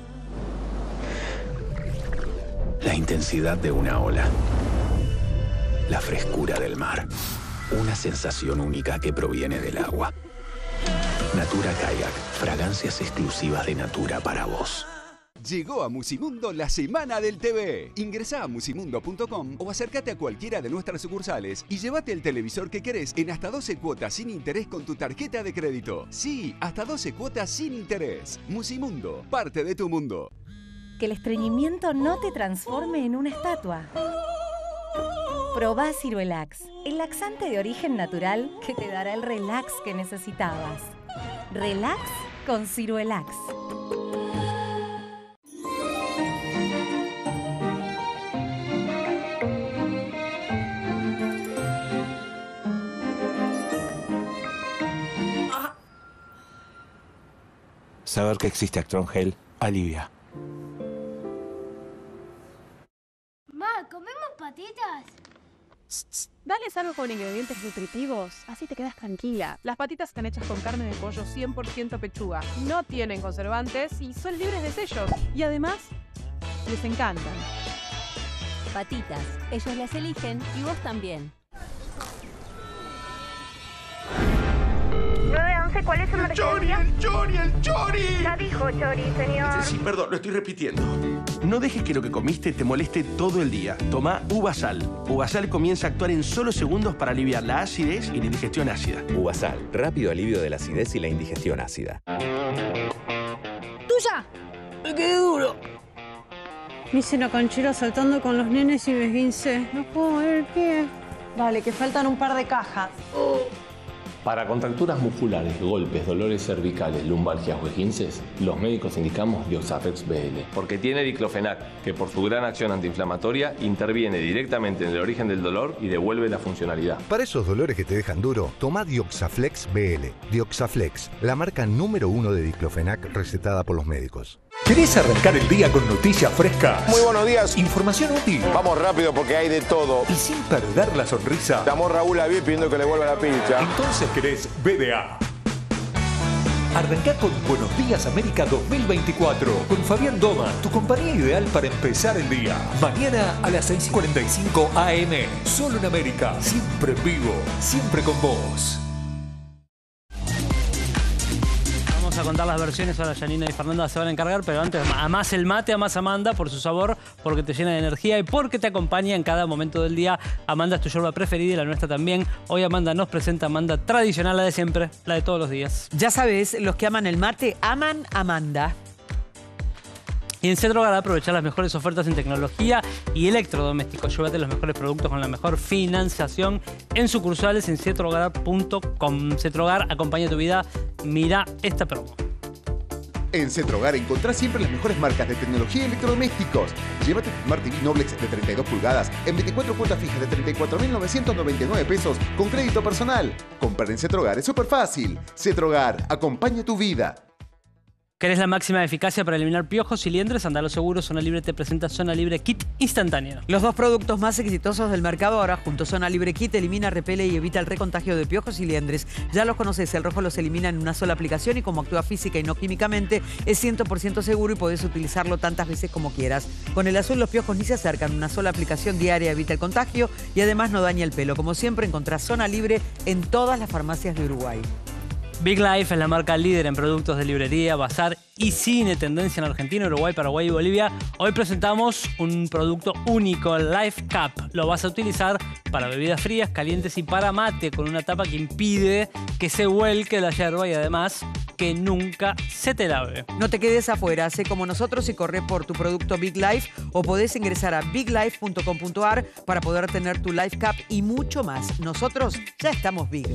La intensidad de una ola. La frescura del mar. Una sensación única que proviene del agua. Natura Kayak. Fragancias exclusivas de Natura para vos. Llegó a Musimundo la Semana del T V. Ingresá a musimundo punto com o acércate a cualquiera de nuestras sucursales y llévate el televisor que querés en hasta doce cuotas sin interés con tu tarjeta de crédito. Sí, hasta doce cuotas sin interés. Musimundo, parte de tu mundo. Que el estreñimiento no te transforme en una estatua. Probá Ciruelax, el laxante de origen natural que te dará el relax que necesitabas. Relax con Ciruelax. Saber que existe Actron Gel alivia. Ma, ¿comemos patitas? Dales algo con ingredientes nutritivos, así te quedas tranquila. Las patitas están hechas con carne de pollo cien por ciento pechuga, no tienen conservantes y son libres de sellos. Y además, les encantan. Patitas, ellos las eligen y vos también. nueve once, ¿cuál es su emergencia? ¡Chori, el Chori, el Chori! Ya dijo Chori, señor. Sí, perdón, lo estoy repitiendo. No dejes que lo que comiste te moleste todo el día. Toma Uvasal. Uvasal comienza a actuar en solo segundos para aliviar la acidez y la indigestión ácida. Uvasal, rápido alivio de la acidez y la indigestión ácida. ¡Tuya! ¡Me quedé duro! Me hice una canchera saltando con los nenes y me esguincé. No puedo mover el pie. Vale, que faltan un par de cajas. Para contracturas musculares, golpes, dolores cervicales, lumbalgias o esguinces, los médicos indicamos Dioxaflex B L. Porque tiene diclofenac, que por su gran acción antiinflamatoria interviene directamente en el origen del dolor y devuelve la funcionalidad. Para esos dolores que te dejan duro, toma Dioxaflex B L. Dioxaflex, la marca número uno de diclofenac recetada por los médicos. ¿Querés arrancar el día con noticias frescas? Muy buenos días. Información útil. Vamos rápido porque hay de todo. Y sin perder la sonrisa. Llamó Raúl a David pidiendo que le vuelva la pincha. Entonces querés B D A. Arrancá con Buenos Días América dos mil veinticuatro con Fabián Doma, tu compañía ideal para empezar el día. Mañana a las seis y cuarenta y cinco A M. Solo en América. Siempre en vivo. Siempre con vos. A contar las versiones, ahora Janina y Fernanda se van a encargar, pero antes, amás el mate, amás Amanda por su sabor, porque te llena de energía y porque te acompaña en cada momento del día. Amanda es tu yerba preferida y la nuestra también. Hoy Amanda nos presenta Amanda tradicional, la de siempre, la de todos los días. Ya sabes, los que aman el mate, aman Amanda. Y en Cetrogar aprovechar las mejores ofertas en tecnología y electrodomésticos. Llévate los mejores productos con la mejor financiación en sucursales en cetrogar punto com. Cetrogar, acompaña tu vida. Mira esta promo. En Cetrogar encontrás siempre las mejores marcas de tecnología y electrodomésticos. Llévate tu Smart T V Noblex de treinta y dos pulgadas en veinticuatro cuotas fijas de treinta y cuatro mil novecientos noventa y nueve pesos con crédito personal. Comprar en Cetrogar es súper fácil. Cetrogar, acompaña tu vida. ¿Querés la máxima eficacia para eliminar piojos y liendres? Andalo seguro, Zona Libre te presenta Zona Libre Kit instantáneo. Los dos productos más exitosos del mercado ahora juntos. Zona Libre Kit elimina, repele y evita el recontagio de piojos y liendres. Ya los conoces, el rojo los elimina en una sola aplicación y como actúa física y no químicamente, es cien por ciento seguro y podés utilizarlo tantas veces como quieras. Con el azul los piojos ni se acercan, una sola aplicación diaria evita el contagio y además no daña el pelo. Como siempre encontrás Zona Libre en todas las farmacias de Uruguay. Big Life es la marca líder en productos de librería, bazar y cine, tendencia en Argentina, Uruguay, Paraguay y Bolivia. Hoy presentamos un producto único, Life Cup. Lo vas a utilizar para bebidas frías, calientes y para mate, con una tapa que impide que se vuelque la yerba y además que nunca se te lave. No te quedes afuera, hacé como nosotros y corre por tu producto Big Life o podés ingresar a big life punto com punto a r para poder tener tu Life Cup y mucho más. Nosotros ya estamos Big.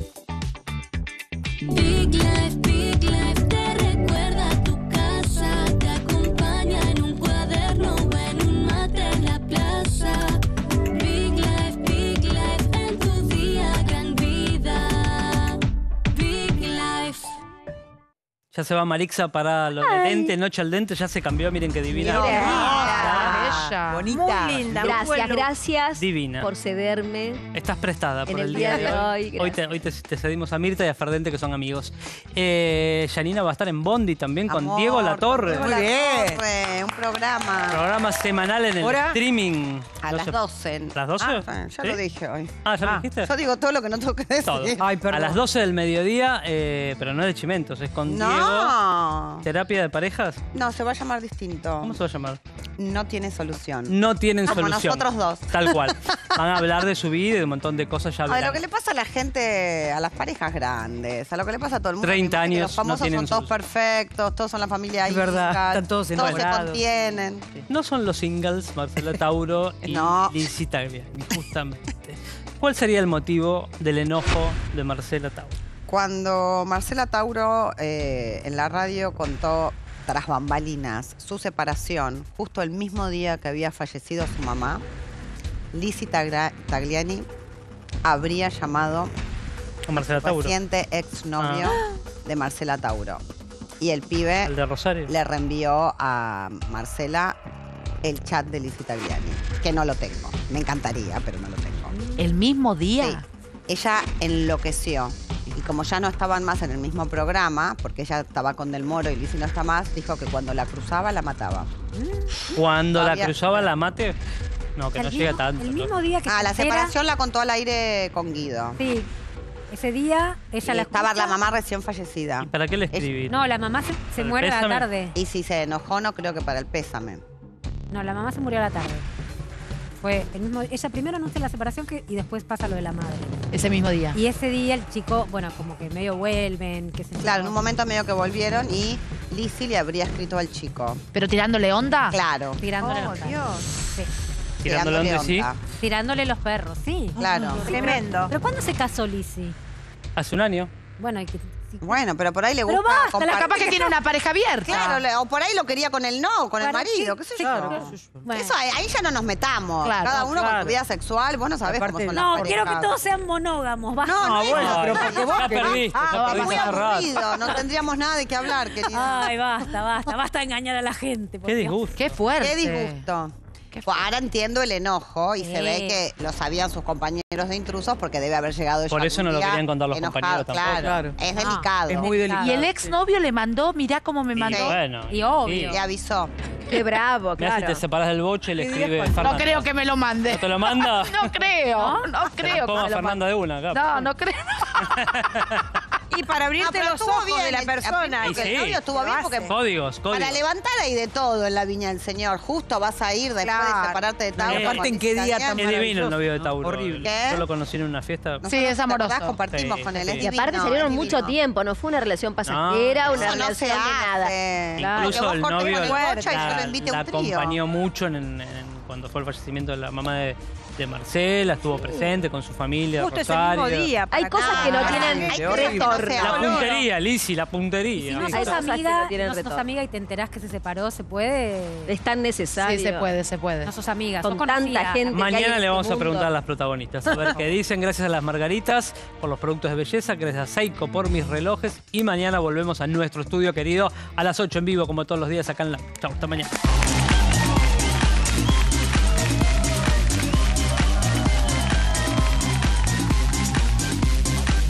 Big Life, Big Life te recuerda a tu casa, te acompaña en un cuaderno o en un mate en la plaza. Big Life, Big Life en tu día, gran vida. Big Life. Ya se va Marixa para lo de dente, noche al dente, ya se cambió, miren qué divina. Mira, bonita. Muy linda. Gracias, bueno. gracias Divina. por cederme. Estás prestada En por el, el día, día de de hoy. hoy, Hoy, te, hoy te, te cedimos a Mirta y a Ferdente, que son amigos. Eh, Janina va a estar en Bondi también con Amor, Diego Latorre. Diego Latorre, un programa. Programa semanal en el ¿Hora? streaming. A No las sé- doce. ¿Las doce? Ah, ya ¿Sí? lo dije hoy. Ah, ¿ya lo dijiste? Yo digo todo lo que no tengo que decir. Todo. A las doce del mediodía, eh, pero no es de Chimentos, es con No. Diego. ¿Terapia de parejas? No, se va a llamar distinto. ¿Cómo se va a llamar? No tiene solución. No tienen Como solución. nosotros dos. Tal cual. Van a hablar de su vida y de un montón de cosas ya A lo verán. que le pasa a la gente, a las parejas grandes, a lo que le pasa a todo el mundo. treinta que años Los famosos no tienen son todos solución. perfectos, todos son la familia Es verdad, hija, están todos se enamorados. contienen. No son los singles, Marcela Tauro y No. Lizzy Tagliani, justamente. ¿Cuál sería el motivo del enojo de Marcela Tauro? Cuando Marcela Tauro eh, en la radio contó tras bambalinas su separación, justo el mismo día que había fallecido su mamá, Lizzy Tagra- Tagliani habría llamado A Marcela a su Tauro. reciente exnovio de Marcela Tauro. Y el pibe ¿El de Rosario? le reenvió a Marcela el chat de Lizzy Tagliani, que no lo tengo. Me encantaría, pero no lo tengo. ¿El mismo día? Sí. Ella enloqueció. Y como ya no estaban más en el mismo programa, porque ella estaba con Del Moro y Lizzy no está más, dijo que cuando la cruzaba, la mataba. Cuando Todavía- la cruzaba la mate, no, que El no mismo- llega tanto. el ¿no? mismo día que Ah, la separación la contó al aire con Guido. Sí. Ese día ella Y la estaba escucha. la mamá recién fallecida. ¿Y para qué le escribí? No, la mamá se, se ¿Para el muere a la pésame? tarde. Y si se enojó, no creo que para el pésame. No, la mamá se murió a la tarde. Fue el mismo. Ella primero anuncia la separación que, y después pasa lo de la madre. Ese mismo día. Y ese día el chico, bueno, como que medio vuelven, que se Claro, en un momento medio que volvieron y Lizzy le habría escrito al chico. ¿Pero tirándole onda? Claro. tirándole Oh, los perros. Dios. Sí. Tirándole onda, sí. Tirándole los perros, sí. Claro. Sí, Tremendo. Pero, ¿pero ¿cuándo se casó Lizzy? Hace un año. Bueno, y que, Bueno, pero por ahí le Pero gusta basta, compartir. Capaz que tiene una pareja abierta. Claro, le- o por ahí lo quería con el no, con el Para- marido, sí, qué sé sí, yo. claro. Bueno. Eso, ahí ahí ya no nos metamos. Claro, Cada uno con claro. su vida sexual, vos no sabés cómo son las No, parejas. quiero que todos sean monógamos. Basta. No, no, Ah, bueno, no, pero no, porque no, vos Ya querés- perdiste, Ah, ya es perdiste muy hace rato. aburrido, no tendríamos nada de qué hablar, querido. Ay, basta, basta. Basta de engañar a la gente. por Qué Dios. disgusto. Qué fuerte. Qué disgusto. Pues ahora entiendo el enojo y se Sí. ve que lo sabían sus compañeros de intrusos porque debe haber llegado ella Por eso un no lo día querían contar los enojado. compañeros tampoco. Claro, Claro. es Ah, delicado. Es muy delicado. Y el exnovio le mandó, mirá cómo me Y mandó. bueno, Y obvio. Le avisó. Qué bravo, Mirá, si claro. te separas del boche, le ¿Qué escribe días Fernanda. No creo que me lo mande. ¿No te lo manda? No creo, no Te creo. la toma que me lo Fernanda de una, acá. No, no creo. Y para abrirte No, pero los estuvo ojos bien de la el- persona. Y porque sí. el novio estuvo bien porque Códigos, códigos. para levantar hay de todo en la viña del señor. Justo vas a ir después Claro. de separarte de Tauro. Y con aparte, ¿en qué día Lizzy tan Es Daniel. divino el novio de ¿no? Tauro. Horrible. ¿Qué? Yo lo conocí en una fiesta. Nosotros, Sí, es ¿te acordás? amoroso. Compartimos Sí, con él. sí. Es Y aparte divino, salieron es mucho divino. tiempo, no fue una relación pasajera, No. una Eso no se relación de nada. hace. Claro. Porque Incluso vos el cortes novio con el bocho y yo la, lo invité a la un trío. acompañó mucho en, en- en- cuando fue el fallecimiento de la mamá de, de Marcela, estuvo presente con su familia, Justo ese Rosario. mismo día. Hay para cosas acá. que no Ah, tienen hay cosas que no retorno. se La hablan. puntería, Lizzy, la puntería. Si no Hay sos cosas que amiga, no tienen no sos retorno. amiga y te enterás que se separó, ¿se puede? Es tan necesario. Sí, se puede, se puede. No sos amiga, Con sos conocida. tanta gente. que hay Mañana en le este vamos a mundo. preguntar a las protagonistas a ver qué dicen. Gracias a las Margaritas por los productos de belleza. Gracias a Seiko por mis relojes. Y mañana volvemos a nuestro estudio querido a las ocho en vivo, como todos los días acá en la. Chau, hasta mañana.